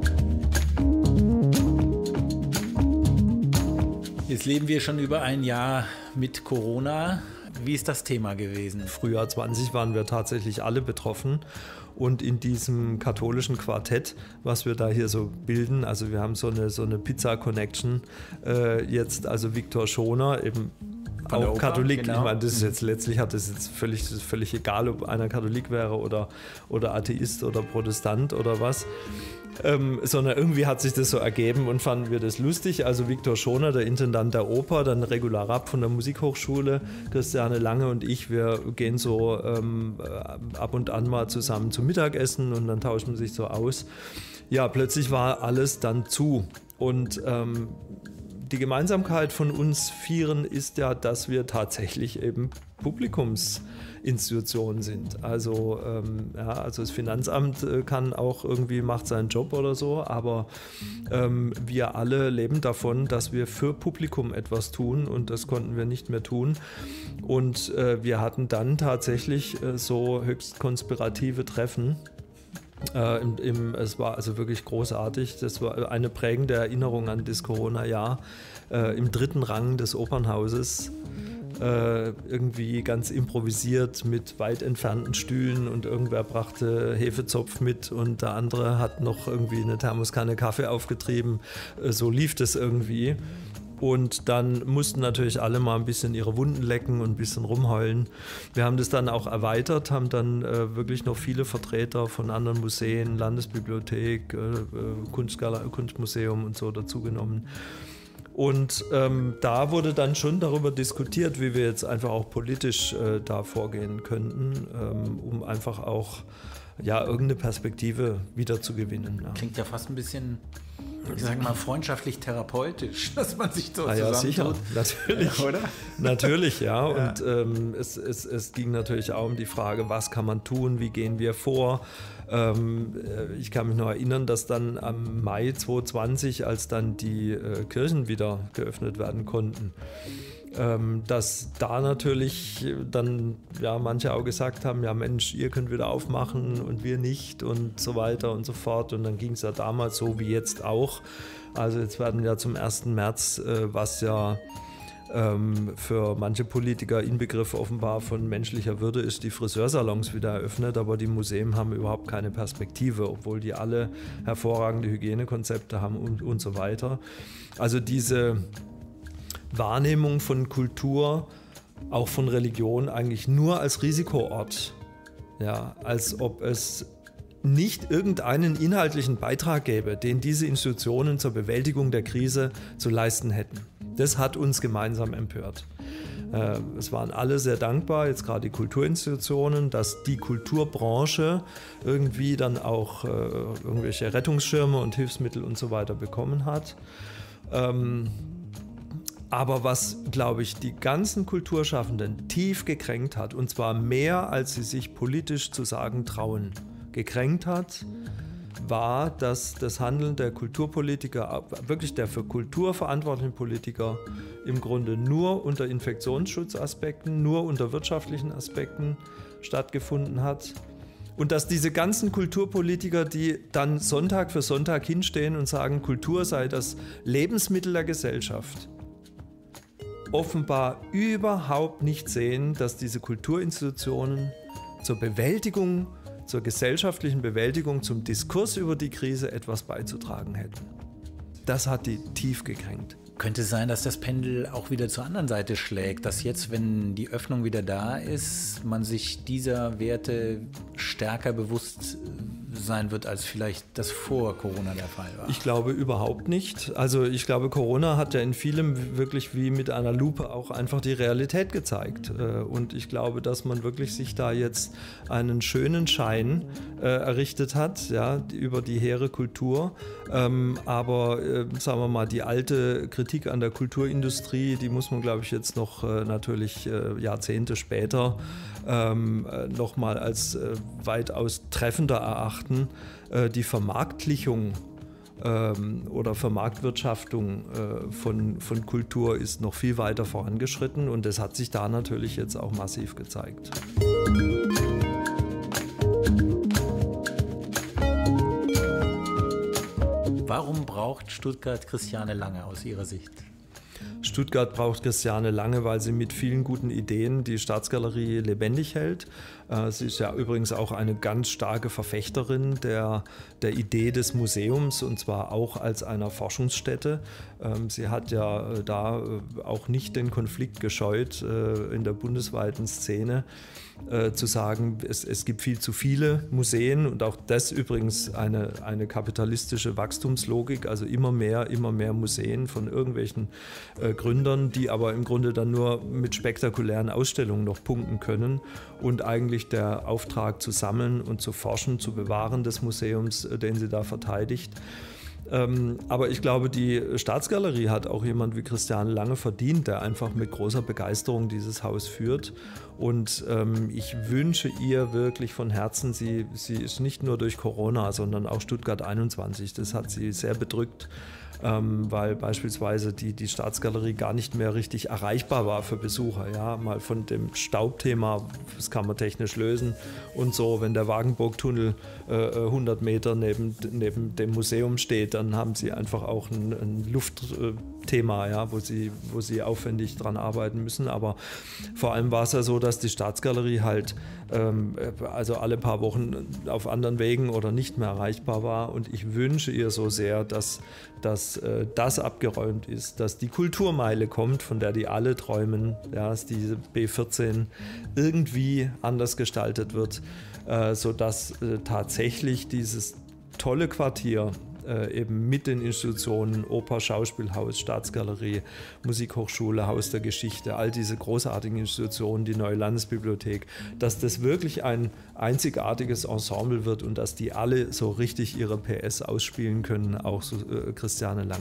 Jetzt leben wir schon über ein Jahr mit Corona. Wie ist das Thema gewesen? Frühjahr zwanzig waren wir tatsächlich alle betroffen. Und in diesem katholischen Quartett, was wir da hier so bilden, also wir haben so eine, so eine Pizza-Connection, äh, jetzt also Viktor Schoner, eben Von auch Katholik. Genau. Ich meine, das ist jetzt letztlich hat das jetzt völlig, das ist völlig egal, ob einer Katholik wäre oder, oder Atheist oder Protestant oder was. Ähm, sondern irgendwie hat sich das so ergeben und fanden wir das lustig. Also Viktor Schoner, der Intendant der Oper, dann Regula Rapp von der Musikhochschule, Christiane Lange und ich, wir gehen so ähm, ab und an mal zusammen zum Mittagessen und dann tauscht man sich so aus. Ja, plötzlich war alles dann zu und ähm, die Gemeinsamkeit von uns Vieren ist ja, dass wir tatsächlich eben Publikumsinstitutionen sind. Also, ähm, ja, also das Finanzamt äh, kann auch irgendwie, macht seinen Job oder so, aber ähm, wir alle leben davon, dass wir für Publikum etwas tun und das konnten wir nicht mehr tun. Und äh, wir hatten dann tatsächlich äh, so höchst konspirative Treffen. Äh, im, im, es war also wirklich großartig. Das war eine prägende Erinnerung an das Corona-Jahr. Äh, im dritten Rang des Opernhauses äh, irgendwie ganz improvisiert mit weit entfernten Stühlen und irgendwer brachte Hefezopf mit und der andere hat noch irgendwie eine Thermoskanne Kaffee aufgetrieben. Äh, so lief das irgendwie. Und dann mussten natürlich alle mal ein bisschen ihre Wunden lecken und ein bisschen rumheulen. Wir haben das dann auch erweitert, haben dann äh, wirklich noch viele Vertreter von anderen Museen, Landesbibliothek, äh, Kunstgala, Kunstmuseum und so dazugenommen. Und ähm, da wurde dann schon darüber diskutiert, wie wir jetzt einfach auch politisch äh, da vorgehen könnten, ähm, um einfach auch ja, irgendeine Perspektive wieder zu gewinnen. Ja. Klingt ja fast ein bisschen, ich sage mal, freundschaftlich therapeutisch, dass man sich so ah, ja, sicher, natürlich, oder? Natürlich, ja. ja. Und ähm, es, es, es ging natürlich auch um die Frage, was kann man tun, wie gehen wir vor. Ähm, ich kann mich noch erinnern, dass dann am Mai zwanzig zwanzig, als dann die äh, Kirchen wieder geöffnet werden konnten, ähm, dass da natürlich dann ja manche auch gesagt haben, ja Mensch, ihr könnt wieder aufmachen und wir nicht und so weiter und so fort. Und dann ging es ja damals so wie jetzt auch. Also jetzt werden ja zum ersten März, äh, was ja ähm, für manche Politiker Inbegriff offenbar von menschlicher Würde ist, die Friseursalons wieder eröffnet, aber die Museen haben überhaupt keine Perspektive, obwohl die alle hervorragende Hygienekonzepte haben und, und so weiter. Also diese Wahrnehmung von Kultur, auch von Religion, eigentlich nur als Risikoort, ja, als ob es nicht irgendeinen inhaltlichen Beitrag gäbe, den diese Institutionen zur Bewältigung der Krise zu leisten hätten. Das hat uns gemeinsam empört. Äh, es waren alle sehr dankbar, jetzt gerade die Kulturinstitutionen, dass die Kulturbranche irgendwie dann auch äh, irgendwelche Rettungsschirme und Hilfsmittel und so weiter bekommen hat. Ähm, Aber was, glaube ich, die ganzen Kulturschaffenden tief gekränkt hat, und zwar mehr, als sie sich politisch zu sagen trauen, gekränkt hat, war, dass das Handeln der Kulturpolitiker, wirklich der für Kultur verantwortlichen Politiker, im Grunde nur unter Infektionsschutzaspekten, nur unter wirtschaftlichen Aspekten stattgefunden hat. Und dass diese ganzen Kulturpolitiker, die dann Sonntag für Sonntag hinstehen und sagen, Kultur sei das Lebensmittel der Gesellschaft, offenbar überhaupt nicht sehen, dass diese Kulturinstitutionen zur Bewältigung, zur gesellschaftlichen Bewältigung, zum Diskurs über die Krise etwas beizutragen hätten. Das hat die tief gekränkt. Könnte es sein, dass das Pendel auch wieder zur anderen Seite schlägt, dass jetzt, wenn die Öffnung wieder da ist, man sich dieser Werte stärker bewusst sein wird, als vielleicht das vor Corona der Fall war? Ich glaube überhaupt nicht. Also ich glaube, Corona hat ja in vielem wirklich wie mit einer Lupe auch einfach die Realität gezeigt. Und ich glaube, dass man wirklich sich da jetzt einen schönen Schein äh, errichtet hat, ja, über die hehre Kultur. Ähm, aber äh, sagen wir mal, die alte Kritik an der Kulturindustrie, die muss man, glaube ich, jetzt noch äh, natürlich äh, Jahrzehnte später ähm, äh, nochmal als äh, weitaus treffender erachten. Äh, die Vermarktlichung ähm, oder Vermarktwirtschaftung äh, von, von Kultur ist noch viel weiter vorangeschritten und das hat sich da natürlich jetzt auch massiv gezeigt. Warum braucht Stuttgart Christiane Lange aus Ihrer Sicht? Stuttgart braucht Christiane Lange, weil sie mit vielen guten Ideen die Staatsgalerie lebendig hält. Sie ist ja übrigens auch eine ganz starke Verfechterin der, der Idee des Museums und zwar auch als einer Forschungsstätte. Sie hat ja da auch nicht den Konflikt gescheut in der bundesweiten Szene. Äh, zu sagen, es, es gibt viel zu viele Museen und auch das übrigens eine, eine kapitalistische Wachstumslogik, also immer mehr, immer mehr Museen von irgendwelchen äh, Gründern, die aber im Grunde dann nur mit spektakulären Ausstellungen noch punkten können und eigentlich der Auftrag zu sammeln und zu forschen, zu bewahren des Museums, äh, den sie da verteidigt. Ähm, aber ich glaube, die Staatsgalerie hat auch jemand wie Christiane Lange verdient, der einfach mit großer Begeisterung dieses Haus führt. Und ähm, ich wünsche ihr wirklich von Herzen, sie, sie ist nicht nur durch Corona, sondern auch Stuttgart einundzwanzig, das hat sie sehr bedrückt, ähm, weil beispielsweise die, die Staatsgalerie gar nicht mehr richtig erreichbar war für Besucher. Ja? Mal von dem Staubthema, das kann man technisch lösen und so, wenn der Wagenburgtunnel äh, hundert Meter neben, neben dem Museum steht, insofern haben sie einfach auch ein, ein Luftthema, ja, wo sie, wo sie aufwendig dran arbeiten müssen. Aber vor allem war es ja so, dass die Staatsgalerie halt ähm, also alle paar Wochen auf anderen Wegen oder nicht mehr erreichbar war. Und ich wünsche ihr so sehr, dass, dass äh, das abgeräumt ist, dass die Kulturmeile kommt, von der die alle träumen, ja, dass diese B vierzehn irgendwie anders gestaltet wird, äh, sodass äh, tatsächlich dieses tolle Quartier äh, eben mit den Institutionen, Oper, Schauspielhaus, Staatsgalerie, Musikhochschule, Haus der Geschichte, all diese großartigen Institutionen, die neue Landesbibliothek, dass das wirklich ein einzigartiges Ensemble wird und dass die alle so richtig ihre P S ausspielen können, auch so, äh, Christiane Lange.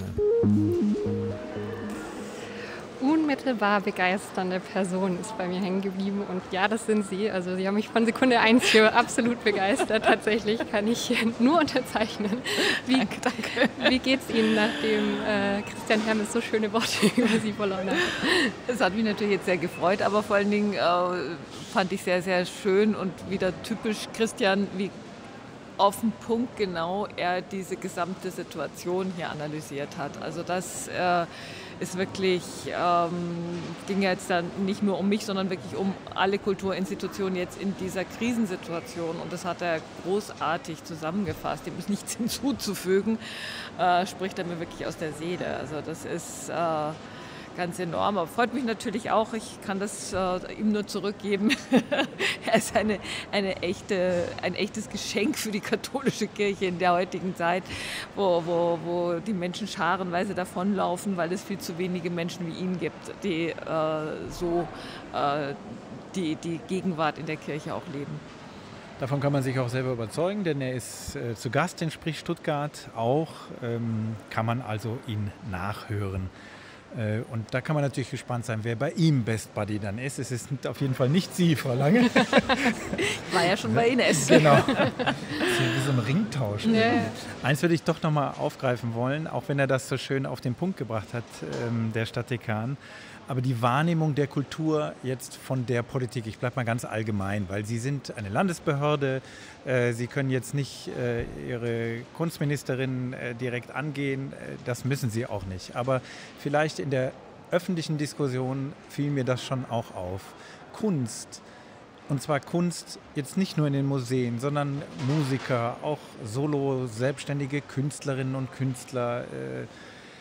Unmittelbar begeisternde Person ist bei mir hängen geblieben und ja, das sind Sie. Also Sie haben mich von Sekunde eins hier absolut begeistert. Tatsächlich kann ich nur unterzeichnen. Wie, danke, danke. Wie geht es Ihnen, nachdem äh, Christian Hermes so schöne Worte über Sie verloren hat? Es hat mich natürlich jetzt sehr gefreut, aber vor allen Dingen äh, fand ich sehr, sehr schön und wieder typisch Christian, wie auf den Punkt genau er diese gesamte Situation hier analysiert hat. Also das äh, ist wirklich, ähm, ging ja jetzt dann nicht nur um mich, sondern wirklich um alle Kulturinstitutionen jetzt in dieser Krisensituation. Und das hat er großartig zusammengefasst. Dem ist nichts hinzuzufügen, äh, spricht er mir wirklich aus der Seele. Also das ist äh, ganz enorm. Aber freut mich natürlich auch, ich kann das äh, ihm nur zurückgeben. Er ist eine, eine echte, ein echtes Geschenk für die katholische Kirche in der heutigen Zeit, wo, wo, wo die Menschen scharenweise davonlaufen, weil es viel zu wenige Menschen wie ihn gibt, die äh, so äh, die, die Gegenwart in der Kirche auch leben. Davon kann man sich auch selber überzeugen, denn er ist äh, zu Gast in Sprich Stuttgart. Auch ähm, kann man also ihn nachhören. Und da kann man natürlich gespannt sein, wer bei ihm Best Buddy dann ist. Es ist auf jeden Fall nicht Sie, Frau Lange. Ich war ja schon bei Ines. Genau. Das ist wie so ein Ringtausch. Yeah. Eins würde ich doch noch mal aufgreifen wollen, auch wenn er das so schön auf den Punkt gebracht hat, ähm, der Stadtdekan. Aber die Wahrnehmung der Kultur jetzt von der Politik, ich bleibe mal ganz allgemein, weil Sie sind eine Landesbehörde, äh, Sie können jetzt nicht äh, Ihre Kunstministerin äh, direkt angehen, äh, das müssen Sie auch nicht. Aber vielleicht in der öffentlichen Diskussion fiel mir das schon auch auf. Kunst, und zwar Kunst jetzt nicht nur in den Museen, sondern Musiker, auch solo selbstständige Künstlerinnen und Künstler, äh,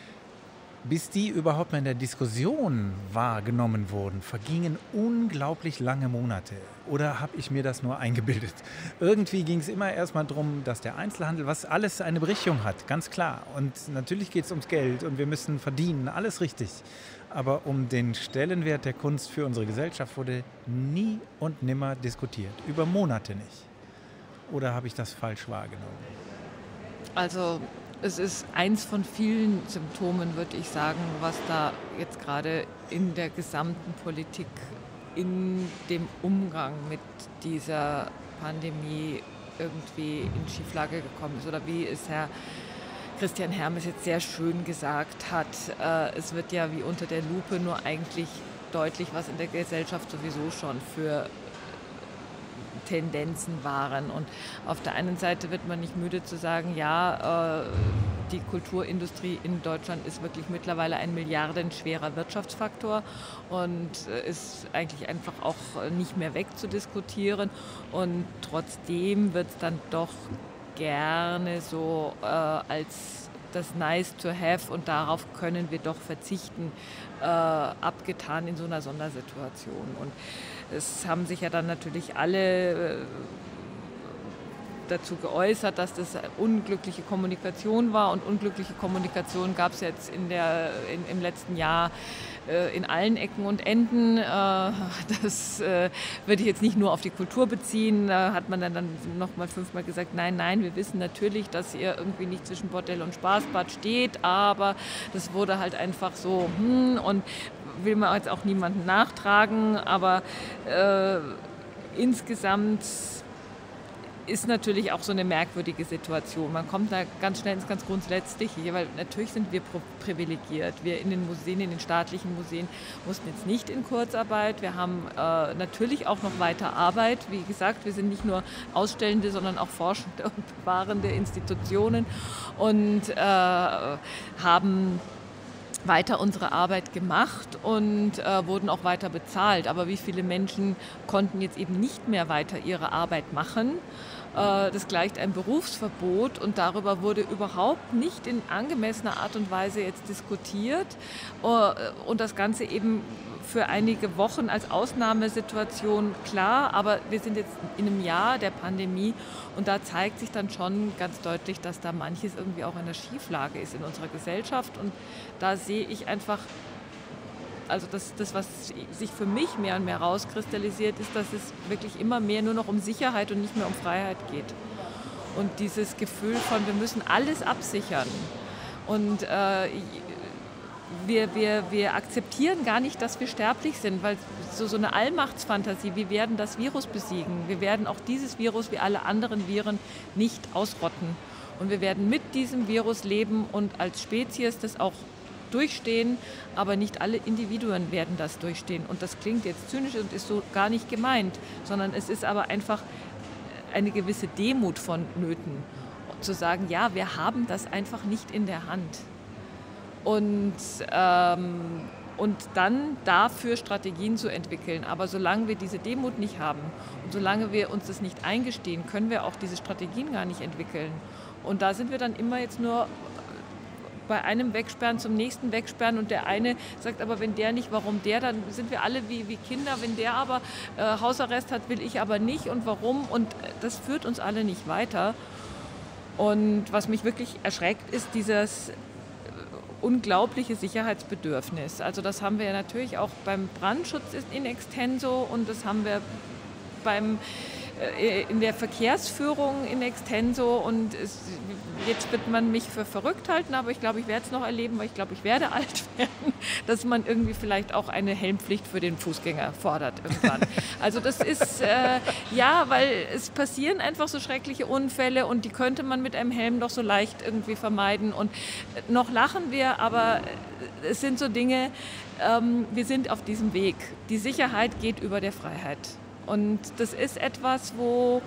bis die überhaupt mal in der Diskussion wahrgenommen wurden, vergingen unglaublich lange Monate. Oder habe ich mir das nur eingebildet? Irgendwie ging es immer erstmal darum, dass der Einzelhandel, was alles eine Berichtigung hat, ganz klar. Und natürlich geht es ums Geld und wir müssen verdienen, alles richtig. Aber um den Stellenwert der Kunst für unsere Gesellschaft wurde nie und nimmer diskutiert. Über Monate nicht. Oder habe ich das falsch wahrgenommen? Also es ist eins von vielen Symptomen, würde ich sagen, was da jetzt gerade in der gesamten Politik, in dem Umgang mit dieser Pandemie irgendwie in Schieflage gekommen ist. Oder wie es Herr Christian Hermes jetzt sehr schön gesagt hat, äh, es wird ja wie unter der Lupe nur eigentlich deutlich, was in der Gesellschaft sowieso schon für Tendenzen waren. Und auf der einen Seite wird man nicht müde zu sagen, ja, äh, die Kulturindustrie in Deutschland ist wirklich mittlerweile ein milliardenschwerer Wirtschaftsfaktor und äh, ist eigentlich einfach auch nicht mehr wegzudiskutieren. Und trotzdem wird es dann doch gerne so äh, als das Nice to have und darauf können wir doch verzichten, äh, abgetan in so einer Sondersituation. Und es haben sich ja dann natürlich alle äh, dazu geäußert, dass das unglückliche Kommunikation war. Und unglückliche Kommunikation gab es jetzt in der, in, im letzten Jahr äh, in allen Ecken und Enden. Äh, das äh, würde ich jetzt nicht nur auf die Kultur beziehen. Da hat man dann, dann noch mal fünfmal gesagt, nein, nein, wir wissen natürlich, dass ihr irgendwie nicht zwischen Bordell und Spaßbad steht, aber das wurde halt einfach so, hm, und will man jetzt auch niemandem nachtragen, aber äh, insgesamt ist natürlich auch so eine merkwürdige Situation. Man kommt da ganz schnell ins ganz Grundsätzliche, weil natürlich sind wir privilegiert. Wir in den Museen, in den staatlichen Museen mussten jetzt nicht in Kurzarbeit. Wir haben äh, natürlich auch noch weiter Arbeit. Wie gesagt, wir sind nicht nur ausstellende, sondern auch forschende und bewahrende Institutionen und äh, haben weiter unsere Arbeit gemacht und äh, wurden auch weiter bezahlt. Aber wie viele Menschen konnten jetzt eben nicht mehr weiter ihre Arbeit machen? Äh, das gleicht einem Berufsverbot und darüber wurde überhaupt nicht in angemessener Art und Weise jetzt diskutiert. Äh, und das Ganze eben für einige Wochen als Ausnahmesituation klar, aber wir sind jetzt in einem Jahr der Pandemie und da zeigt sich dann schon ganz deutlich, dass da manches irgendwie auch in der Schieflage ist in unserer Gesellschaft und da sehe ich einfach, also das, das, was sich für mich mehr und mehr rauskristallisiert, ist, dass es wirklich immer mehr nur noch um Sicherheit und nicht mehr um Freiheit geht. Und dieses Gefühl von, wir müssen alles absichern und äh, Wir, wir, wir akzeptieren gar nicht, dass wir sterblich sind, weil so, so eine Allmachtsfantasie, wir werden das Virus besiegen, wir werden auch dieses Virus wie alle anderen Viren nicht ausrotten. Und wir werden mit diesem Virus leben und als Spezies das auch durchstehen, aber nicht alle Individuen werden das durchstehen. Und das klingt jetzt zynisch und ist so gar nicht gemeint, sondern es ist aber einfach eine gewisse Demut vonnöten, zu sagen, ja, wir haben das einfach nicht in der Hand. Und, ähm, und dann dafür Strategien zu entwickeln. Aber solange wir diese Demut nicht haben und solange wir uns das nicht eingestehen, können wir auch diese Strategien gar nicht entwickeln. Und da sind wir dann immer jetzt nur bei einem Wegsperren zum nächsten Wegsperren und der eine sagt, aber wenn der nicht, warum der? Dann sind wir alle wie, wie Kinder. Wenn der aber äh, Hausarrest hat, will ich aber nicht und warum? Und das führt uns alle nicht weiter. Und was mich wirklich erschreckt, ist dieses unglaubliche Sicherheitsbedürfnis. Also das haben wir ja natürlich auch beim Brandschutz in extenso und das haben wir beim, äh, in der Verkehrsführung in extenso und es, jetzt wird man mich für verrückt halten, aber ich glaube, ich werde es noch erleben, weil ich glaube, ich werde alt werden, dass man irgendwie vielleicht auch eine Helmpflicht für den Fußgänger fordert irgendwann. Also das ist, äh, ja, weil es passieren einfach so schreckliche Unfälle und die könnte man mit einem Helm doch so leicht irgendwie vermeiden und noch lachen wir, aber es sind so Dinge, ähm, wir sind auf diesem Weg. Die Sicherheit geht über der Freiheit und das ist etwas, wo,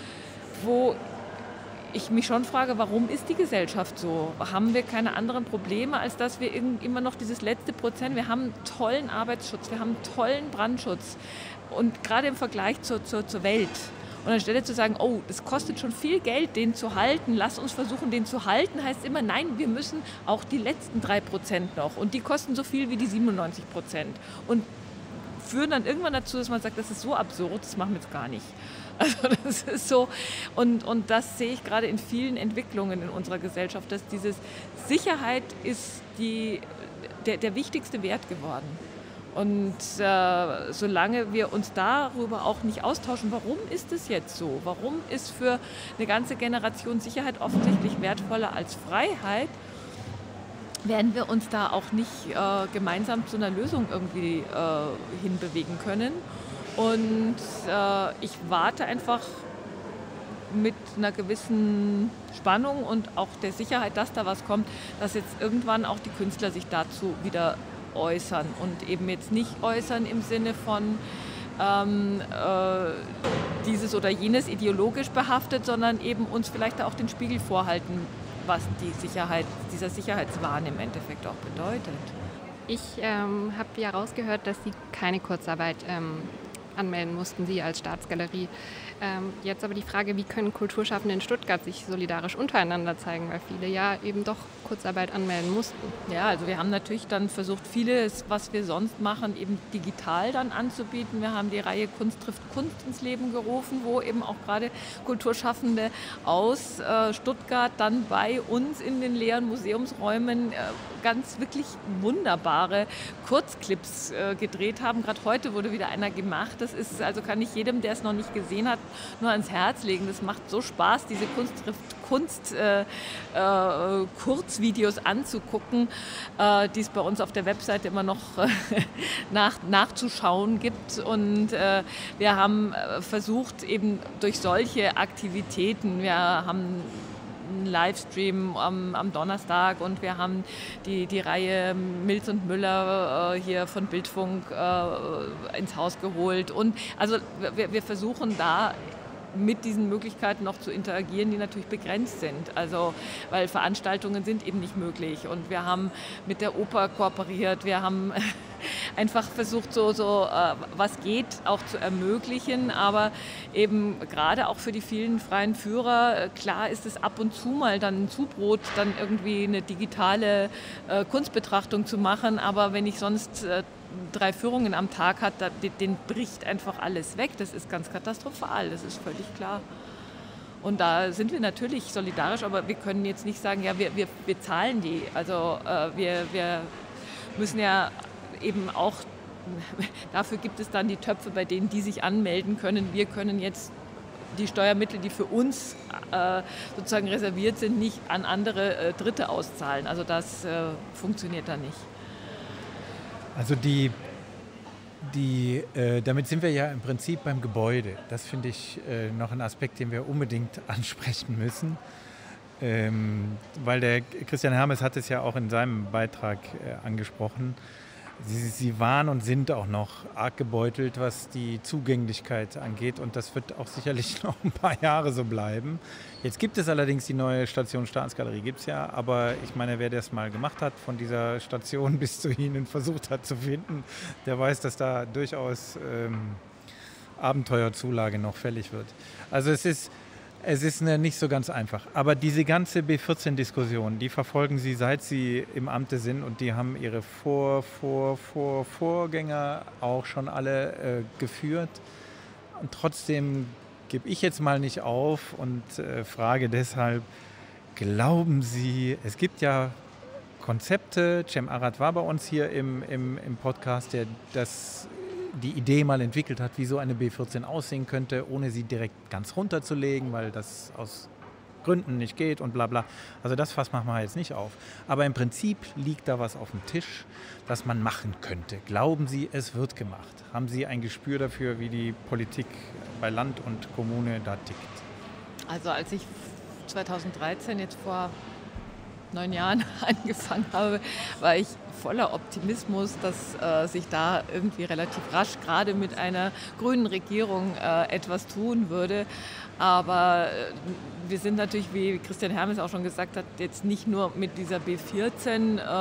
wo ich mich schon frage, warum ist die Gesellschaft so? Haben wir keine anderen Probleme, als dass wir immer noch dieses letzte Prozent, wir haben tollen Arbeitsschutz, wir haben tollen Brandschutz und gerade im Vergleich zur, zur, zur Welt. Und anstelle zu sagen, oh, das kostet schon viel Geld, den zu halten, lass uns versuchen, den zu halten, heißt immer, nein, wir müssen auch die letzten drei Prozent noch und die kosten so viel wie die siebenundneunzig Prozent und führen dann irgendwann dazu, dass man sagt, das ist so absurd, das machen wir jetzt gar nicht. Also das ist so, und, und das sehe ich gerade in vielen Entwicklungen in unserer Gesellschaft, dass diese Sicherheit ist die, der, der wichtigste Wert geworden. Und äh, solange wir uns darüber auch nicht austauschen, warum ist es jetzt so? Warum ist für eine ganze Generation Sicherheit offensichtlich wertvoller als Freiheit? Werden wir uns da auch nicht äh, gemeinsam zu einer Lösung irgendwie äh, hinbewegen können. Und äh, ich warte einfach mit einer gewissen Spannung und auch der Sicherheit, dass da was kommt, dass jetzt irgendwann auch die Künstler sich dazu wieder äußern und eben jetzt nicht äußern im Sinne von ähm, äh, dieses oder jenes ideologisch behaftet, sondern eben uns vielleicht auch den Spiegel vorhalten, was die Sicherheit, dieser Sicherheitswahn im Endeffekt auch bedeutet. Ich ähm, habe ja rausgehört, dass Sie keine Kurzarbeit ähm, anmelden mussten, Sie als Staatsgalerie. Ähm, jetzt aber die Frage, wie können Kulturschaffende in Stuttgart sich solidarisch untereinander zeigen, weil viele ja eben doch Kurzarbeit anmelden mussten. Ja, also wir haben natürlich dann versucht, vieles, was wir sonst machen, eben digital dann anzubieten. Wir haben die Reihe Kunst trifft Kunst ins Leben gerufen, wo eben auch gerade Kulturschaffende aus äh, Stuttgart dann bei uns in den leeren Museumsräumen äh, ganz wirklich wunderbare Kurzclips äh, gedreht haben. Gerade heute wurde wieder einer gemacht. Das ist, also kann ich jedem, der es noch nicht gesehen hat, nur ans Herz legen. Das macht so Spaß, diese Kunst, Kunst äh, äh, Kurzvideos anzugucken, äh, die es bei uns auf der Webseite immer noch äh, nach, nachzuschauen gibt. Und äh, wir haben versucht, eben durch solche Aktivitäten, wir haben einen Livestream am, am Donnerstag und wir haben die, die Reihe Milz und Müller äh, hier von Bildfunk äh, ins Haus geholt. Und also wir, wir versuchen da mit diesen Möglichkeiten noch zu interagieren, die natürlich begrenzt sind. Also, weil Veranstaltungen sind eben nicht möglich. Und wir haben mit der Oper kooperiert, wir haben einfach versucht, so, so äh, was geht, auch zu ermöglichen. Aber eben gerade auch für die vielen freien Führer, äh, klar ist es ab und zu mal dann ein Zubrot, dann irgendwie eine digitale äh, Kunstbetrachtung zu machen. Aber wenn ich sonst äh, drei Führungen am Tag hat, da, den bricht einfach alles weg. Das ist ganz katastrophal, das ist völlig klar. Und da sind wir natürlich solidarisch, aber wir können jetzt nicht sagen, ja, wir, wir, wir zahlen die. Also äh, wir, wir müssen ja eben auch, dafür gibt es dann die Töpfe, bei denen die sich anmelden können. Wir können jetzt die Steuermittel, die für uns äh, sozusagen reserviert sind, nicht an andere äh, Dritte auszahlen. Also das äh, funktioniert da nicht. Also die, die, äh, damit sind wir ja im Prinzip beim Gebäude. Das finde ich äh, noch ein Aspekt, den wir unbedingt ansprechen müssen. Ähm, weil der Christian Hermes hat es ja auch in seinem Beitrag äh, angesprochen. Sie, sie waren und sind auch noch arg gebeutelt, was die Zugänglichkeit angeht. Und das wird auch sicherlich noch ein paar Jahre so bleiben. Jetzt gibt es allerdings die neue Station Staatsgalerie, gibt es ja. Aber ich meine, wer das mal gemacht hat, von dieser Station bis zu Ihnen versucht hat zu finden, der weiß, dass da durchaus ähm, Abenteuerzulage noch fällig wird. Also es ist... Es ist nicht so ganz einfach. Aber diese ganze B vierzehn-Diskussion, die verfolgen Sie, seit Sie im Amte sind. Und die haben Ihre Vor-, Vor-, Vor-, Vorgänger auch schon alle äh, geführt. Und trotzdem gebe ich jetzt mal nicht auf und äh, frage deshalb, glauben Sie, es gibt ja Konzepte, Cem Arad war bei uns hier im, im, im Podcast, der das... die Idee mal entwickelt hat, wie so eine B vierzehn aussehen könnte, ohne sie direkt ganz runterzulegen, weil das aus Gründen nicht geht und bla bla. Also das Fass machen wir jetzt nicht auf. Aber im Prinzip liegt da was auf dem Tisch, das man machen könnte. Glauben Sie, es wird gemacht? Haben Sie ein Gespür dafür, wie die Politik bei Land und Kommune da tickt? Also als ich zweitausenddreizehn, jetzt vor neun Jahren angefangen habe, war ich voller Optimismus, dass äh, sich da irgendwie relativ rasch gerade mit einer grünen Regierung äh, etwas tun würde. Aber äh, wir sind natürlich, wie Christian Hermes auch schon gesagt hat, jetzt nicht nur mit dieser B vierzehn äh,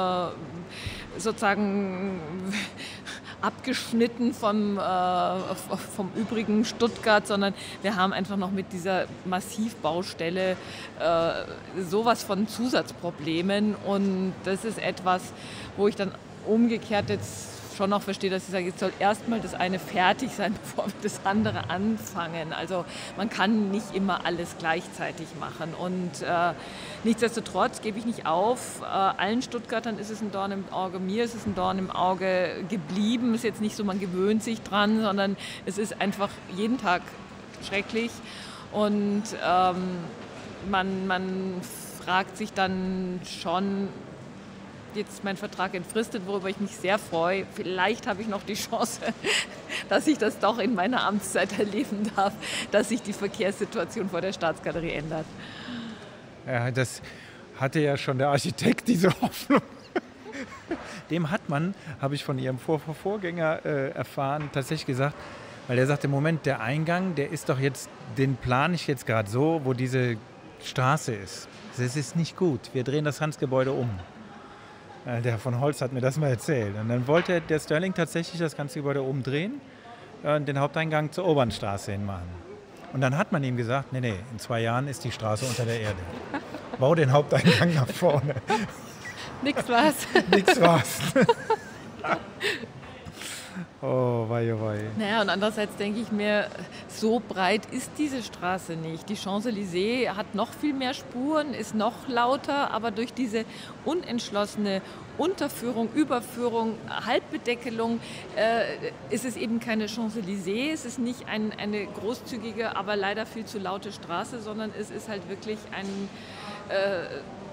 sozusagen abgeschnitten vom, äh, vom übrigen Stuttgart, sondern wir haben einfach noch mit dieser Massivbaustelle äh, sowas von Zusatzproblemen. Und das ist etwas, wo ich dann umgekehrt jetzt schon noch verstehe, dass ich sage, jetzt soll erstmal das eine fertig sein, bevor wir das andere anfangen. Also man kann nicht immer alles gleichzeitig machen. Und äh, nichtsdestotrotz gebe ich nicht auf. Äh, allen Stuttgartern ist es ein Dorn im Auge, mir ist es ein Dorn im Auge geblieben. Es ist jetzt nicht so, man gewöhnt sich dran, sondern es ist einfach jeden Tag schrecklich. Und ähm, man, man fragt sich dann schon, jetzt ist mein Vertrag entfristet, worüber ich mich sehr freue. Vielleicht habe ich noch die Chance, dass ich das doch in meiner Amtszeit erleben darf, dass sich die Verkehrssituation vor der Staatsgalerie ändert. Ja, das hatte ja schon der Architekt, diese Hoffnung. Dem hat man, habe ich von Ihrem Vor- Vorgänger äh, erfahren, tatsächlich gesagt, weil er sagte, Moment, der Eingang, der ist doch jetzt, den plane ich jetzt gerade so, wo diese Straße ist. Das ist nicht gut, wir drehen das Hans-Gebäude um. Der von Holz hat mir das mal erzählt. Und dann wollte der Sterling tatsächlich das ganze Gebäude umdrehen und den Haupteingang zur Obernstraße hin machen. Und dann hat man ihm gesagt, nee, nee, in zwei Jahren ist die Straße unter der Erde. Bau den Haupteingang nach vorne. Nix was. Nix was. Oh, wei, oh, wei. Naja, und andererseits denke ich mir, so breit ist diese Straße nicht. Die Champs-Élysées hat noch viel mehr Spuren, ist noch lauter, aber durch diese unentschlossene Unterführung, Überführung, Halbbedeckelung äh, ist es eben keine Champs-Élysées, es ist nicht ein, eine großzügige, aber leider viel zu laute Straße, sondern es ist halt wirklich ein äh,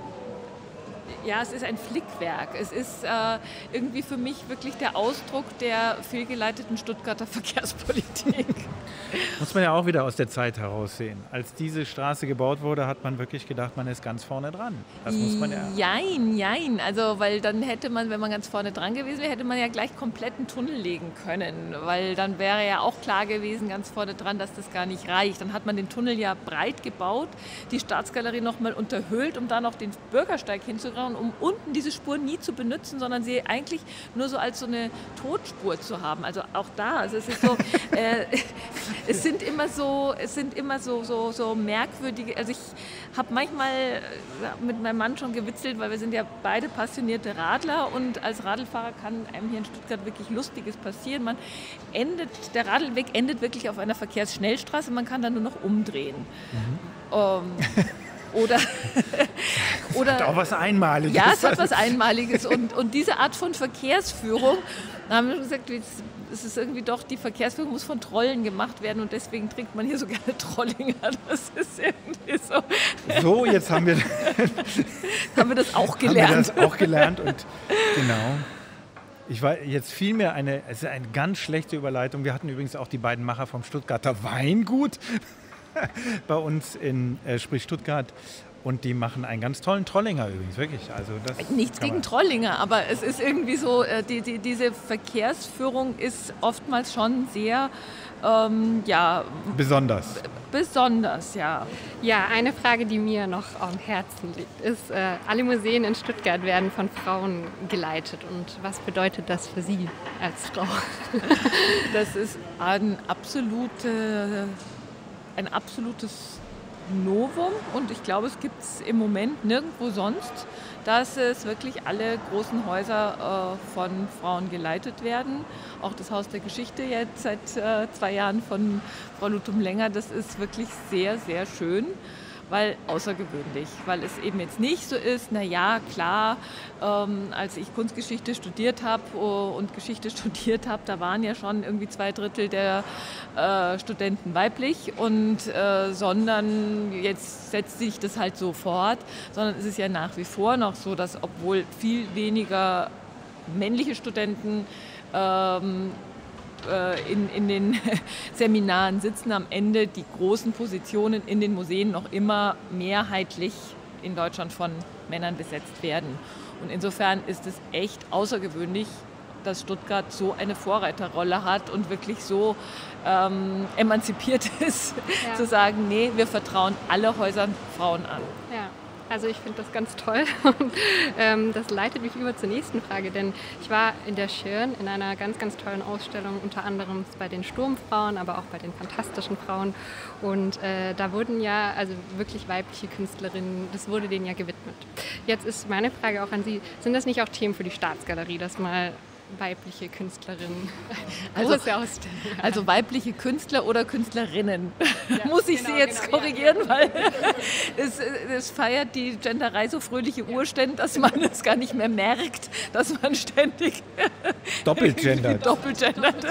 Ja, es ist ein Flickwerk. Es ist äh, irgendwie für mich wirklich der Ausdruck der fehlgeleiteten Stuttgarter Verkehrspolitik. Muss man ja auch wieder aus der Zeit heraus sehen. Als diese Straße gebaut wurde, hat man wirklich gedacht, man ist ganz vorne dran. Das muss man ja. Jein, jein. Also, weil dann hätte man, wenn man ganz vorne dran gewesen wäre, hätte man ja gleich komplett einen Tunnel legen können. Weil dann wäre ja auch klar gewesen, ganz vorne dran, dass das gar nicht reicht. Dann hat man den Tunnel ja breit gebaut, die Staatsgalerie nochmal unterhöhlt, um da noch den Bürgersteig hinzugrauen, um unten diese Spur nie zu benutzen, sondern sie eigentlich nur so als so eine Totspur zu haben. Also auch da, also es ist so, äh, es sind immer so, es sind immer so, so, so merkwürdige, also ich habe manchmal mit meinem Mann schon gewitzelt, weil wir sind ja beide passionierte Radler und als Radlfahrer kann einem hier in Stuttgart wirklich Lustiges passieren. Man endet, der Radlweg endet wirklich auf einer Verkehrsschnellstraße, man kann dann nur noch umdrehen. Mhm. Um, Oder, oder hat auch was Einmaliges. Ja, es hat was Einmaliges. Und, und diese Art von Verkehrsführung, da haben wir schon gesagt, es ist irgendwie doch, die Verkehrsführung muss von Trollen gemacht werden und deswegen trinkt man hier so gerne Trollinger. Das ist irgendwie so. So, jetzt haben wir, haben wir das auch gelernt. Haben wir das auch gelernt und genau. Ich war jetzt fiel mir eine, es ist eine ganz schlechte Überleitung. Wir hatten übrigens auch die beiden Macher vom Stuttgarter Weingut bei uns in äh, Sprich Stuttgart und die machen einen ganz tollen Trollinger übrigens, wirklich. Also das Nichts gegen Trollinger, aber es ist irgendwie so, äh, die, die, diese Verkehrsführung ist oftmals schon sehr, ähm, ja... Besonders. B- besonders, ja. Ja, eine Frage, die mir noch am Herzen liegt, ist, äh, alle Museen in Stuttgart werden von Frauen geleitet und was bedeutet das für Sie als Frau? Das ist ein absolute... ein absolutes Novum und ich glaube, es gibt es im Moment nirgendwo sonst, dass es wirklich alle großen Häuser äh, von Frauen geleitet werden. Auch das Haus der Geschichte jetzt seit äh, zwei Jahren von Frau Lutum-Länger, das ist wirklich sehr, sehr schön. Weil außergewöhnlich, weil es eben jetzt nicht so ist, na ja, klar, ähm, als ich Kunstgeschichte studiert habe uh, und Geschichte studiert habe, da waren ja schon irgendwie zwei Drittel der äh, Studenten weiblich und äh, sondern jetzt setzt sich das halt so fort, sondern es ist ja nach wie vor noch so, dass obwohl viel weniger männliche Studenten ähm, In, in den Seminaren sitzen am Ende die großen Positionen in den Museen noch immer mehrheitlich in Deutschland von Männern besetzt werden. Und insofern ist es echt außergewöhnlich, dass Stuttgart so eine Vorreiterrolle hat und wirklich so ähm, emanzipiert ist, ja. Zu sagen, nee, wir vertrauen alle Häusern Frauen an. Ja. Also ich finde das ganz toll und ähm, das leitet mich über zur nächsten Frage, denn ich war in der Schirn in einer ganz, ganz tollen Ausstellung, unter anderem bei den Sturmfrauen, aber auch bei den fantastischen Frauen und äh, da wurden ja also wirklich weibliche Künstlerinnen, das wurde denen ja gewidmet. Jetzt ist meine Frage auch an Sie, sind das nicht auch Themen für die Staatsgalerie, dass mal weibliche Künstlerinnen, also, große Ausstellung. Also weibliche Künstler oder Künstlerinnen, ja, muss ich genau, Sie jetzt genau, korrigieren, ja. weil es, es feiert die Genderei so fröhliche Urstände, dass man es gar nicht mehr merkt, dass man ständig doppelgendert. doppelgendert.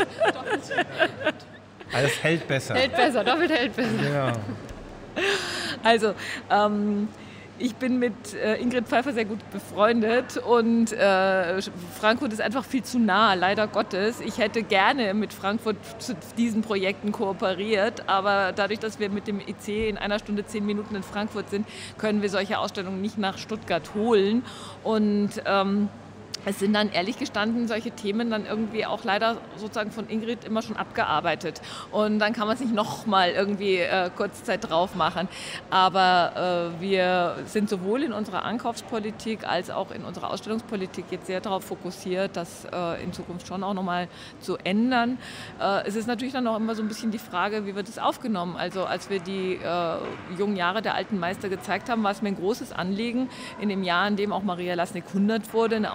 Also es hält besser. Hält besser, doppelt hält besser. Ja. Also, ähm, ich bin mit äh, Ingrid Pfeiffer sehr gut befreundet und äh, Frankfurt ist einfach viel zu nah, leider Gottes. Ich hätte gerne mit Frankfurt zu diesen Projekten kooperiert, aber dadurch, dass wir mit dem I C in einer Stunde zehn Minuten in Frankfurt sind, können wir solche Ausstellungen nicht nach Stuttgart holen. Und ähm, es sind dann ehrlich gestanden solche Themen dann irgendwie auch leider sozusagen von Ingrid immer schon abgearbeitet. Und dann kann man es nicht nochmal irgendwie äh, Kurzzeit drauf machen. Aber äh, wir sind sowohl in unserer Ankaufspolitik als auch in unserer Ausstellungspolitik jetzt sehr darauf fokussiert, das äh, in Zukunft schon auch nochmal zu ändern. Äh, es ist natürlich dann auch immer so ein bisschen die Frage, wie wird es aufgenommen? Also als wir die äh, jungen Jahre der alten Meister gezeigt haben, war es mir ein großes Anliegen, in dem Jahr, in dem auch Maria Lasnik hundert wurde, eine Ausstellung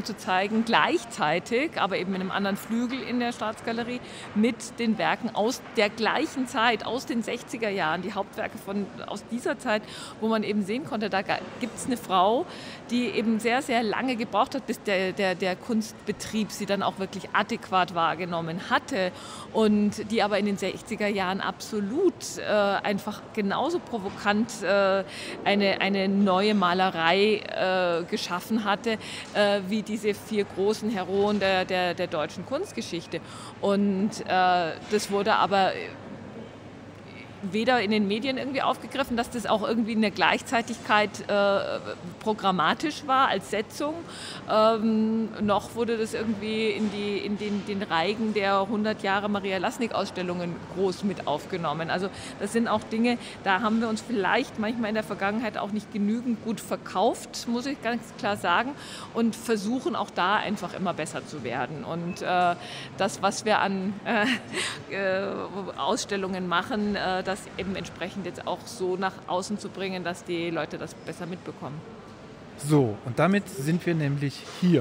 zu zeigen, gleichzeitig, aber eben in einem anderen Flügel in der Staatsgalerie, mit den Werken aus der gleichen Zeit, aus den sechziger Jahren, die Hauptwerke von, aus dieser Zeit, wo man eben sehen konnte, da gibt es eine Frau, die eben sehr, sehr lange gebraucht hat, bis der, der, der Kunstbetrieb sie dann auch wirklich adäquat wahrgenommen hatte und die aber in den sechziger Jahren absolut äh, einfach genauso provokant äh, eine, eine neue Malerei äh, geschaffen hatte, äh, wie diese vier großen Heroen der, der, der deutschen Kunstgeschichte. Und äh, das wurde aber weder in den Medien irgendwie aufgegriffen, dass das auch irgendwie in der Gleichzeitigkeit äh, programmatisch war als Setzung, ähm, noch wurde das irgendwie in, die, in den, den Reigen der hundert Jahre Maria Lassnig-Ausstellungen groß mit aufgenommen. Also das sind auch Dinge, da haben wir uns vielleicht manchmal in der Vergangenheit auch nicht genügend gut verkauft, muss ich ganz klar sagen, und versuchen auch da einfach immer besser zu werden. Und äh, das, was wir an äh, äh, Ausstellungen machen, äh, das eben entsprechend jetzt auch so nach außen zu bringen, dass die Leute das besser mitbekommen. So, und damit sind wir nämlich hier.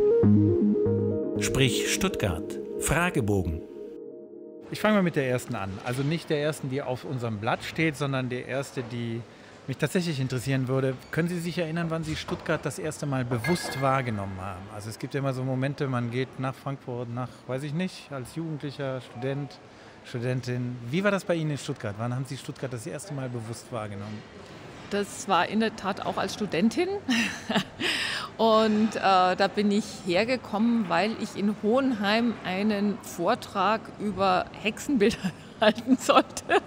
Sprich Stuttgart. Fragebogen. Ich fange mal mit der ersten an. Also nicht der ersten, die auf unserem Blatt steht, sondern der erste, die mich tatsächlich interessieren würde. Können Sie sich erinnern, wann Sie Stuttgart das erste Mal bewusst wahrgenommen haben? Also es gibt ja immer so Momente, man geht nach Frankfurt, nach, weiß ich nicht, als Jugendlicher, Student, Studentin. Wie war das bei Ihnen in Stuttgart? Wann haben Sie Stuttgart das erste Mal bewusst wahrgenommen? Das war in der Tat auch als Studentin. Und äh, da bin ich hergekommen, weil ich in Hohenheim einen Vortrag über Hexenbilder halten sollte.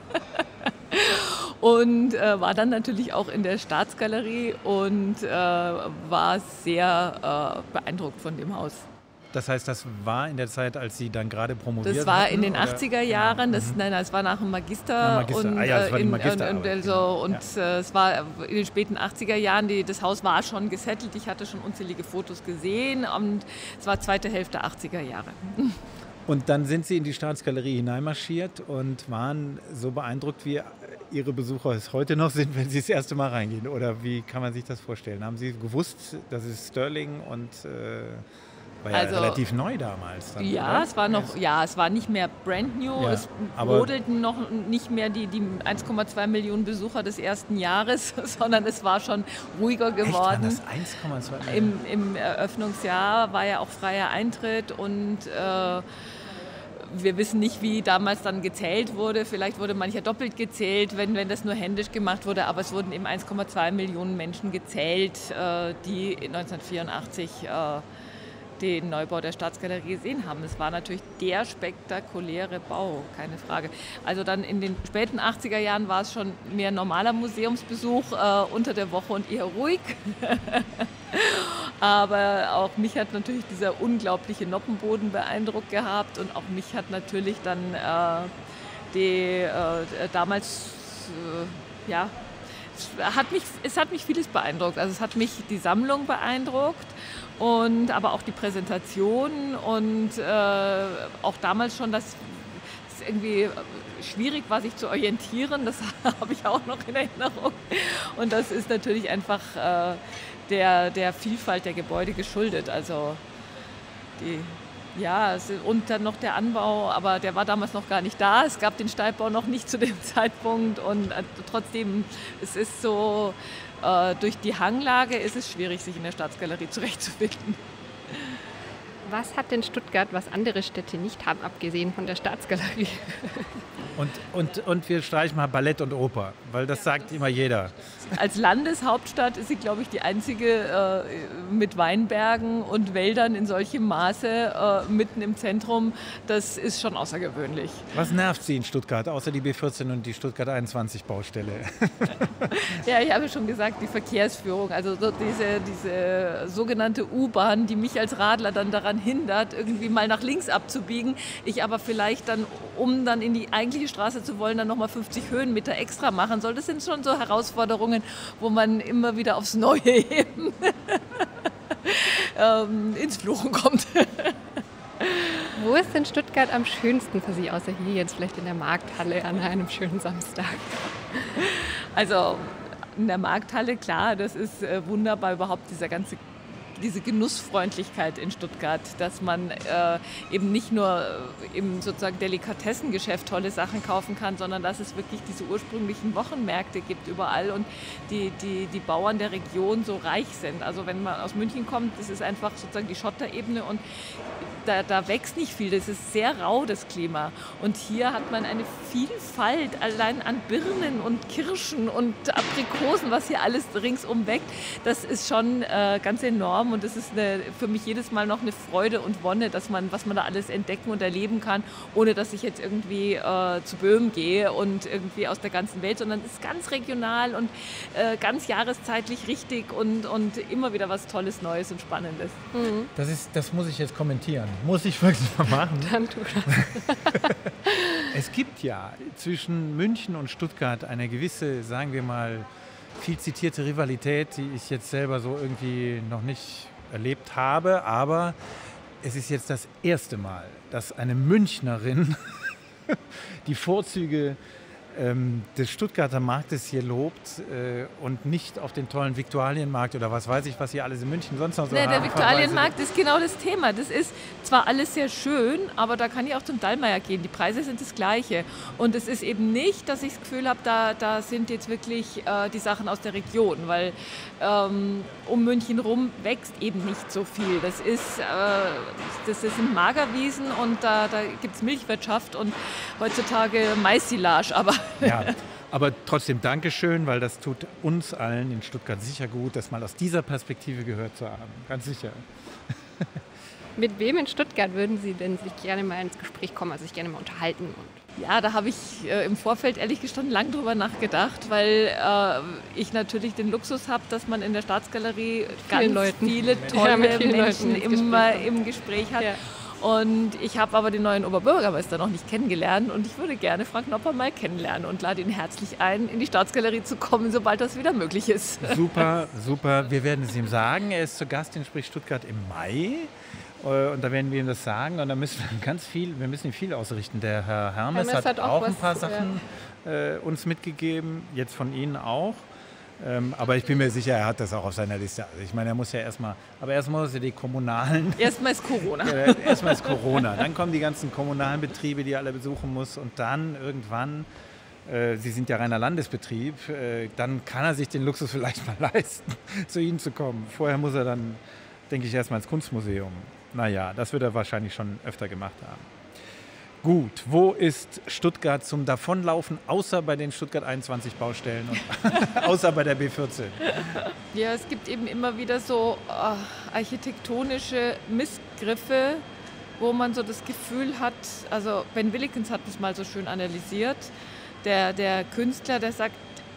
Und äh, war dann natürlich auch in der Staatsgalerie und äh, war sehr äh, beeindruckt von dem Haus. Das heißt, das war in der Zeit, als Sie dann gerade promoviert haben? Das war hatten, in den oder? achtziger Jahren, das, mhm. nein, nein, es war nach dem Magister. Nach Magister. Und, ah, ja, das war die in, Magisterarbeit, und, und, genau. und ja. äh, es war in den späten achtziger Jahren, die, das Haus war schon gesettelt, ich hatte schon unzählige Fotos gesehen und es war zweite Hälfte achtziger Jahre. Und dann sind Sie in die Staatsgalerie hineinmarschiert und waren so beeindruckt, wie Ihre Besucher es heute noch sind, wenn Sie das erste Mal reingehen? Oder wie kann man sich das vorstellen? Haben Sie gewusst, das ist Sterling und äh, war ja also, relativ neu damals? Dann, ja, oder? es war noch, ja, es war nicht mehr brand new, ja, es brodelten noch nicht mehr die, die eins Komma zwei Millionen Besucher des ersten Jahres, sondern es war schon ruhiger geworden. Echt, waren das eins Komma zwei Millionen? Im, Im Eröffnungsjahr war ja auch freier Eintritt und äh, wir wissen nicht, wie damals dann gezählt wurde. Vielleicht wurde mancher doppelt gezählt, wenn, wenn das nur händisch gemacht wurde. Aber es wurden eben eins Komma zwei Millionen Menschen gezählt, äh, die neunzehnhundertvierundachtzig äh, den Neubau der Staatsgalerie gesehen haben. Es war natürlich der spektakuläre Bau, keine Frage. Also dann in den späten achtziger Jahren war es schon mehr normaler Museumsbesuch äh, unter der Woche und eher ruhig. Aber auch mich hat natürlich dieser unglaubliche Noppenboden beeindruckt gehabt und auch mich hat natürlich dann äh, die äh, damals, äh, ja, es hat, mich, es hat mich vieles beeindruckt. Also es hat mich die Sammlung beeindruckt. Und aber auch die Präsentation und äh, auch damals schon, dass es irgendwie schwierig war, sich zu orientieren. Das habe ich auch noch in Erinnerung. Und das ist natürlich einfach äh, der, der Vielfalt der Gebäude geschuldet. Also die, ja, und dann noch der Anbau, aber der war damals noch gar nicht da. Es gab den Steigbau noch nicht zu dem Zeitpunkt und äh, trotzdem, es ist so, äh, durch die Hanglage ist es schwierig, sich in der Staatsgalerie zurechtzufinden. Was hat denn Stuttgart, was andere Städte nicht haben, abgesehen von der Staatsgalerie? Und, und, und wir streichen mal Ballett und Oper, weil das sagt immer jeder. Als Landeshauptstadt ist sie, glaube ich, die einzige äh, mit Weinbergen und Wäldern in solchem Maße äh, mitten im Zentrum. Das ist schon außergewöhnlich. Was nervt Sie in Stuttgart, außer die B vierzehn und die Stuttgart einundzwanzig Baustelle? Ja, ich habe schon gesagt, die Verkehrsführung, also so diese, diese sogenannte U-Bahn, die mich als Radler dann daran hindert, irgendwie mal nach links abzubiegen. Ich aber vielleicht dann, um dann in die eigentliche Straße zu wollen, dann nochmal fünfzig Höhenmeter extra machen soll. Das sind schon so Herausforderungen, wo man immer wieder aufs Neue eben ähm, ins Fluchen kommt. Wo ist denn Stuttgart am schönsten für Sie, außer hier jetzt vielleicht in der Markthalle an einem schönen Samstag? Also in der Markthalle, klar, das ist äh, wunderbar, überhaupt dieser ganze diese Genussfreundlichkeit in Stuttgart, dass man äh, eben nicht nur im sozusagen Delikatessengeschäft tolle Sachen kaufen kann, sondern dass es wirklich diese ursprünglichen Wochenmärkte gibt überall und die, die, die Bauern der Region so reich sind. Also wenn man aus München kommt, das ist einfach sozusagen die Schotterebene und Da, da wächst nicht viel, das ist sehr rau, das Klima. Und hier hat man eine Vielfalt allein an Birnen und Kirschen und Aprikosen, was hier alles ringsum wächst. Das ist schon äh, ganz enorm und das ist eine, für mich jedes Mal noch eine Freude und Wonne, dass man, was man da alles entdecken und erleben kann, ohne dass ich jetzt irgendwie äh, zu Böhmen gehe und irgendwie aus der ganzen Welt, sondern es ist ganz regional und äh, ganz jahreszeitlich richtig und, und immer wieder was Tolles, Neues und Spannendes. Mhm. Das, ist, das muss ich jetzt kommentieren. Muss ich wirklich mal machen. Dann tu das. Es gibt ja zwischen München und Stuttgart eine gewisse, sagen wir mal, viel zitierte Rivalität, die ich jetzt selber so irgendwie noch nicht erlebt habe. Aber es ist jetzt das erste Mal, dass eine Münchnerin die Vorzüge ähm, des Stuttgarter Marktes hier lobt äh, und nicht auf den tollen Viktualienmarkt oder was weiß ich, was hier alles in München sonst noch so Nee, haben. der Viktualienmarkt ist genau das Thema. Das ist zwar alles sehr schön, aber da kann ich auch zum Dallmayr gehen. Die Preise sind das Gleiche. Und es ist eben nicht, dass ich das Gefühl habe, da, da sind jetzt wirklich äh, die Sachen aus der Region, weil ähm, um München rum wächst eben nicht so viel. Das ist, äh, das sind Magerwiesen und da, da gibt es Milchwirtschaft und heutzutage Maissilage, aber Ja, aber trotzdem Dankeschön, weil das tut uns allen in Stuttgart sicher gut, das mal aus dieser Perspektive gehört zu haben. Ganz sicher. Mit wem in Stuttgart würden Sie denn sich gerne mal ins Gespräch kommen, also sich gerne mal unterhalten? Und ja, da habe ich äh, im Vorfeld ehrlich gestanden lang drüber nachgedacht, weil äh, ich natürlich den Luxus habe, dass man in der Staatsgalerie ganz Leuten. viele Ja, tolle mit vielen Menschen Leuten ins immer Gespräch im Gespräch hat. Ja. Und ich habe aber den neuen Oberbürgermeister noch nicht kennengelernt und ich würde gerne Frank Nopper mal kennenlernen und lade ihn herzlich ein, in die Staatsgalerie zu kommen, sobald das wieder möglich ist. Super, super. Wir werden es ihm sagen. Er ist zu Gast in Sprich Stuttgart im Mai. Und da werden wir ihm das sagen und da müssen wir ganz viel, wir müssen ihm viel ausrichten. Der Herr Hermes, Hermes hat, hat auch auch ein paar was, Sachen äh, uns mitgegeben, jetzt von Ihnen auch. Ähm, aber ich bin mir sicher, er hat das auch auf seiner Liste. Also ich meine, er muss ja erstmal, aber erstmal muss er die kommunalen. Erstmal ist Corona. Ja, erstmal ist Corona. Dann kommen die ganzen kommunalen Betriebe, die er alle besuchen muss. Und dann irgendwann, äh, Sie sind ja reiner Landesbetrieb, äh, dann kann er sich den Luxus vielleicht mal leisten, zu Ihnen zu kommen. Vorher muss er dann, denke ich, erstmal ins Kunstmuseum. Naja, das wird er wahrscheinlich schon öfter gemacht haben. Gut, wo ist Stuttgart zum Davonlaufen, außer bei den Stuttgart einundzwanzig Baustellen und außer bei der B vierzehn? Ja, es gibt eben immer wieder so äh, architektonische Missgriffe, wo man so das Gefühl hat, also Ben Willikens hat das mal so schön analysiert, der, der Künstler, der sagt,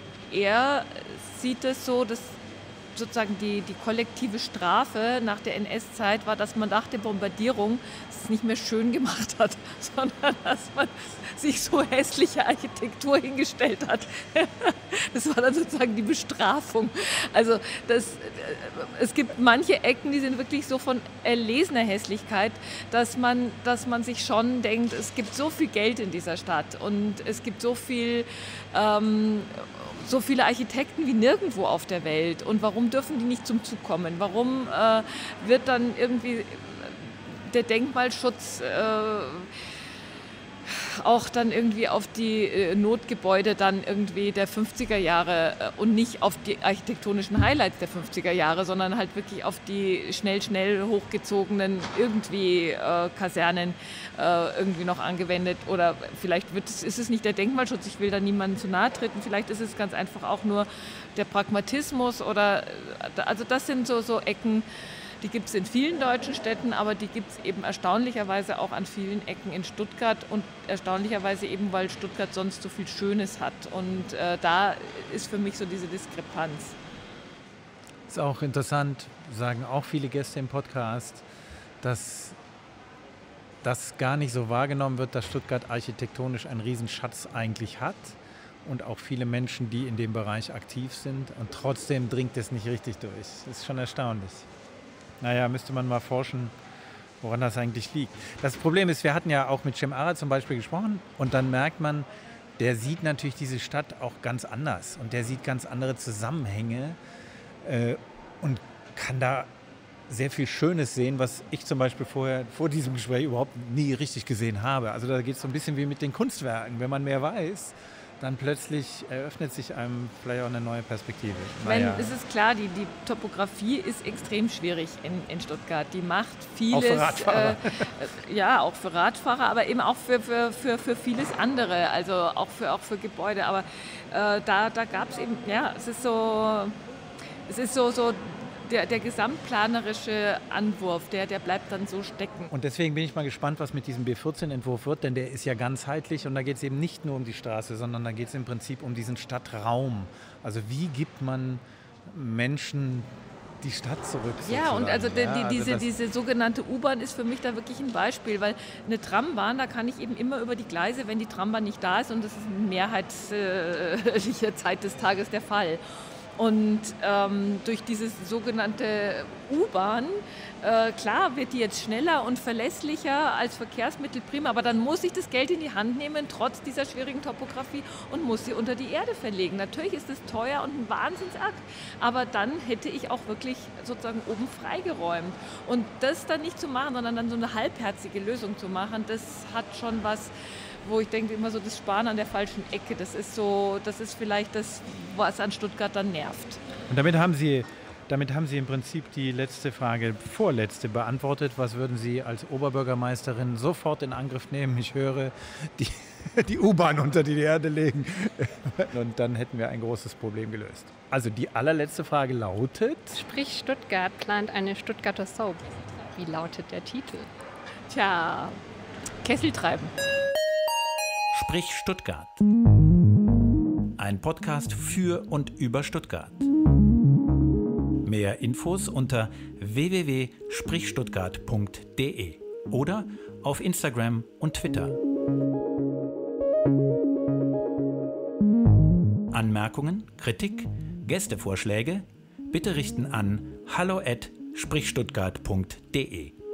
er sieht es so, dass sozusagen die, die kollektive Strafe nach der N S-Zeit war, dass man nach der Bombardierung es nicht mehr schön gemacht hat, sondern dass man sich so hässliche Architektur hingestellt hat. Das war dann sozusagen die Bestrafung. Also das, es gibt manche Ecken, die sind wirklich so von erlesener Hässlichkeit, dass man, dass man sich schon denkt, es gibt so viel Geld in dieser Stadt und es gibt so viel ähm, so viele Architekten wie nirgendwo auf der Welt. Und warum dürfen die nicht zum Zug kommen? Warum äh, wird dann irgendwie der Denkmalschutz äh, auch dann irgendwie auf die äh, Notgebäude dann irgendwie der fünfziger Jahre äh, und nicht auf die architektonischen Highlights der fünfziger Jahre, sondern halt wirklich auf die schnell, schnell hochgezogenen irgendwie äh, Kasernen äh, irgendwie noch angewendet. Oder vielleicht wird es, ist es nicht der Denkmalschutz, ich will da niemandem zu nahe treten, vielleicht ist es ganz einfach auch nur der Pragmatismus oder, also das sind so, so Ecken, die gibt es in vielen deutschen Städten, aber die gibt es eben erstaunlicherweise auch an vielen Ecken in Stuttgart und erstaunlicherweise eben, weil Stuttgart sonst so viel Schönes hat. Und äh, da ist für mich so diese Diskrepanz. Ist auch interessant, sagen auch viele Gäste im Podcast, dass das gar nicht so wahrgenommen wird, dass Stuttgart architektonisch einen Riesenschatz eigentlich hat und auch viele Menschen, die in dem Bereich aktiv sind und trotzdem dringt es nicht richtig durch. Das ist schon erstaunlich. Naja, müsste man mal forschen, woran das eigentlich liegt. Das Problem ist, wir hatten ja auch mit Cem Arad zum Beispiel gesprochen und dann merkt man, der sieht natürlich diese Stadt auch ganz anders und der sieht ganz andere Zusammenhänge äh, und kann da sehr viel Schönes sehen, was ich zum Beispiel vorher, vor diesem Gespräch überhaupt nie richtig gesehen habe. Also da geht es so ein bisschen wie mit den Kunstwerken. Wenn man mehr weiß, dann plötzlich eröffnet sich einem vielleicht auch eine neue Perspektive. Naja. Wenn, es ist klar, die, die Topografie ist extrem schwierig in, in Stuttgart. Die macht vieles. Auch für Radfahrer. Äh, ja, auch für Radfahrer, aber eben auch für, für, für, für vieles andere, also auch für, auch für Gebäude. Aber äh, da, da gab es eben, ja, es ist so, es ist so, so Der, der gesamtplanerische Anwurf, der, der bleibt dann so stecken. Und deswegen bin ich mal gespannt, was mit diesem B vierzehn Entwurf wird, denn der ist ja ganzheitlich und da geht es eben nicht nur um die Straße, sondern da geht es im Prinzip um diesen Stadtraum. Also wie gibt man Menschen die Stadt zurück? Ja, und also, die, ja, die, also diese, diese sogenannte U-Bahn ist für mich da wirklich ein Beispiel, weil eine Trambahn, da kann ich eben immer über die Gleise, wenn die Trambahn nicht da ist, und das ist in mehrheitlicher Zeit des Tages der Fall. Und ähm, durch diese sogenannte U-Bahn, äh, klar wird die jetzt schneller und verlässlicher als Verkehrsmittel, prima, aber dann muss ich das Geld in die Hand nehmen, trotz dieser schwierigen Topografie, und muss sie unter die Erde verlegen. Natürlich ist es teuer und ein Wahnsinnsakt, aber dann hätte ich auch wirklich sozusagen oben freigeräumt. Und das dann nicht zu machen, sondern dann so eine halbherzige Lösung zu machen, das hat schon was, wo ich denke immer so, das Sparen an der falschen Ecke, das ist so, das ist vielleicht das, was an Stuttgart dann nervt. Und damit haben Sie, damit haben Sie im Prinzip die letzte Frage, vorletzte beantwortet. Was würden Sie als Oberbürgermeisterin sofort in Angriff nehmen? Ich höre, die, die U-Bahn unter die Erde legen. Und dann hätten wir ein großes Problem gelöst. Also die allerletzte Frage lautet: Sprich Stuttgart plant eine Stuttgarter Soap. Wie lautet der Titel? Tja, Kessel treiben. Sprich Stuttgart. Ein Podcast für und über Stuttgart. Mehr Infos unter w w w punkt sprich stuttgart punkt d e oder auf Instagram und Twitter. Anmerkungen, Kritik, Gästevorschläge bitte richten an hallo at sprich stuttgart punkt d e.